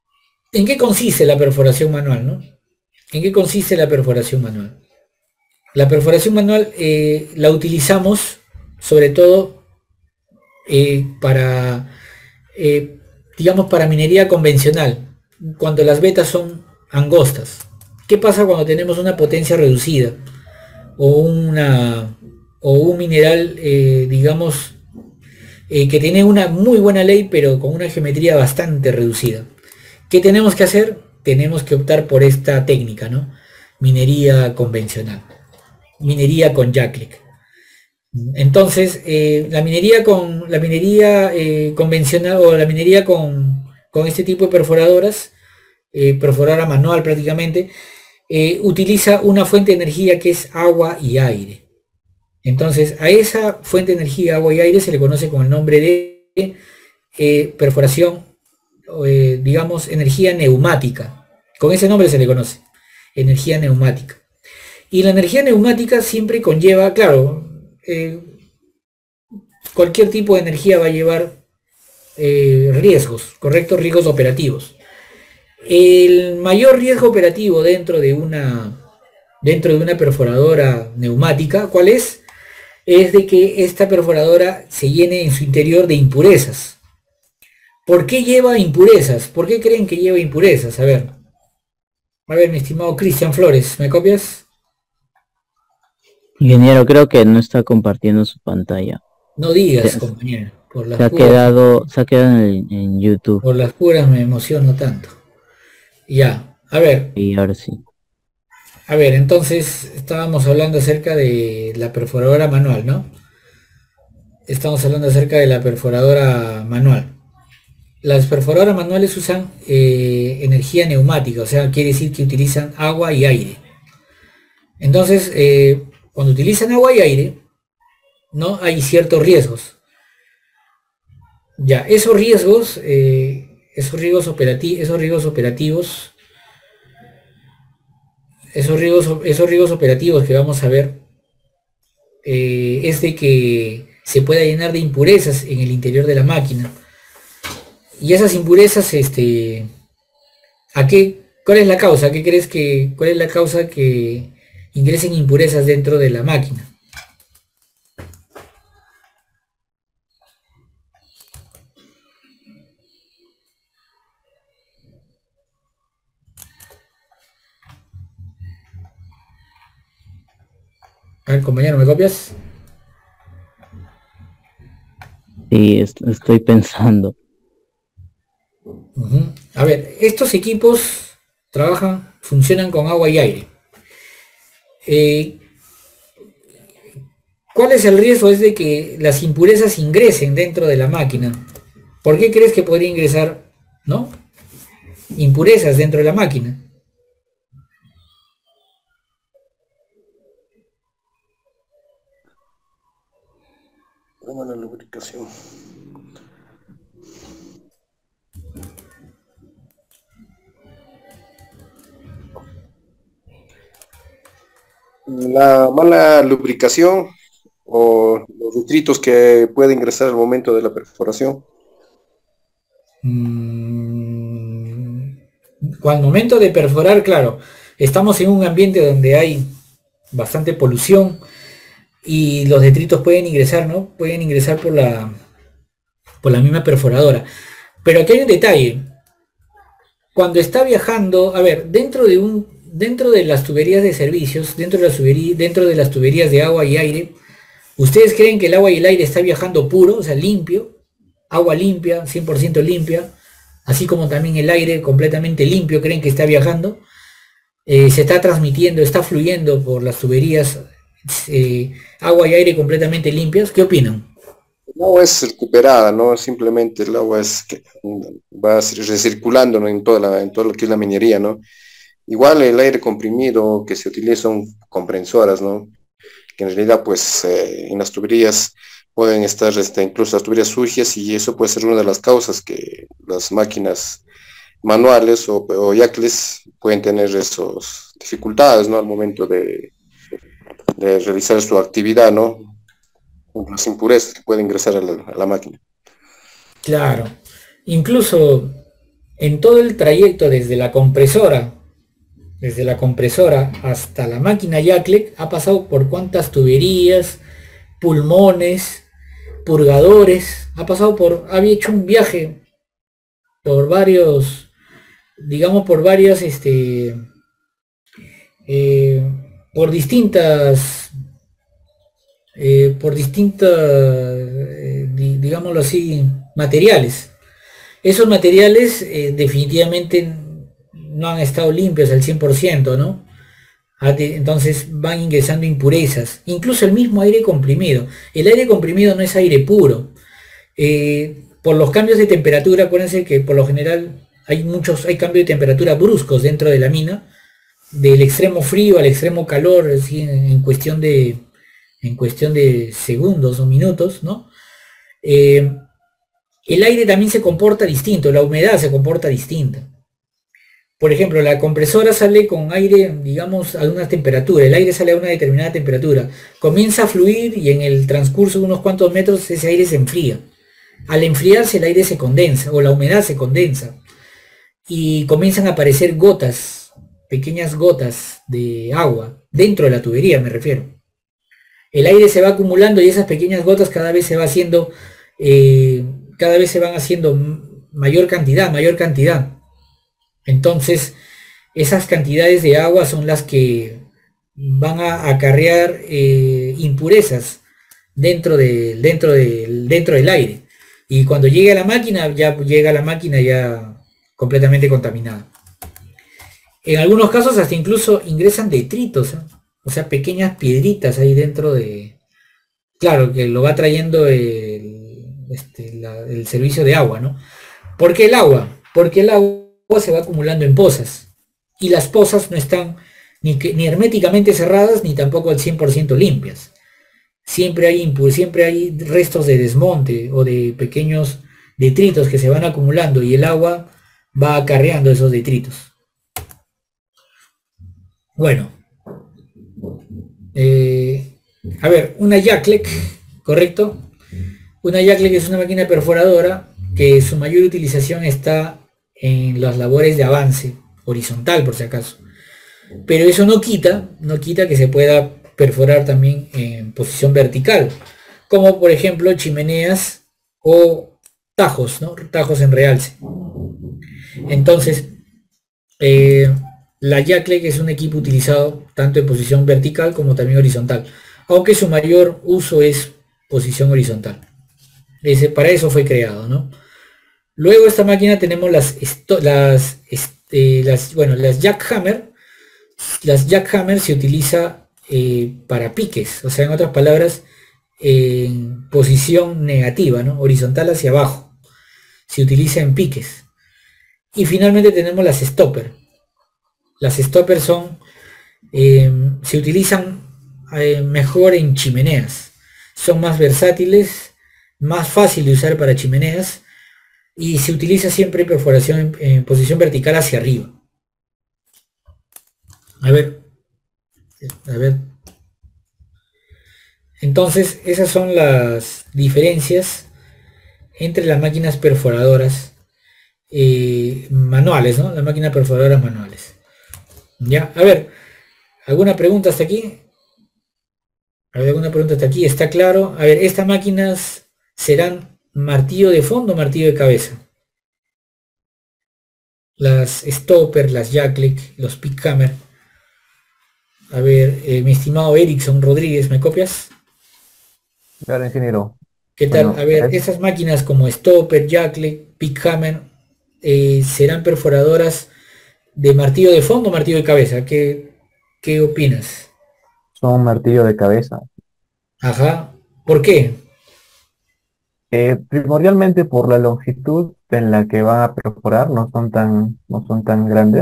¿En qué consiste la perforación manual, no? ¿En qué consiste la perforación manual? La perforación manual eh, la utilizamos sobre todo eh, para, eh, digamos, para minería convencional, cuando las vetas son angostas. ¿Qué pasa cuando tenemos una potencia reducida o, una, o un mineral, eh, digamos, eh, que tiene una muy buena ley pero con una geometría bastante reducida? ¿Qué tenemos que hacer? Tenemos que optar por esta técnica, ¿no? Minería convencional, minería con jackleg. Entonces, eh, la minería con la minería eh, convencional o la minería con, con este tipo de perforadoras, eh, perforadora manual prácticamente, eh, utiliza una fuente de energía que es agua y aire. Entonces, a esa fuente de energía, agua y aire, se le conoce con el nombre de eh, perforación, eh, digamos, energía neumática. Con ese nombre se le conoce, energía neumática. Y la energía neumática siempre conlleva, claro, eh, cualquier tipo de energía va a llevar eh, riesgos, correctos, riesgos operativos. El mayor riesgo operativo dentro de una dentro de una perforadora neumática, ¿cuál es? Es de que esta perforadora se llene en su interior de impurezas. ¿Por qué lleva impurezas? ¿Por qué creen que lleva impurezas? A ver, a ver, mi estimado Cristian Flores, ¿me copias? Ingeniero, creo que no está compartiendo su pantalla. No digas, Se, compañero. Por las se ha puras, quedado, se ha quedado en, en YouTube. por las puras me emociono tanto. Ya, a ver. Y ahora sí. A ver, entonces estábamos hablando acerca de la perforadora manual, ¿no? Estamos hablando acerca de la perforadora manual. Las perforadoras manuales usan eh, energía neumática, o sea, quiere decir que utilizan agua y aire. Entonces, eh, cuando utilizan agua y aire, ¿no? Hay ciertos riesgos. Ya, esos riesgos, eh, esos riesgos operativos, esos riesgos operativos, esos riesgos, esos riesgos operativos que vamos a ver, eh, es de que se pueda llenar de impurezas en el interior de la máquina. Y esas impurezas, este, ¿a qué? ¿Cuál es la causa? ¿Qué crees que, cuál es la causa que ingresen impurezas dentro de la máquina? A ver, compañero, ¿me copias? Sí, est estoy pensando. Uh-huh. A ver, estos equipos trabajan, funcionan con agua y aire. Eh, ¿Cuál es el riesgo? Es de que las impurezas ingresen dentro de la máquina. ¿Por qué crees que podría ingresar, no? Impurezas dentro de la máquina. La lubricación. La mala lubricación o los detritos que puede ingresar al momento de la perforación. Mm, al momento de perforar, claro, estamos en un ambiente donde hay bastante polución y los detritos pueden ingresar, ¿no? Pueden ingresar por la, por la misma perforadora. Pero aquí hay un detalle. Cuando está viajando, a ver, dentro de un, dentro de las tuberías de servicios, dentro de las tuberías, dentro de las tuberías de agua y aire, ¿ustedes creen que el agua y el aire está viajando puro, o sea, limpio? Agua limpia, cien por ciento limpia, así como también el aire completamente limpio, ¿creen que está viajando? Eh, se está transmitiendo, está fluyendo por las tuberías eh, agua y aire completamente limpias. ¿Qué opinan? El agua es recuperada, ¿no? Simplemente el agua es que va recirculando, ¿no? en toda la, en todo lo que es la minería, ¿no? Igual el aire comprimido que se utiliza son compresoras, ¿no? Que en realidad, pues, eh, en las tuberías pueden estar este, incluso las tuberías sucias y eso puede ser una de las causas que las máquinas manuales o, o yackles pueden tener esas dificultades, ¿no? Al momento de, de realizar su actividad, ¿no? Las impurezas que pueden ingresar a la, a la máquina. Claro. Incluso En todo el trayecto desde la compresora, desde la compresora hasta la máquina Jacklek, ha pasado por cuántas tuberías, pulmones, purgadores, ha pasado por, había hecho un viaje por varios, digamos por varias, este, eh, por distintas, eh, por distintas, eh, di- digámoslo así, materiales. Esos materiales eh, definitivamente no han estado limpios al cien por ciento, ¿no? Ah, de- Entonces van ingresando impurezas, incluso el mismo aire comprimido. El aire comprimido no es aire puro. Eh, por los cambios de temperatura, acuérdense que por lo general hay muchos, hay cambios de temperatura bruscos dentro de la mina, del extremo frío al extremo calor, así, en, en cuestión de, en cuestión de segundos o minutos, ¿no? Eh, el aire también se comporta distinto, la humedad se comporta distinta. Por ejemplo, la compresora sale con aire, digamos, a una temperatura, el aire sale a una determinada temperatura, comienza a fluir y en el transcurso de unos cuantos metros ese aire se enfría. Al enfriarse el aire se condensa o la humedad se condensa y comienzan a aparecer gotas, pequeñas gotas de agua, dentro de la tubería me refiero. El aire se va acumulando y esas pequeñas gotas cada vez se va haciendo, eh, cada vez se van haciendo mayor cantidad, mayor cantidad. Entonces, esas cantidades de agua son las que van a acarrear eh, impurezas dentro, de, dentro, del, dentro del aire. Y cuando llegue a la máquina, ya llega a la máquina ya completamente contaminada. En algunos casos hasta incluso ingresan detritos, ¿eh? O sea, pequeñas piedritas ahí dentro de... Claro, que lo va trayendo el, este, la- el servicio de agua, ¿no? ¿Por qué el agua? Porque el agua se va acumulando en pozas. Y las pozas no están ni, que- ni herméticamente cerradas, ni tampoco al cien por ciento limpias. Siempre hay impu- siempre hay restos de desmonte o de pequeños detritos que se van acumulando y el agua va acarreando esos detritos. Bueno, eh, a ver, una Jacklek, ¿correcto? Una Jacklek es una máquina perforadora que su mayor utilización está en las labores de avance, horizontal por si acaso. Pero eso no quita, no quita que se pueda perforar también en posición vertical, como por ejemplo chimeneas o tajos, ¿no? Tajos en realce. Entonces, eh, la Jacklek es un equipo utilizado tanto en posición vertical como también horizontal, aunque su mayor uso es posición horizontal. Ese, para eso fue creado, ¿no? Luego de esta máquina tenemos las, esto- las, este, las, bueno, las jackhammer. Las jackhammer se utiliza eh, para piques, o sea, en otras palabras, en posición negativa, ¿no? Horizontal hacia abajo. Se utiliza en piques. Y finalmente tenemos las stopper. Las stopper son, eh, se utilizan eh, mejor en chimeneas. Son más versátiles, más fácil de usar para chimeneas y se utiliza siempre perforación en, en posición vertical hacia arriba. A ver, a ver. Entonces, esas son las diferencias entre las máquinas perforadoras eh, manuales, ¿no? Las máquinas perforadoras manuales. Ya, a ver, ¿alguna pregunta hasta aquí? A ver, ¿alguna pregunta hasta aquí? ¿Está claro? A ver, ¿estas máquinas serán martillo de fondo o martillo de cabeza? Las stopper, las Jacklek, los pickhammer. A ver, eh, mi estimado Erickson Rodríguez, ¿me copias? Claro, ingeniero. ¿Qué tal? Bueno, A ver, es- esas máquinas como stopper, Jacklek, pickhammer, eh, ¿serán perforadoras de martillo de fondo o martillo de cabeza? ¿Qué, qué opinas? son martillo de cabeza. Ajá. ¿Por qué? Eh, primordialmente por la longitud en la que van a perforar, no son tan, no son tan grandes.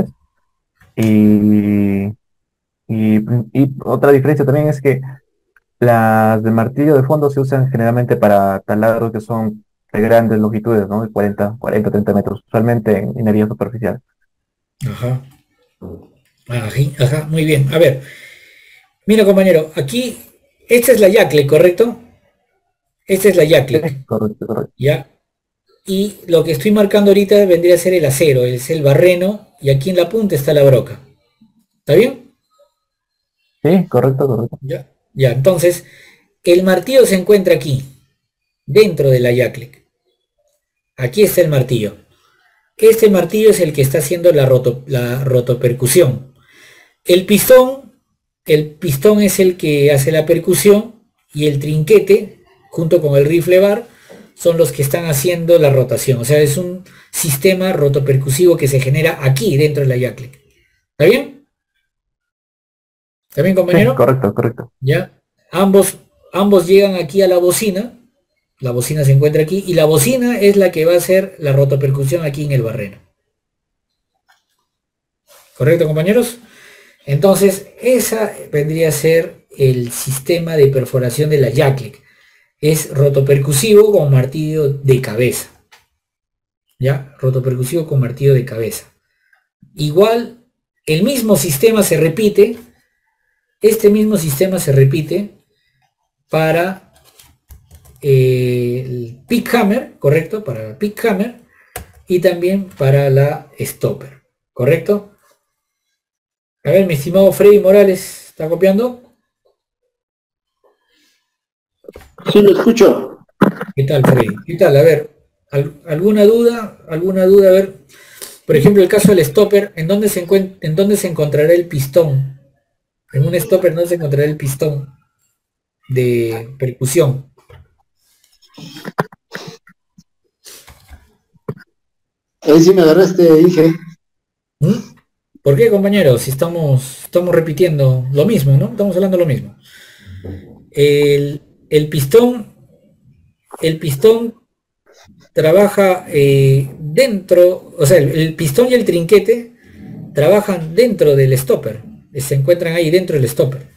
Y, y, y otra diferencia también es que las de martillo de fondo se usan generalmente para taladros que son de grandes longitudes, ¿no? De cuarenta, cuarenta, treinta metros, usualmente en minería superficial. Ajá. Ají, ajá, muy bien. A ver, mira compañero, aquí, esta es la Jacklek, ¿correcto? Esta es la Jacklek, Correcto, correcto. ¿ya? y lo que estoy marcando ahorita vendría a ser el acero, es el barreno, y aquí en la punta está la broca. ¿Está bien? Sí, correcto, correcto. Ya, ya, entonces, el martillo se encuentra aquí, dentro de la Yaclec. Aquí está el martillo. Este martillo es el que está haciendo la, roto, la rotopercusión. El pistón, el pistón es el que hace la percusión, y el trinquete, junto con el rifle bar, son los que están haciendo la rotación. O sea, es un sistema rotopercusivo que se genera aquí, dentro de la Yaclec. ¿Está bien? ¿Está bien, compañero? Sí, correcto, correcto. Ya. Ambos, ambos llegan aquí a la bocina. La bocina se encuentra aquí, y la bocina es la que va a hacer la rotopercusión aquí en el barreno. ¿Correcto, compañeros? Entonces, esa vendría a ser el sistema de perforación de la Yaclec. Es rotopercusivo con martillo de cabeza. ¿Ya? Rotopercusivo con martillo de cabeza. Igual, el mismo sistema se repite. Este mismo sistema se repite para eh, el pick hammer, correcto, para el pick hammer, y también para la stopper, correcto. A ver, mi estimado Freddy Morales, ¿está copiando? Sí, lo escucho. ¿Qué tal, Freddy? ¿Qué tal? A ver, ¿al- ¿alguna duda? ¿Alguna duda? A ver, por ejemplo, el caso del stopper, ¿en dónde se encuent- en dónde se encontrará el pistón? En un stopper no se encontrará el pistón de percusión. Ahí sí me agarraste, dije. ¿Mm? ¿Por qué, compañeros? Si estamos, estamos repitiendo lo mismo, ¿no? Estamos hablando lo mismo. El, el pistón, el pistón trabaja eh, dentro, o sea, el, el pistón y el trinquete trabajan dentro del stopper, se encuentran ahí dentro del stopper.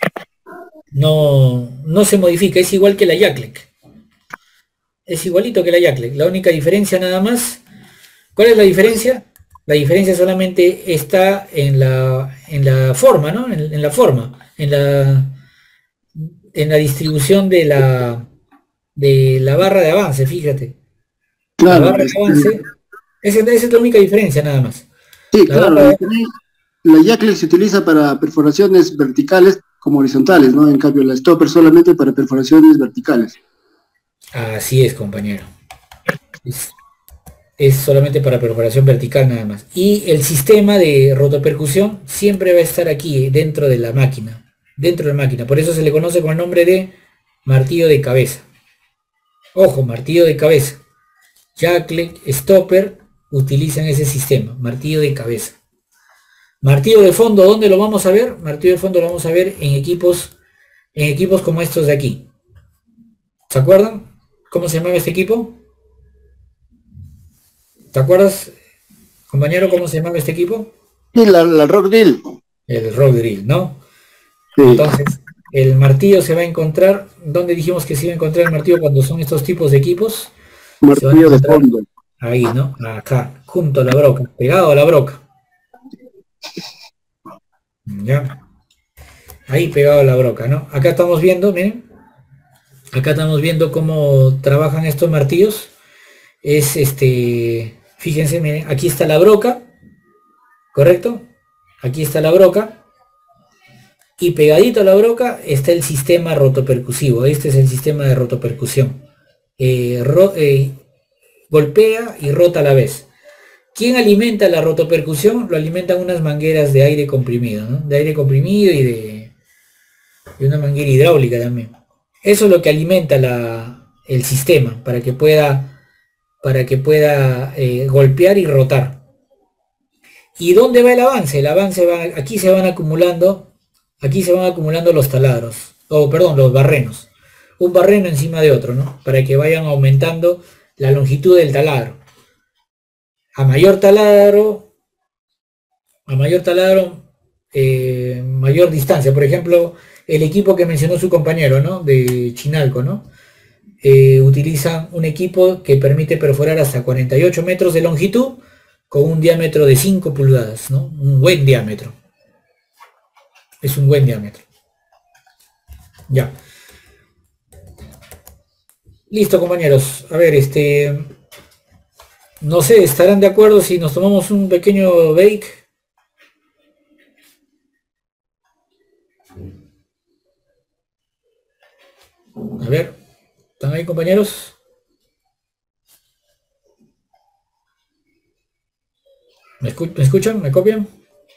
No, no se modifica, es igual que la Yaclec. Es igualito que la Yaclec. La única diferencia nada más. ¿Cuál es la diferencia? La diferencia solamente está en la, en la forma, ¿no? En, en la forma, en la, en la distribución de la, de la barra de avance, fíjate. Claro, La barra de este- avance, esa, esa es la única diferencia nada más. Sí, La claro. barra de- La Yaclec se utiliza para perforaciones verticales como horizontales, ¿no? En cambio, la Stopper solamente para perforaciones verticales. Así es, compañero. Es, es solamente para perforación vertical nada más. Y el sistema de rotopercusión siempre va a estar aquí, dentro de la máquina. Dentro de la máquina. Por eso se le conoce con el nombre de martillo de cabeza. Ojo, martillo de cabeza. Yaclec, Stopper utilizan ese sistema, martillo de cabeza. Martillo de fondo, ¿dónde lo vamos a ver? Martillo de fondo lo vamos a ver en equipos, en equipos como estos de aquí. ¿Se acuerdan? ¿Cómo se llamaba este equipo? ¿Te acuerdas, compañero, cómo se llamaba este equipo? Sí, la, la Rock Drill. El Rock Drill, ¿no? Sí. Entonces, el martillo se va a encontrar, ¿dónde dijimos que se iba a encontrar el martillo cuando son estos tipos de equipos? Se van a Martillo de encontrar fondo. ahí, ¿no? Acá, junto a la broca, pegado a la broca. Ya. Ahí pegado a la broca, ¿no? Acá estamos viendo, miren. Acá estamos viendo cómo trabajan estos martillos. Es este, fíjense, miren, aquí está la broca, ¿correcto? Aquí está la broca. Y pegadito a la broca está el sistema rotopercusivo. Este es el sistema de rotopercusión. Eh, ro- eh, golpea y rota a la vez. ¿Quién alimenta la rotopercusión? Lo alimentan unas mangueras de aire comprimido, ¿no? De aire comprimido y de, y una manguera hidráulica también. Eso es lo que alimenta la, el sistema para que pueda, para que pueda eh, golpear y rotar. ¿Y dónde va el avance? El avance va, aquí se van acumulando, aquí se van acumulando los taladros, o perdón, los barrenos. Un barreno encima de otro, ¿no? Para que vayan aumentando la longitud del taladro. A mayor taladro, a mayor taladro, eh, mayor distancia. Por ejemplo, el equipo que mencionó su compañero, ¿no? De Chinalco, ¿no? Eh, utilizan un equipo que permite perforar hasta cuarenta y ocho metros de longitud con un diámetro de cinco pulgadas, ¿no? Un buen diámetro. Es un buen diámetro. Ya. Listo, compañeros. A ver, este... no sé, ¿estarán de acuerdo si nos tomamos un pequeño break? A ver, ¿están ahí, compañeros? ¿Me, escu ¿Me escuchan? ¿Me copian?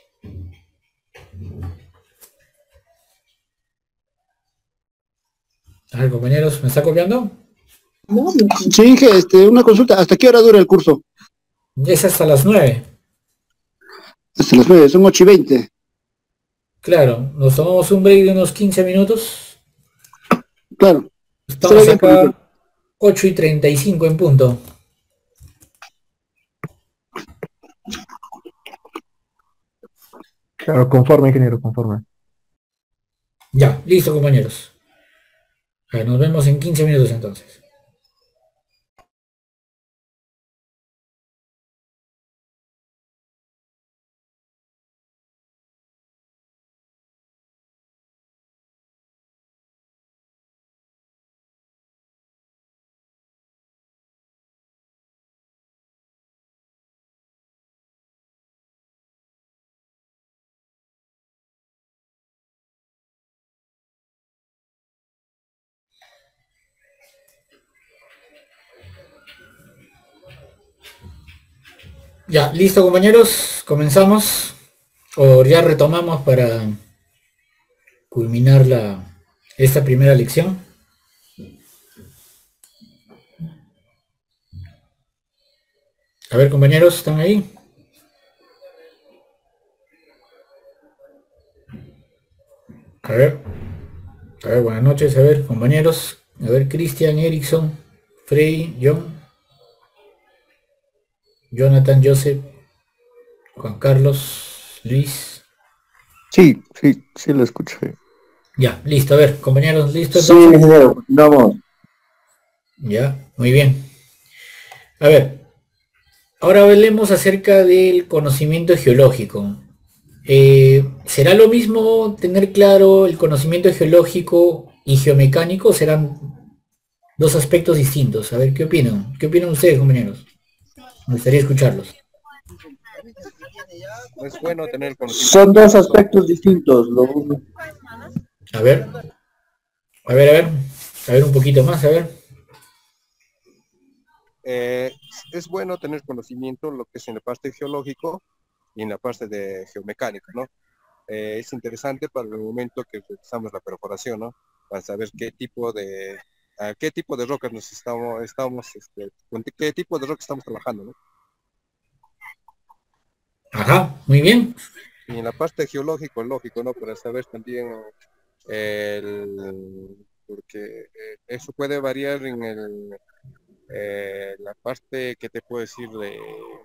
A ver, compañeros, ¿me está copiando? Sí, que este, una consulta, ¿hasta qué hora dura el curso? Es hasta las nueve. Hasta las nueve, son ocho y veinte. Claro, nos tomamos un break de unos quince minutos. Claro. Estamos acá ocho y treinta y cinco en punto. Claro, conforme, ingeniero, conforme. Ya, listo, compañeros. A ver, nos vemos en quince minutos entonces. Ya, listo, compañeros, comenzamos. O ya retomamos para culminar la, esta primera lección. A ver, compañeros, ¿están ahí? A ver, a ver, buenas noches, a ver, compañeros. A ver, Cristian, Erickson, Freddy, John, Jonathan, Joseph, Juan Carlos, Luis. Sí, sí, sí lo escuché. Ya, listo, a ver, compañeros, ¿listo? Sí, ingeniero, vamos. Ya, muy bien. A ver, ahora hablemos acerca del conocimiento geológico. Eh, ¿será lo mismo tener claro el conocimiento geológico y geomecánico? ¿Serán dos aspectos distintos? A ver, ¿qué opinan? ¿Qué opinan ustedes, compañeros? Me gustaría escucharlos. Es bueno tener conocimiento. Son dos aspectos distintos. Lo... A ver, a ver, a ver, a ver un poquito más, a ver. Eh, es bueno tener conocimiento lo que es en la parte geológico y en la parte de geomecánica, ¿no? Eh, es interesante para el momento que realizamos la perforación, ¿no? Para saber qué tipo de a qué tipo de rocas nos estamos, estamos este, con qué tipo de roca estamos trabajando, ¿no? Ajá, muy bien. Y en la parte geológico, lógico, ¿no? Para saber también el, porque eh, eso puede variar en el eh, la parte que te puedo decir de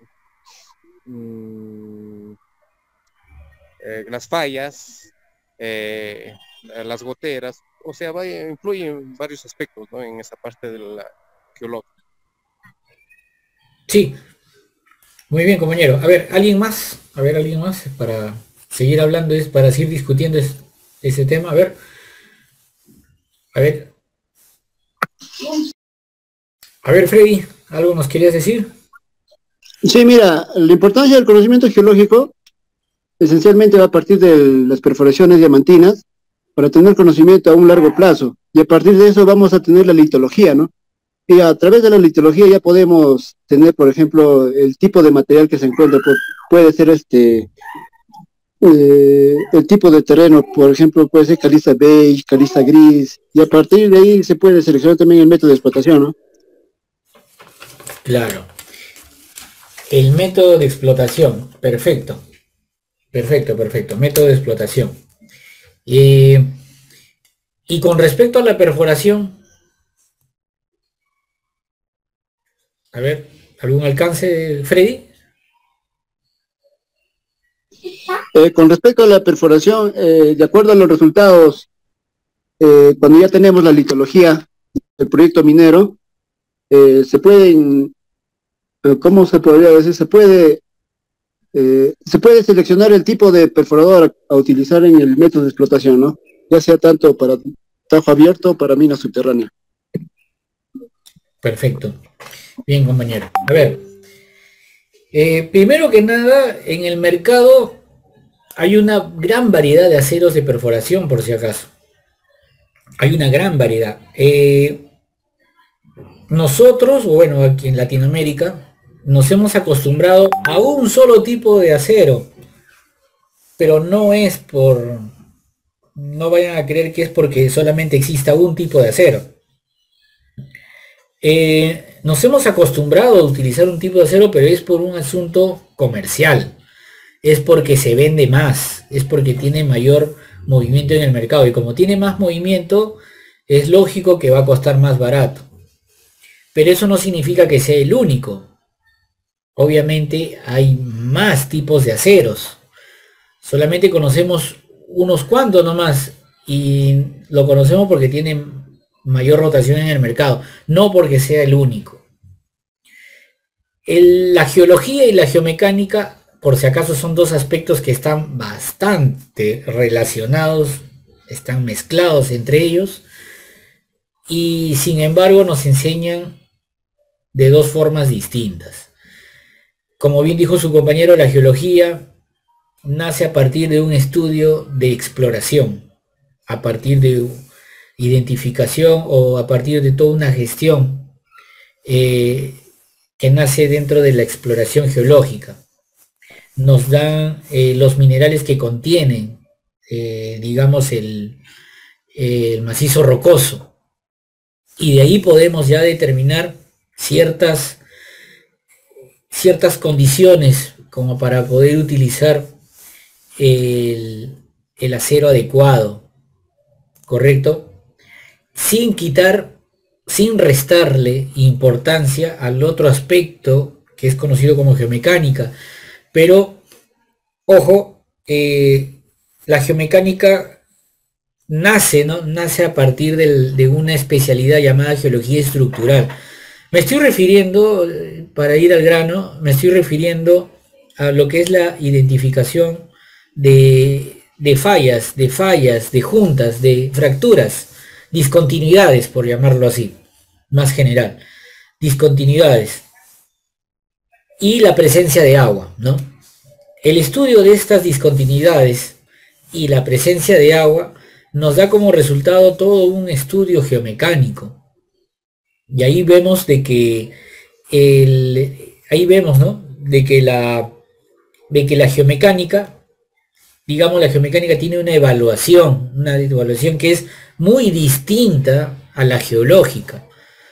mmm, eh, las fallas, eh, las goteras, o sea, vaya, influye en varios aspectos, ¿no? En esa parte de la geológica. Sí, muy bien, compañero. A ver, ¿alguien más? A ver, ¿alguien más? Para seguir hablando, es para seguir discutiendo es, ese tema. A ver. A ver. A ver, Freddy, ¿algo nos querías decir? Sí, mira, la importancia del conocimiento geológico esencialmente va a partir de las perforaciones diamantinas para tener conocimiento a un largo plazo. Y a partir de eso vamos a tener la litología, ¿no? Y a través de la litología ya podemos tener, por ejemplo, el tipo de material que se encuentra. Pues, puede ser este eh, el tipo de terreno, por ejemplo, puede ser caliza beige, caliza gris, y a partir de ahí se puede seleccionar también el método de explotación, ¿no? Claro. El método de explotación, perfecto. Perfecto, perfecto. Método de explotación. Eh, y con respecto a la perforación, a ver, ¿algún alcance, Freddy? Eh, con respecto a la perforación, eh, de acuerdo a los resultados, eh, cuando ya tenemos la litología del proyecto minero, eh, se pueden, eh, ¿cómo se podría decir? Se puede, eh, se puede seleccionar el tipo de perforador a, a utilizar en el método de explotación, ¿no? Ya sea tanto para tajo abierto o para mina subterránea. Perfecto. Bien, compañero. A ver, Eh, primero que nada, en el mercado hay una gran variedad de aceros de perforación, por si acaso. Hay una gran variedad. Eh, nosotros, bueno, aquí en Latinoamérica, nos hemos acostumbrado a un solo tipo de acero, pero no es por... No vayan a creer que es porque solamente exista un tipo de acero. Eh, nos hemos acostumbrado a utilizar un tipo de acero, pero es por un asunto comercial. Es porque se vende más, es porque tiene mayor movimiento en el mercado. Y como tiene más movimiento, es lógico que va a costar más barato. Pero eso no significa que sea el único. Obviamente hay más tipos de aceros. Solamente conocemos unos cuantos nomás. Y lo conocemos porque tienen mayor rotación en el mercado, no porque sea el único. El, la geología y la geomecánica, por si acaso, son dos aspectos que están bastante relacionados, están mezclados entre ellos, y sin embargo nos enseñan de dos formas distintas. Como bien dijo su compañero, la geología nace a partir de un estudio de exploración, a partir de identificación o a partir de toda una gestión eh, que nace dentro de la exploración geológica. Nos dan eh, los minerales que contienen, eh, digamos, el, el macizo rocoso, y de ahí podemos ya determinar ciertas, ciertas condiciones como para poder utilizar el, el acero adecuado, ¿correcto? Sin quitar, sin restarle importancia al otro aspecto que es conocido como geomecánica. Pero, ojo, eh, la geomecánica nace, ¿no? Nace a partir del, de una especialidad llamada geología estructural. Me estoy refiriendo, para ir al grano, me estoy refiriendo a lo que es la identificación de, de fallas, de fallas, de juntas, de fracturas, discontinuidades, por llamarlo así, más general, discontinuidades, y la presencia de agua, ¿no? El estudio de estas discontinuidades y la presencia de agua nos da como resultado todo un estudio geomecánico, y ahí vemos de que el, ahí vemos, ¿no? De que la, de que la geomecánica, digamos, la geomecánica tiene una evaluación, una evaluación que es muy distinta a la geológica.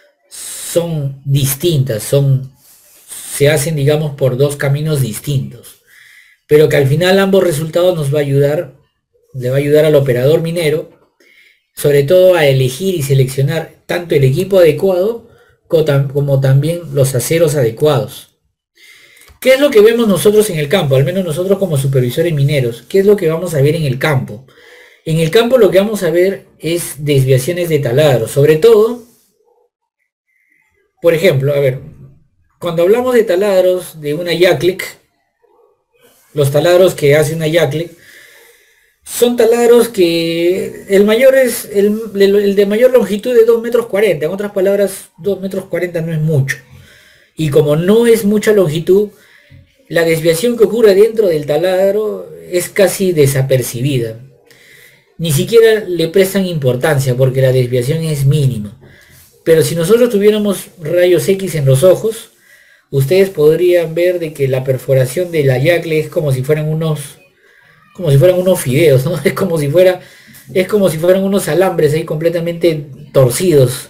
Son distintas, son, se hacen, digamos, por dos caminos distintos, pero que al final ambos resultados nos va a ayudar, le va a ayudar al operador minero, sobre todo a elegir y seleccionar tanto el equipo adecuado como también los aceros adecuados. ¿Qué es lo que vemos nosotros en el campo? Al menos nosotros como supervisores mineros, ¿qué es lo que vamos a ver en el campo? En el campo lo que vamos a ver es desviaciones de taladro, sobre todo, por ejemplo, a ver, cuando hablamos de taladros de una Jacklec, los taladros que hace una Jacklec, son taladros que el mayor es el, el de mayor longitud de dos metros cuarenta, en otras palabras, dos metros cuarenta no es mucho. Y como no es mucha longitud, la desviación que ocurre dentro del taladro es casi desapercibida. Ni siquiera le prestan importancia porque la desviación es mínima. Pero si nosotros tuviéramos rayos X en los ojos, ustedes podrían ver de que la perforación de la Jacklec es como si fueran unos, como si fueran unos fideos, ¿no? Es como si fuera, es como si fueran unos alambres ahí completamente torcidos.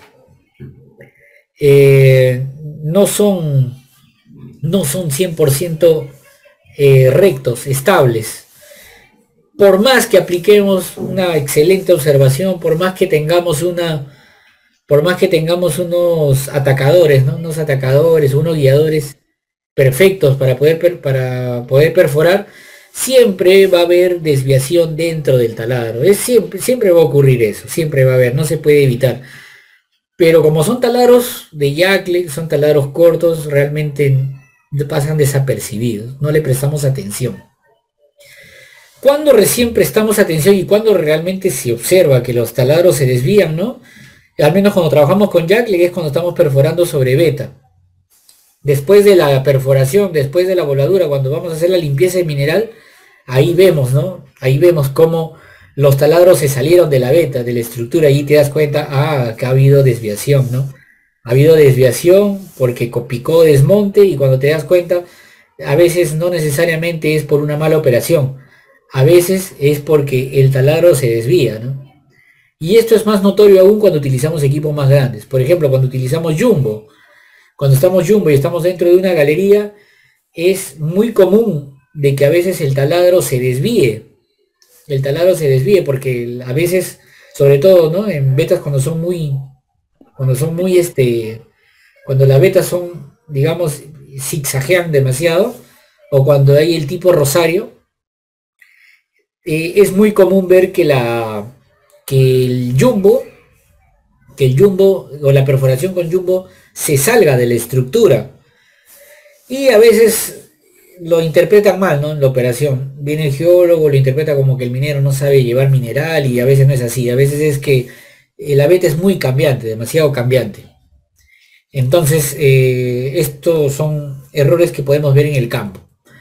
Eh, no son, no son cien por ciento eh, rectos, estables. Por más que apliquemos una excelente observación, por más que tengamos una, por más que tengamos unos atacadores, ¿no? Unos atacadores, unos guiadores perfectos para poder, per, para poder perforar, siempre va a haber desviación dentro del taladro. Es siempre, siempre va a ocurrir eso, siempre va a haber, no se puede evitar. Pero como son taladros de Jacklec, son taladros cortos, realmente pasan desapercibidos, no le prestamos atención. Cuando recién prestamos atención y cuando realmente se observa que los taladros se desvían, ¿no? Al menos cuando trabajamos con Jacklec es cuando estamos perforando sobre beta. después de la perforación, después de la voladura, cuando vamos a hacer la limpieza del mineral, ahí vemos, ¿no? Ahí vemos cómo los taladros se salieron de la veta, de la estructura, y te das cuenta, ah, que ha habido desviación, ¿no? Ha habido desviación porque picó desmonte, y cuando te das cuenta, a veces no necesariamente es por una mala operación, a veces es porque el taladro se desvía, ¿no? Y esto es más notorio aún cuando utilizamos equipos más grandes. Por ejemplo, cuando utilizamos jumbo, cuando estamos jumbo y estamos dentro de una galería, es muy común de que a veces el taladro se desvíe. El taladro se desvíe porque a veces, sobre todo, ¿no? En vetas cuando son muy, cuando son muy, este, cuando las vetas son, digamos, zigzaguean demasiado, o cuando hay el tipo rosario, eh, es muy común ver que la, que el jumbo, que el jumbo o la perforación con jumbo se salga de la estructura. Y a veces lo interpretan mal, ¿no? En la operación. Viene el geólogo, lo interpreta como que el minero no sabe llevar mineral, y a veces no es así. A veces es que la veta es muy cambiante, demasiado cambiante. Entonces, eh, estos son errores que podemos ver en el campo.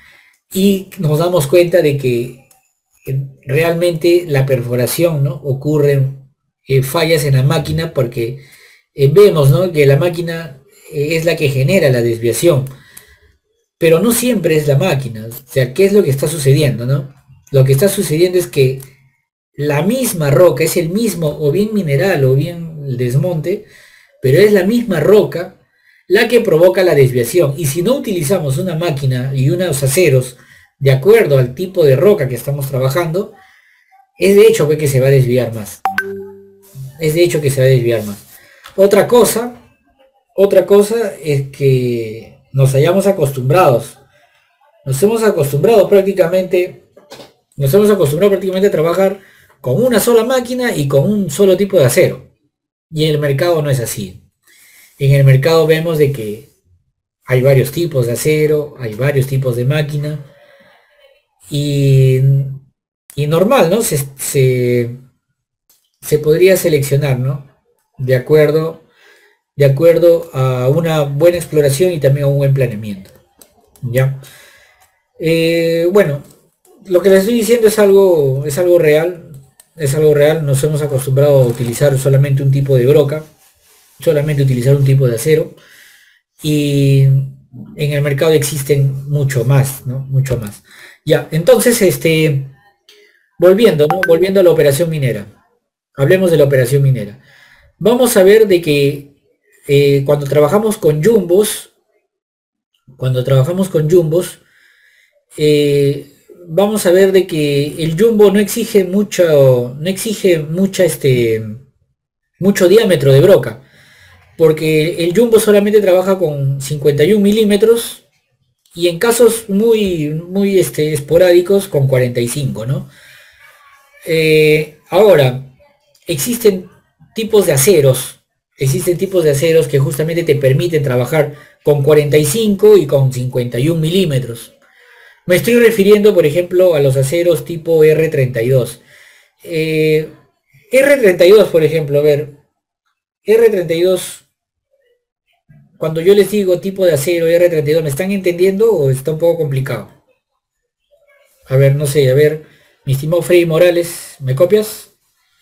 Y nos damos cuenta de que realmente la perforación, ¿no? Ocurren eh, fallas en la máquina porque eh, vemos, ¿no? Que la máquina eh, es la que genera la desviación. Pero no siempre es la máquina. O sea, ¿qué es lo que está sucediendo, no? Lo que está sucediendo es que la misma roca, es el mismo, o bien mineral, o bien el desmonte, pero es la misma roca la que provoca la desviación. Y si no utilizamos una máquina y unos aceros de acuerdo al tipo de roca que estamos trabajando, es de hecho que se va a desviar más. Es de hecho que se va a desviar más. Otra cosa, otra cosa es que nos hayamos acostumbrados. Nos hemos acostumbrado prácticamente, nos hemos acostumbrado prácticamente a trabajar con una sola máquina y con un solo tipo de acero. Y en el mercado no es así. En el mercado vemos de que hay varios tipos de acero, hay varios tipos de máquina. Y, y normal, ¿no? Se, se, se podría seleccionar, ¿no? De acuerdo, de acuerdo a una buena exploración y también a un buen planeamiento. ¿Ya? Eh, bueno, lo que les estoy diciendo es algo, es algo real. Es algo real, nos hemos acostumbrado a utilizar solamente un tipo de broca, solamente utilizar un tipo de acero, y en el mercado existen mucho más, ¿no? Mucho más. Ya, entonces, este, volviendo, ¿no? Volviendo a la operación minera. Hablemos de la operación minera. Vamos a ver de que eh, cuando trabajamos con jumbos, cuando trabajamos con jumbos, eh, vamos a ver de que el jumbo no exige mucho, no exige mucha este, mucho diámetro de broca, porque el jumbo solamente trabaja con cincuenta y un milímetros, y en casos muy, muy este, esporádicos con cuarenta y cinco, ¿no? Eh, ahora, existen tipos de aceros, existen tipos de aceros que justamente te permiten trabajar con cuarenta y cinco y con cincuenta y un milímetros. Me estoy refiriendo, por ejemplo, a los aceros tipo R treinta y dos. Eh, R treinta y dos, por ejemplo, a ver, R treinta y dos, cuando yo les digo tipo de acero R treinta y dos, ¿me están entendiendo o está un poco complicado? A ver, no sé, a ver, mi estimado Freddy Morales, ¿me copias?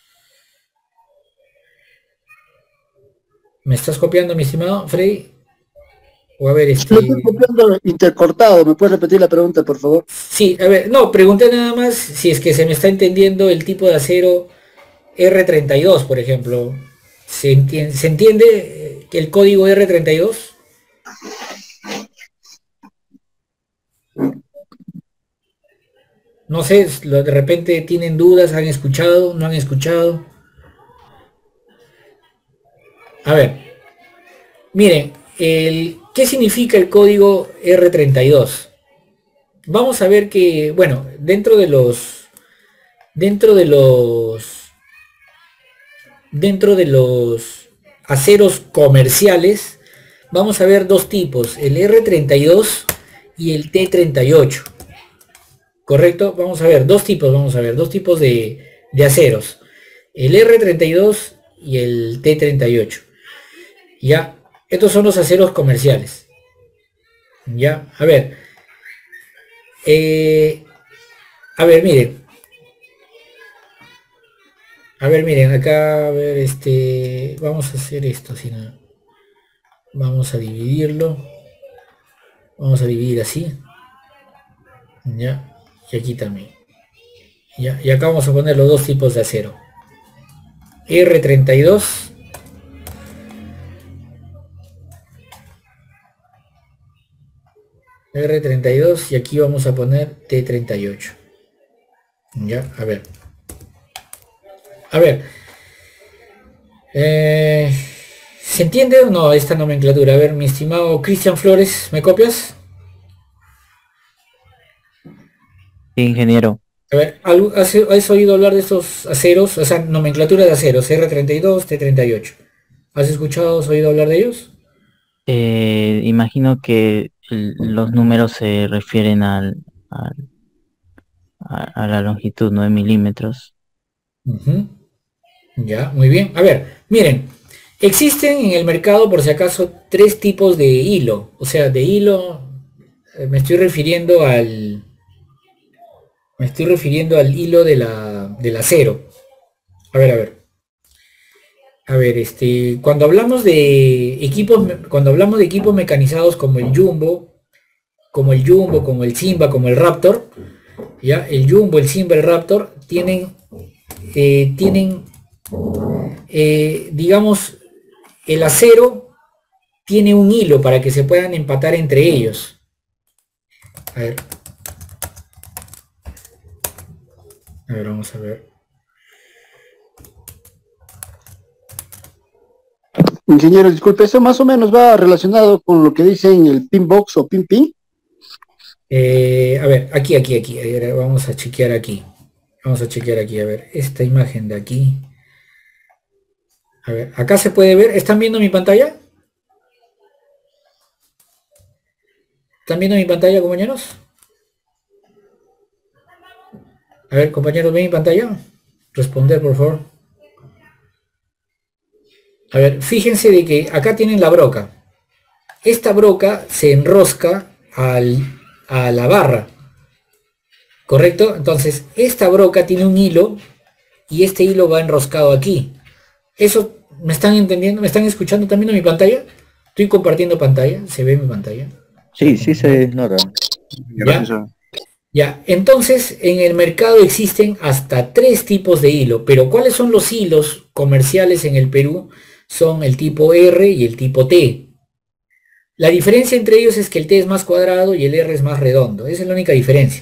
¿Me estás copiando, mi estimado Freddy? O a ver, este... Lo estoy copiando intercortado, ¿me puedes repetir la pregunta, por favor? Sí, a ver, no, pregunté nada más si es que se me está entendiendo el tipo de acero R treinta y dos, por ejemplo. ¿Se entiende, ¿se entiende el código R treinta y dos? No sé, de repente tienen dudas, han escuchado, no han escuchado. A ver, miren, el, ¿qué significa el código R treinta y dos? Vamos a ver que, bueno, dentro de los, dentro de los, dentro de los aceros comerciales, vamos a ver dos tipos, el R treinta y dos y el T treinta y ocho. ¿Correcto? Vamos a ver, dos tipos, vamos a ver, dos tipos de, de aceros. El R treinta y dos y el T treinta y ocho. Ya, estos son los aceros comerciales. Ya, a ver. Eh, a ver, miren. A ver, miren, acá, a ver, este, vamos a hacer esto, si no. Vamos a dividirlo. Vamos a dividir así. Ya, y aquí también. Ya, y acá vamos a poner los dos tipos de acero. R treinta y dos. R treinta y dos y aquí vamos a poner T treinta y ocho. Ya, a ver. A ver. Eh, ¿Se entiende o no esta nomenclatura? A ver, mi estimado Cristian Flores, ¿me copias? Sí, ingeniero. A ver, ¿has, has oído hablar de estos aceros? O sea, nomenclatura de aceros, R treinta y dos, T treinta y ocho. ¿Has escuchado, has oído hablar de ellos? Eh, imagino que el- los números se refieren al, al- a, a la longitud, nueve milímetros. Ujú. Ya, muy bien. A ver, miren, existen en el mercado, por si acaso, tres tipos de hilo. O sea, de hilo, eh, me estoy refiriendo al... Me estoy refiriendo al hilo de la, del acero. A ver, a ver. A ver, este, cuando hablamos de equipos, me- cuando hablamos de equipos mecanizados como el Jumbo, como el Jumbo, como el Simba, como el Raptor, ya, el Jumbo, el Simba, el Raptor, tienen, eh, tienen, eh, digamos, el acero tiene un hilo para que se puedan empatar entre ellos. A ver. A ver, vamos a ver. Ingeniero, disculpe, eso más o menos va relacionado con lo que dicen el pin box o pin pin. Eh, a ver, aquí, aquí, aquí. A ver, vamos a chequear aquí. Vamos a chequear aquí, a ver, esta imagen de aquí. A ver, acá se puede ver. ¿Están viendo mi pantalla? ¿Están viendo mi pantalla, compañeros? A ver, compañeros, ¿ven mi pantalla? Responder, por favor. A ver, fíjense de que acá tienen la broca. Esta broca se enrosca al, a la barra. ¿Correcto? Entonces, esta broca tiene un hilo y este hilo va enroscado aquí. Eso, ¿me están entendiendo? ¿Me están escuchando también en mi pantalla? Estoy compartiendo pantalla. ¿Se ve mi pantalla? Sí, sí se nota. ¿Ya? Ya, entonces en el mercado existen hasta tres tipos de hilo, pero ¿cuáles son los hilos comerciales en el Perú? Son el tipo R y el tipo T. La diferencia entre ellos es que el T es más cuadrado y el R es más redondo. Esa es la única diferencia.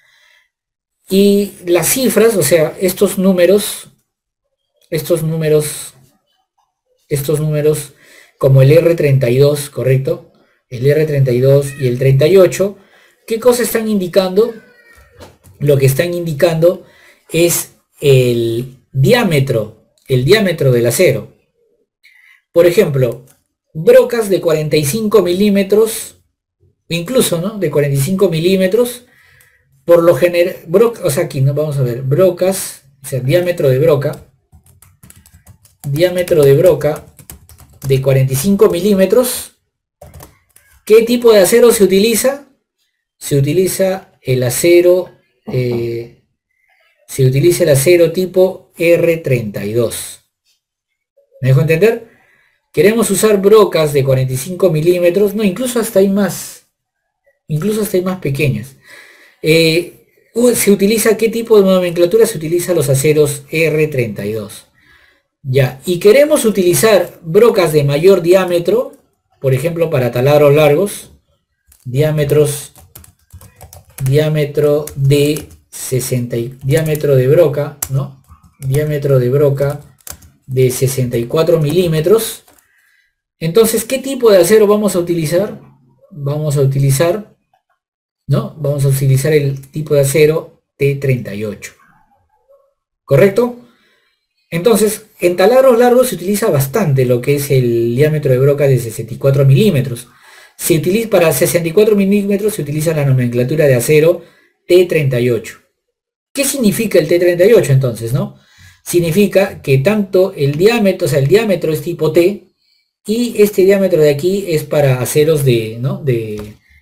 Y las cifras, o sea, estos números, estos números, estos números como el R treinta y dos, ¿correcto? El R treinta y dos y el treinta y ocho, ¿qué cosa están indicando? Lo que están indicando es el diámetro, el diámetro del acero. Por ejemplo, brocas de cuarenta y cinco milímetros, incluso, ¿no? De cuarenta y cinco milímetros, por lo general, o sea, aquí, ¿no? Vamos a ver, brocas, o sea, diámetro de broca, diámetro de broca de cuarenta y cinco milímetros. ¿Qué tipo de acero se utiliza? Se utiliza el acero, eh, se utiliza el acero tipo R treinta y dos. ¿Me dejo entender? Queremos usar brocas de cuarenta y cinco milímetros, no, incluso hasta hay más, incluso hasta hay más pequeñas. Eh, se utiliza, ¿qué tipo de nomenclatura? Se utiliza los aceros R treinta y dos. Ya, y queremos utilizar brocas de mayor diámetro, por ejemplo, para taladros largos, diámetros, diámetro de sesenta, diámetro de broca, ¿no? Diámetro de broca de sesenta y cuatro milímetros. Entonces, ¿qué tipo de acero vamos a utilizar? Vamos a utilizar, ¿no? Vamos a utilizar el tipo de acero T treinta y ocho. ¿Correcto? Entonces, en taladros largos se utiliza bastante lo que es el diámetro de broca de sesenta y cuatro milímetros. Se utiliza, para sesenta y cuatro milímetros se utiliza la nomenclatura de acero T treinta y ocho. ¿Qué significa el T treinta y ocho entonces, no? Significa que tanto el diámetro, o sea, el diámetro es tipo T, y este diámetro de aquí es para aceros de, ¿no? de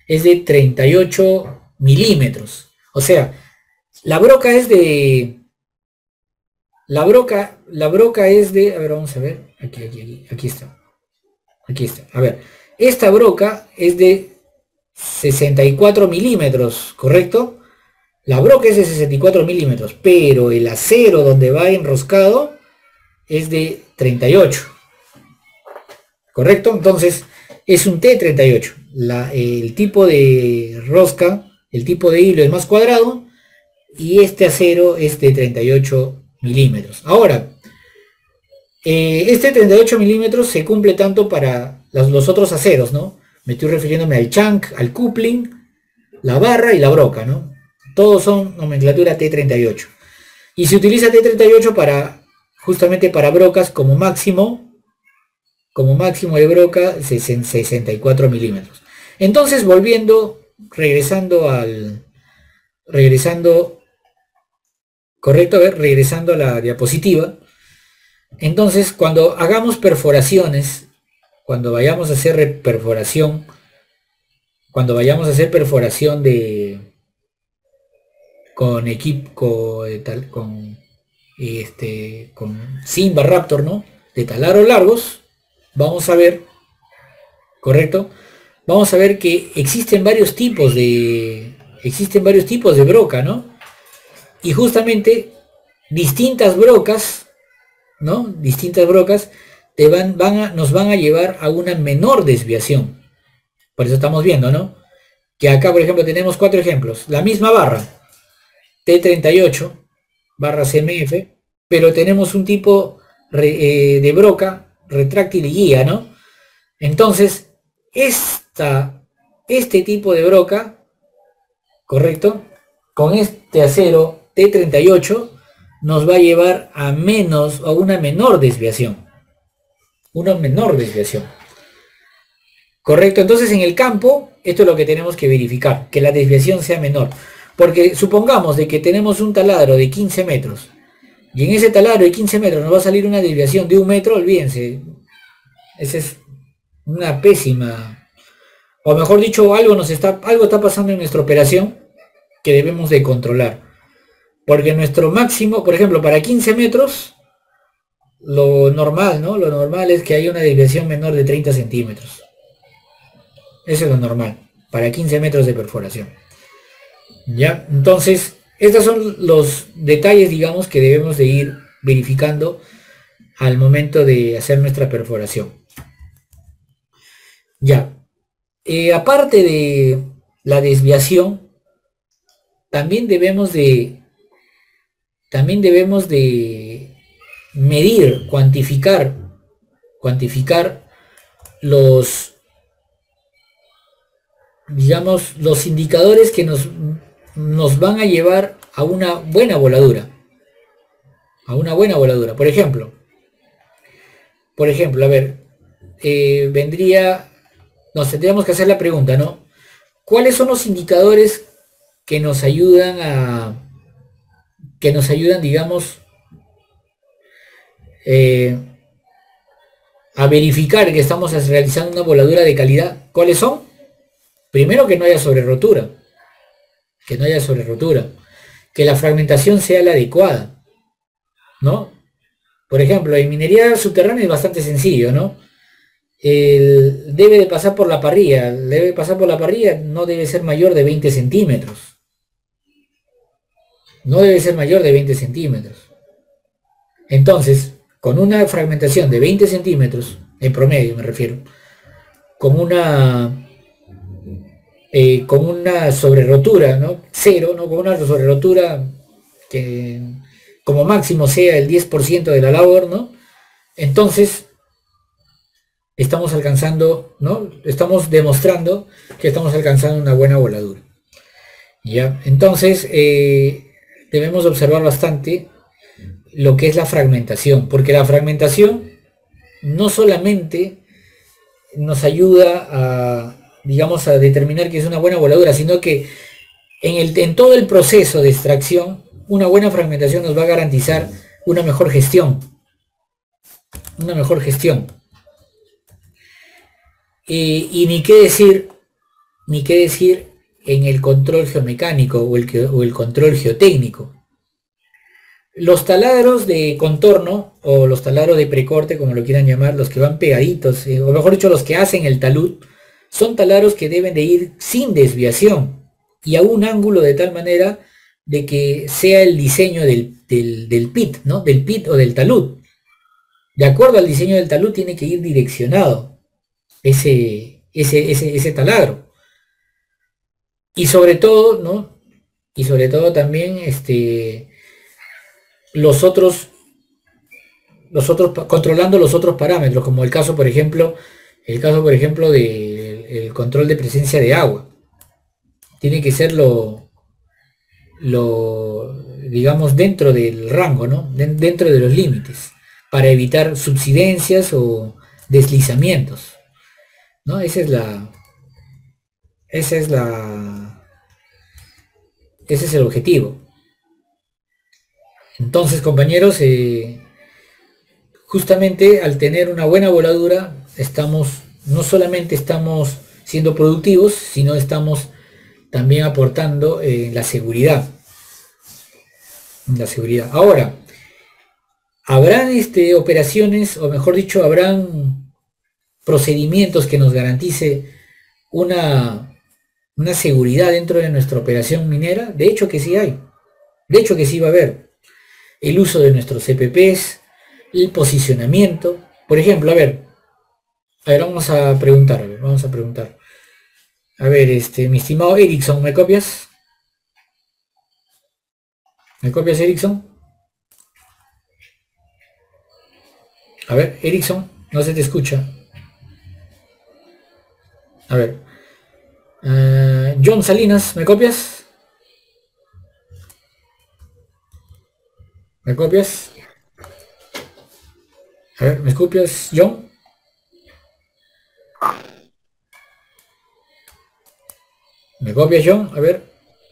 es de treinta y ocho milímetros. O sea, la broca es de... La broca, la broca es de... A ver, vamos a ver. Aquí, aquí, aquí, aquí está. Aquí está. A ver, esta broca es de sesenta y cuatro milímetros, ¿correcto? La broca es de sesenta y cuatro milímetros, pero el acero donde va enroscado es de treinta y ocho. ¿Correcto? Entonces, es un T treinta y ocho. La, el tipo de rosca, el tipo de hilo es más cuadrado y este acero es de treinta y ocho milímetros. Ahora, eh, este treinta y ocho milímetros se cumple tanto para los, los otros aceros, ¿no? Me estoy refiriéndome al shank, al coupling, la barra y la broca, ¿no? Todos son nomenclatura T treinta y ocho. Y se utiliza T treinta y ocho para, justamente para brocas como máximo, como máximo de broca, sesenta y cuatro milímetros. Entonces, volviendo, regresando al, regresando, correcto, a ver, regresando a la diapositiva. Entonces, cuando hagamos perforaciones, cuando vayamos a hacer perforación, cuando vayamos a hacer perforación de con equipo tal con este con Simba Raptor, ¿no? De taladros largos, vamos a ver, correcto, vamos a ver que existen varios tipos de existen varios tipos de broca, ¿no? Y justamente distintas brocas, ¿no? Distintas brocas te van, van a, nos van a llevar a una menor desviación. Por eso estamos viendo, ¿no? Que acá, por ejemplo, tenemos cuatro ejemplos. La misma barra, T treinta y ocho, barra C M F, pero tenemos un tipo re, eh, de broca retráctil y guía, ¿no? Entonces, esta, este tipo de broca, ¿correcto? Con este acero T treinta y ocho nos va a llevar a menos, a una menor desviación. Una menor desviación. Correcto, entonces en el campo, esto es lo que tenemos que verificar, que la desviación sea menor. Porque supongamos de que tenemos un taladro de quince metros, y en ese taladro de quince metros nos va a salir una desviación de un metro, olvídense. Esa es una pésima, o mejor dicho, algo nos está, algo está pasando en nuestra operación que debemos de controlar. Porque nuestro máximo, por ejemplo, para quince metros, lo normal, ¿no? Lo normal es que haya una desviación menor de treinta centímetros. Eso es lo normal, para quince metros de perforación. ¿Ya? Entonces, estos son los detalles, digamos, que debemos de ir verificando al momento de hacer nuestra perforación. Ya. Eh, aparte de la desviación, también debemos de, también debemos de medir, cuantificar, cuantificar los, digamos, los indicadores que nos, nos van a llevar a una buena voladura. A una buena voladura. Por ejemplo, por ejemplo, a ver, eh, vendría, nos tendríamos que hacer la pregunta, ¿no? ¿Cuáles son los indicadores que nos ayudan a, que nos ayudan, digamos, eh, a verificar que estamos realizando una voladura de calidad? ¿Cuáles son? Primero, que no haya sobre rotura, que no haya sobre rotura, que la fragmentación sea la adecuada, ¿no? Por ejemplo, en minería subterránea es bastante sencillo, ¿no? El, debe de pasar por la parrilla, debe pasar por la parrilla, no debe ser mayor de veinte centímetros. No debe ser mayor de veinte centímetros. Entonces, con una fragmentación de veinte centímetros, en promedio me refiero, con una eh, con una sobrerotura, ¿no? Cero, ¿no? Con una sobrerotura que como máximo sea el diez por ciento de la labor, ¿no? Entonces, estamos alcanzando, ¿no? Estamos demostrando que estamos alcanzando una buena voladura. ¿Ya? Entonces, eh, debemos observar bastante lo que es la fragmentación, porque la fragmentación no solamente nos ayuda a, digamos, a determinar que es una buena voladura, sino que en, el, en todo el proceso de extracción, una buena fragmentación nos va a garantizar una mejor gestión. Una mejor gestión. Eh, y ni qué decir ni qué decir en el control geomecánico o el, o el control geotécnico. Los taladros de contorno o los taladros de precorte, como lo quieran llamar, los que van pegaditos, eh, o mejor dicho, los que hacen el talud, son taladros que deben de ir sin desviación y a un ángulo de tal manera de que sea el diseño del, del, del pit, ¿no? Del pit o del talud. De acuerdo al diseño del talud tiene que ir direccionado ese, ese, ese, ese taladro. Y sobre todo, ¿no? Y sobre todo también este, los otros, los otros, controlando los otros parámetros, como el caso, por ejemplo, el caso, por ejemplo, del el control de presencia de agua. Tiene que ser lo, lo, digamos, dentro del rango, ¿no? Dentro de los límites, para evitar subsidencias o deslizamientos, ¿no? Esa es la, esa es la, ese es el objetivo. Entonces, compañeros, eh, justamente al tener una buena voladura, estamos, no solamente estamos siendo productivos, sino estamos también aportando eh, la seguridad. La seguridad. Ahora, habrán este, operaciones, o mejor dicho, habrán procedimientos que nos garantice una, una seguridad dentro de nuestra operación minera. De hecho que sí hay. De hecho que sí va a haber. El uso de nuestros C P Ps, el posicionamiento. Por ejemplo, a ver, a ver, vamos a preguntar, a ver, vamos a preguntar. A ver, este, mi estimado Erickson, ¿me copias? ¿Me copias, Erickson? A ver, Erickson, no se te escucha. A ver. Uh, John Salinas, ¿me copias? ¿Me copias? A ver, ¿me copias, John? ¿Me copias, John? A ver.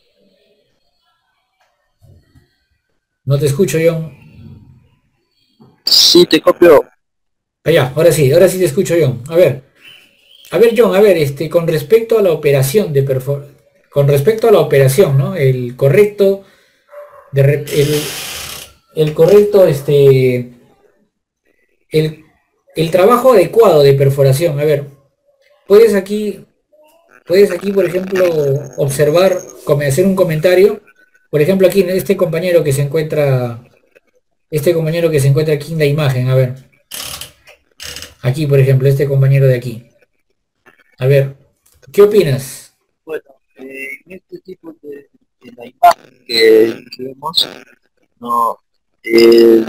No te escucho, John. Sí, te copio. Allá, ahora sí, ahora sí te escucho, John. A ver. A ver, John, a ver, este, con respecto a la operación de perfor con respecto a la operación, ¿no? El correcto, de el, el correcto, este, el, el trabajo adecuado de perforación. A ver, puedes aquí, puedes aquí, por ejemplo, observar, como hacer un comentario. Por ejemplo, aquí este compañero que se encuentra, este compañero que se encuentra aquí en la imagen, a ver. Aquí, por ejemplo, este compañero de aquí. A ver, ¿qué opinas? Bueno, eh, en este tipo de, de la imagen que, que vemos, no, eh,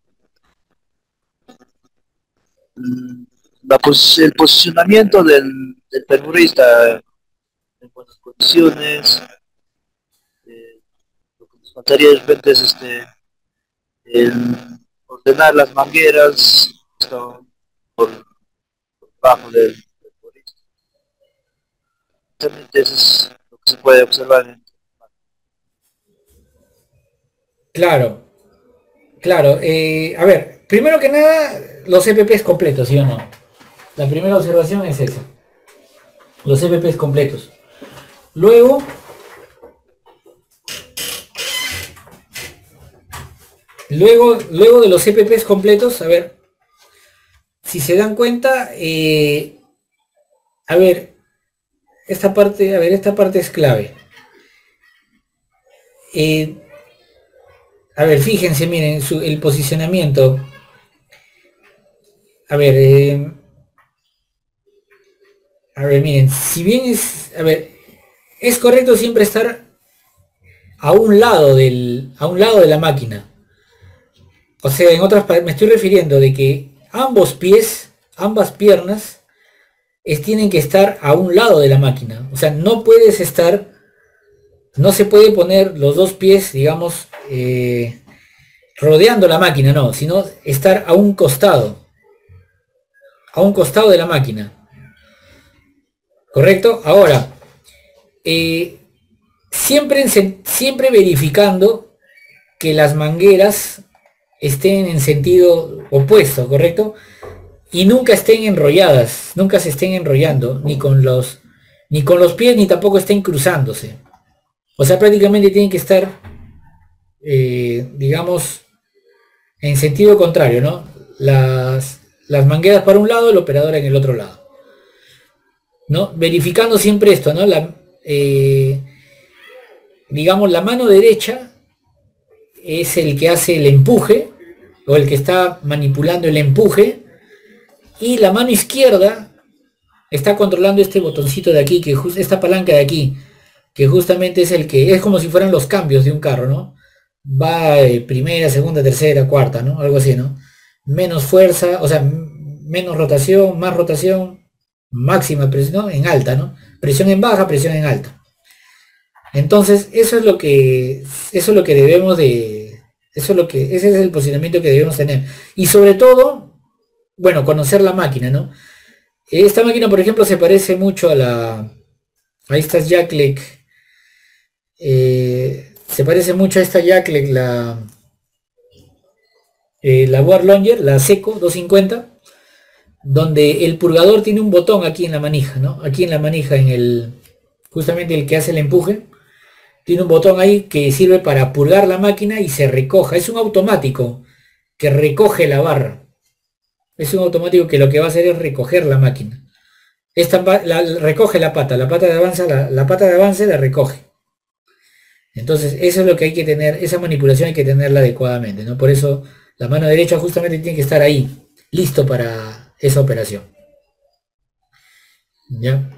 la pos el posicionamiento del, del perforista en buenas condiciones, eh, lo que nos faltaría de repente es este, el ordenar las mangueras por, por debajo del Eso es lo que se puede observar. Claro, claro. Eh, a ver, primero que nada, los C P Ps completos, ¿sí o no? La primera observación es esa. Los C P Ps completos. Luego, luego, luego de los C P Ps completos, a ver, si se dan cuenta, eh, a ver, esta parte, a ver, esta parte es clave. Eh, a ver, fíjense, miren, su, el posicionamiento. A ver, eh, a ver, miren, si bien es, a ver, es correcto siempre estar a un lado del, a un lado de la máquina. O sea, en otras palabras, me estoy refiriendo de que ambos pies, ambas piernas, es, tienen que estar a un lado de la máquina. O sea, no puedes estar, no se puede poner los dos pies, digamos, eh, rodeando la máquina, no, sino estar a un costado, a un costado de la máquina. ¿Correcto? Ahora, eh, siempre, siempre verificando que las mangueras estén en sentido opuesto, ¿correcto? Y nunca estén enrolladas, nunca se estén enrollando, ni con los, ni con los pies ni tampoco estén cruzándose. O sea, prácticamente tienen que estar, eh, digamos, en sentido contrario, ¿no? Las, las mangueras para un lado, el operador en el otro lado, ¿no? Verificando siempre esto, ¿no? La, eh, digamos, la mano derecha es el que hace el empuje, o el que está manipulando el empuje, y la mano izquierda está controlando este botoncito de aquí, que esta palanca de aquí, que justamente es el que, es como si fueran los cambios de un carro, ¿no? Va eh, primera, segunda, tercera, cuarta, ¿no? Algo así, ¿no? Menos fuerza, o sea, menos rotación, más rotación, máxima presión, ¿no? En alta, ¿no? Presión en baja, presión en alta. Entonces, eso es lo que, eso es lo que debemos de, eso es lo que, ese es el posicionamiento que debemos tener. Y sobre todo, bueno, conocer la máquina, ¿no? Esta máquina, por ejemplo, se parece mucho a la, a estas Jacklek, eh, se parece mucho a esta Jacklek, la, eh, la War Longer, la Seco doscientos cincuenta, donde el purgador tiene un botón aquí en la manija, ¿no? Aquí en la manija, en el, justamente el que hace el empuje, tiene un botón ahí que sirve para purgar la máquina y se recoja. Es un automático que recoge la barra. Es un automático que lo que va a hacer es recoger la máquina. Esta la, recoge la pata, la pata de avance, la, la pata de avance la recoge. Entonces, eso es lo que hay que tener, esa manipulación hay que tenerla adecuadamente, ¿no? Por eso la mano derecha justamente tiene que estar ahí, listo para esa operación. ¿Ya?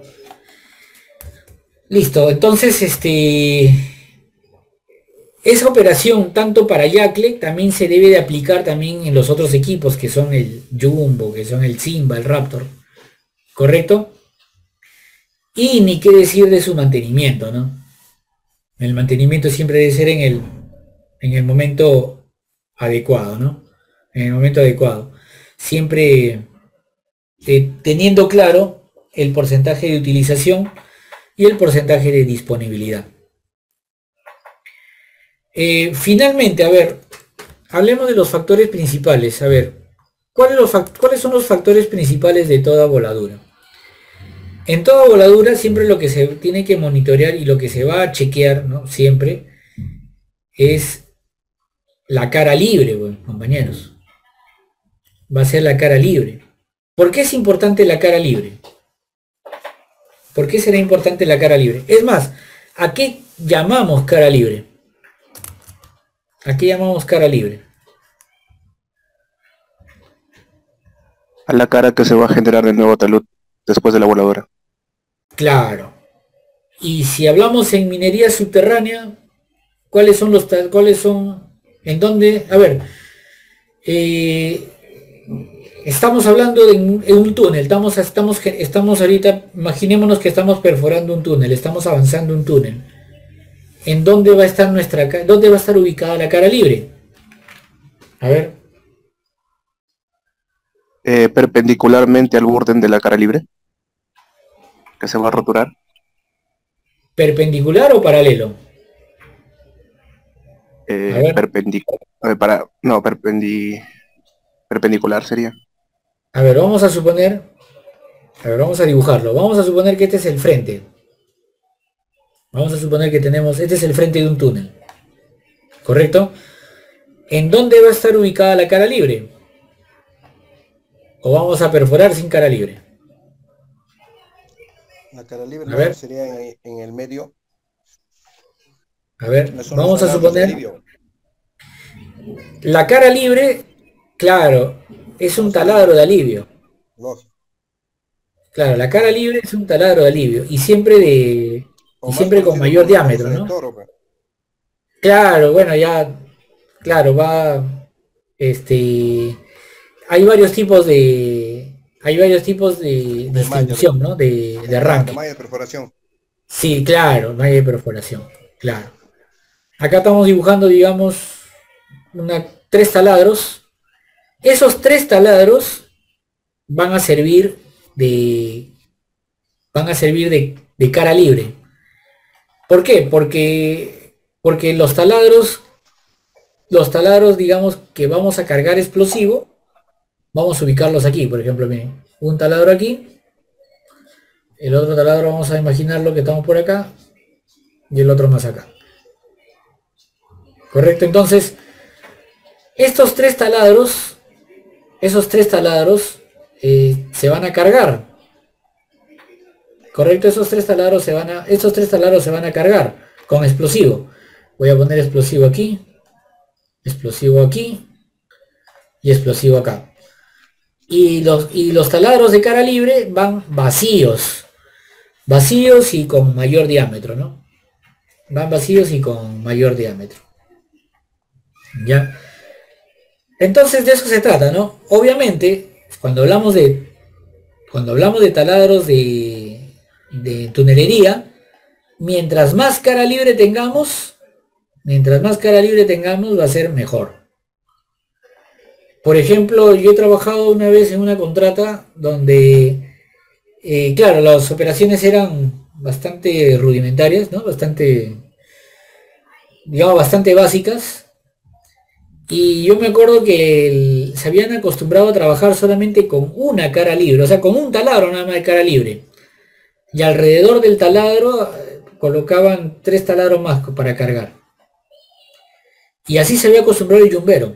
Listo, entonces este esa operación tanto para Jacklek también se debe de aplicar también en los otros equipos que son el Jumbo, que son el Simba, el Raptor, ¿correcto? Y ni qué decir de su mantenimiento, ¿no? El mantenimiento siempre debe ser en el en el momento adecuado, ¿no? En el momento adecuado. Siempre eh, teniendo claro el porcentaje de utilización y el porcentaje de disponibilidad. Eh, finalmente, a ver, hablemos de los factores principales. A ver, ¿cuáles, los ¿cuáles son los factores principales de toda voladura? En toda voladura siempre lo que se tiene que monitorear y lo que se va a chequear, ¿no? Siempre es la cara libre, bueno, compañeros. Va a ser la cara libre. ¿Por qué es importante la cara libre? ¿Por qué será importante la cara libre? Es más, ¿a qué llamamos cara libre? ¿A qué llamamos cara libre? A la cara que se va a generar de nuevo talud después de la voladora. Claro. Y si hablamos en minería subterránea, ¿cuáles son los cuáles son en dónde? A ver, eh, estamos hablando de un, en un túnel, estamos, estamos, estamos ahorita, imaginémonos que estamos perforando un túnel, estamos avanzando un túnel. ¿En dónde va a estar nuestra, dónde va a estar ubicada la cara libre? A ver. Eh, perpendicularmente al borden de la cara libre, que se va a roturar. ¿Perpendicular o paralelo? Eh, perpendicular. Para, no, perpendi, perpendicular sería. A ver, vamos a suponer, a ver, vamos a dibujarlo. Vamos a suponer que este es el frente. Vamos a suponer que tenemos, este es el frente de un túnel. ¿Correcto? ¿En dónde va a estar ubicada la cara libre? ¿O vamos a perforar sin cara libre? La cara libre a ver. sería en, en el medio. A ver, vamos a suponer... La cara libre, claro, es un taladro de alivio. Claro, la cara libre es un taladro de alivio. Y siempre de... Y siempre con mayor diámetro, ¿no? Claro, bueno, ya... Claro, va... Este... Hay varios tipos de... Hay varios tipos de, de distribución, ¿no? De, de arranque. De malla de perforación. Sí, claro, malla de perforación, claro. Acá estamos dibujando, digamos, una, tres taladros. Esos tres taladros van a servir de... Van a servir de, de cara libre. ¿Por qué? Porque, porque los taladros, los taladros, digamos, que vamos a cargar explosivo, vamos a ubicarlos aquí, por ejemplo, miren, un taladro aquí, El otro taladro vamos a imaginarlo que estamos por acá y el otro más acá. Correcto, entonces estos tres taladros, esos tres taladros eh, se van a cargar. Correcto, esos tres taladros se van a, estos tres taladros se van a cargar con explosivo. Voy a poner explosivo aquí, explosivo aquí y explosivo acá. Y los, y los taladros de cara libre van vacíos. Vacíos y con mayor diámetro, ¿no? Van vacíos y con mayor diámetro. ¿Ya? Entonces de eso se trata, ¿no? Obviamente, cuando hablamos de cuando hablamos de taladros de, de tunelería, mientras más cara libre tengamos, mientras más cara libre tengamos, va a ser mejor. Por ejemplo, yo he trabajado una vez en una contrata donde, eh, claro, las operaciones eran bastante rudimentarias, ¿no? Bastante, digamos, bastante básicas. Y yo me acuerdo que el, se habían acostumbrado a trabajar solamente con una cara libre, o sea, con un taladro nada más de cara libre. Y alrededor del taladro eh, colocaban tres taladros más para cargar. Y así se había acostumbrado el yumbero.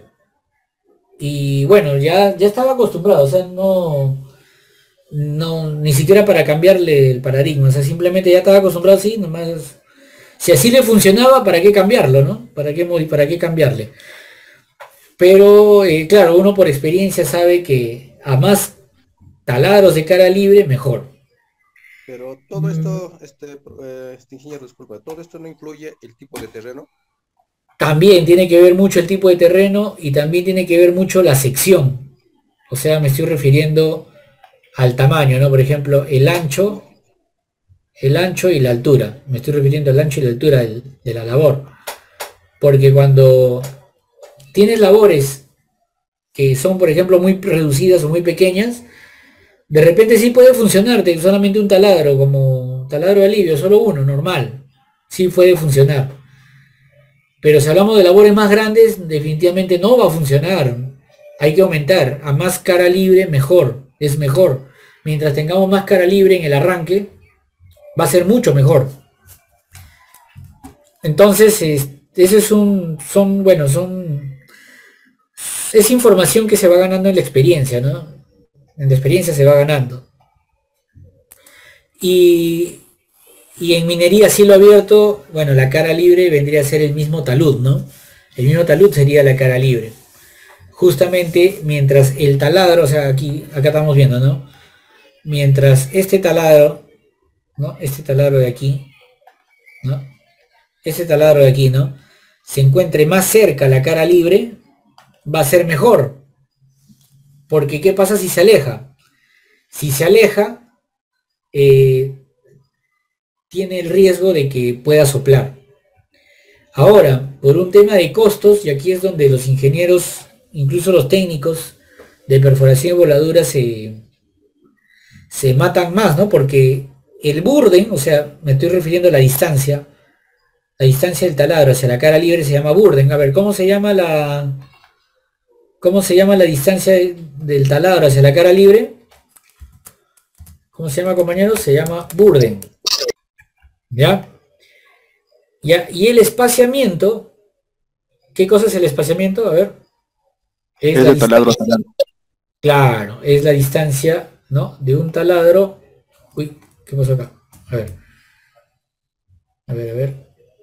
Y bueno, ya, ya estaba acostumbrado, o sea, no, no, ni siquiera para cambiarle el paradigma, o sea, simplemente ya estaba acostumbrado así, nomás, si así le funcionaba, ¿para qué cambiarlo, no? ¿Para qué, para qué cambiarle? Pero, eh, claro, uno por experiencia sabe que a más taladros de cara libre, mejor. Pero todo esto, este, eh, este ingeniero, disculpa, todo esto no incluye el tipo de terreno. También tiene que ver mucho el tipo de terreno y también tiene que ver mucho la sección. O sea, me estoy refiriendo al tamaño, ¿no? Por ejemplo, el ancho, el ancho y la altura. Me estoy refiriendo al ancho y la altura del, de la labor. Porque cuando tienes labores que son, por ejemplo, muy reducidas o muy pequeñas, de repente sí puede funcionarte solamente un taladro, como taladro de alivio, solo uno, normal. Sí puede funcionar. Pero si hablamos de labores más grandes, definitivamente no va a funcionar. Hay que aumentar. A más cara libre, mejor. Es mejor. Mientras tengamos más cara libre en el arranque, va a ser mucho mejor. Entonces, eso es un... Son, bueno, son... Es información que se va ganando en la experiencia, ¿no? En la experiencia se va ganando. Y... Y en minería a cielo abierto, bueno, la cara libre vendría a ser el mismo talud, ¿no? El mismo talud sería la cara libre. Justamente mientras el taladro, o sea, aquí, acá estamos viendo, ¿no? Mientras este taladro, ¿no? Este taladro de aquí, ¿no? Este taladro de aquí, ¿no? Se encuentre más cerca la cara libre, va a ser mejor. Porque ¿qué pasa si se aleja? Si se aleja, eh, tiene el riesgo de que pueda soplar. Ahora, por un tema de costos, y aquí es donde los ingenieros, incluso los técnicos de perforación y voladura se, se matan más, ¿no? Porque el burden, o sea, me estoy refiriendo a la distancia, la distancia del taladro hacia la cara libre se llama burden. A ver, ¿cómo se llama la, cómo se llama la distancia del taladro hacia la cara libre? ¿Cómo se llama, compañeros? Se llama burden. ¿Ya? ¿Ya? Y el espaciamiento, ¿qué cosa es el espaciamiento? A ver. Es, es de taladro a taladro. Claro, es la distancia, ¿no? De un taladro. Uy, ¿qué pasó acá? A ver. A ver, a ver.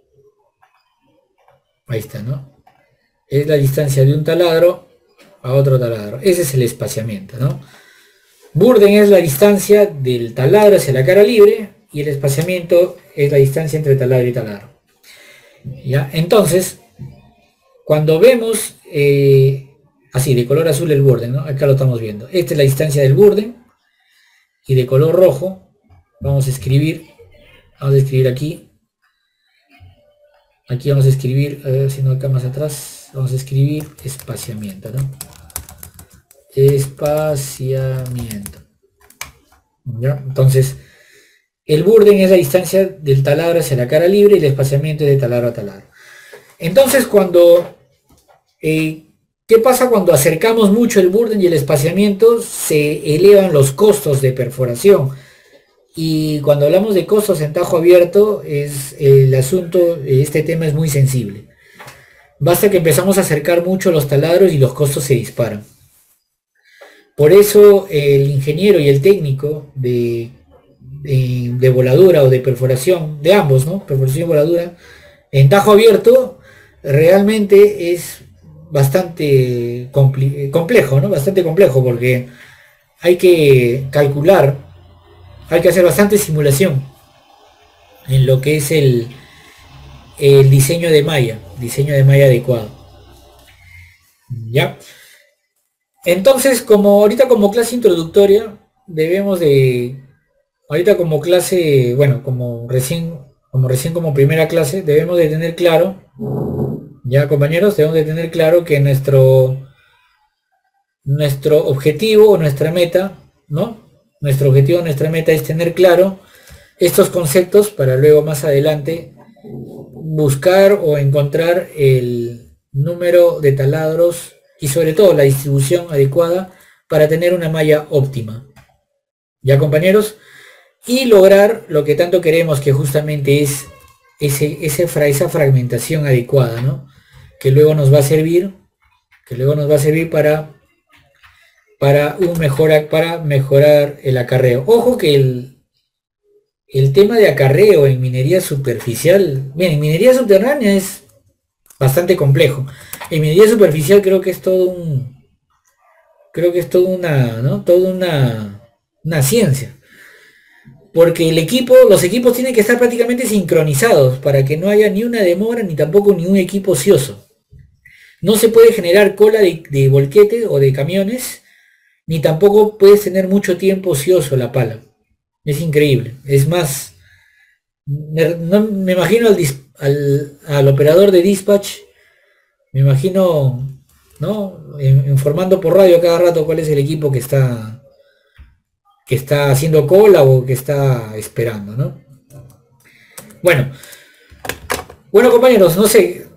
Ahí está, ¿no? Es la distancia de un taladro a otro taladro. Ese es el espaciamiento, ¿no? Burden es la distancia del taladro hacia la cara libre. Y el espaciamiento es la distancia entre taladro y taladro. ¿Ya? Entonces, cuando vemos, eh, así, de color azul el burden, ¿no? Acá lo estamos viendo. Esta es la distancia del burden. Y de color rojo, vamos a escribir, vamos a escribir aquí. Aquí vamos a escribir, a ver si no acá más atrás, vamos a escribir espaciamiento, ¿no? Espaciamiento. ¿Ya? Entonces, el burden es la distancia del taladro hacia la cara libre y el espaciamiento es de taladro a taladro. Entonces, cuando... Eh, ¿qué pasa cuando acercamos mucho el burden y el espaciamiento? Se elevan los costos de perforación. Y cuando hablamos de costos en tajo abierto, es el asunto, este tema es muy sensible. Basta que empezamos a acercar mucho los taladros y los costos se disparan. Por eso el ingeniero y el técnico de, de, de voladura o de perforación, de ambos, ¿no? Perforación y voladura, en tajo abierto, realmente es bastante complejo, ¿no? Bastante complejo porque hay que calcular, hay que hacer bastante simulación en lo que es el, el diseño de malla, diseño de malla adecuado. ¿Ya? Entonces, como ahorita como clase introductoria, debemos de, ahorita como clase, bueno, como recién, como recién como primera clase, debemos de tener claro, ya compañeros, debemos de tener claro que nuestro, nuestro objetivo o nuestra meta, ¿no? Nuestro objetivo, nuestra meta es tener claro estos conceptos para luego más adelante buscar o encontrar el número de taladros y sobre todo la distribución adecuada para tener una malla óptima. ¿Ya, compañeros? Y lograr lo que tanto queremos, que justamente es ese, ese, esa fragmentación adecuada, ¿no? Que luego nos va a servir, que luego nos va a servir para, para, un mejora, para mejorar el acarreo. Ojo que el, el tema de acarreo en minería superficial, bien, en minería subterránea es bastante complejo. En minería superficial creo que es todo un, creo que es toda una, ¿no? Toda una, una ciencia. Porque el equipo, los equipos tienen que estar prácticamente sincronizados para que no haya ni una demora ni tampoco ni un equipo ocioso. No se puede generar cola de, de volquete o de camiones, ni tampoco puedes tener mucho tiempo ocioso la pala. Es increíble. Es más, me, no, me imagino al, al, al operador de dispatch, me imagino, ¿no? Informando por radio cada rato cuál es el equipo que está que está haciendo cola o que está esperando, ¿no? Bueno, bueno compañeros, no sé,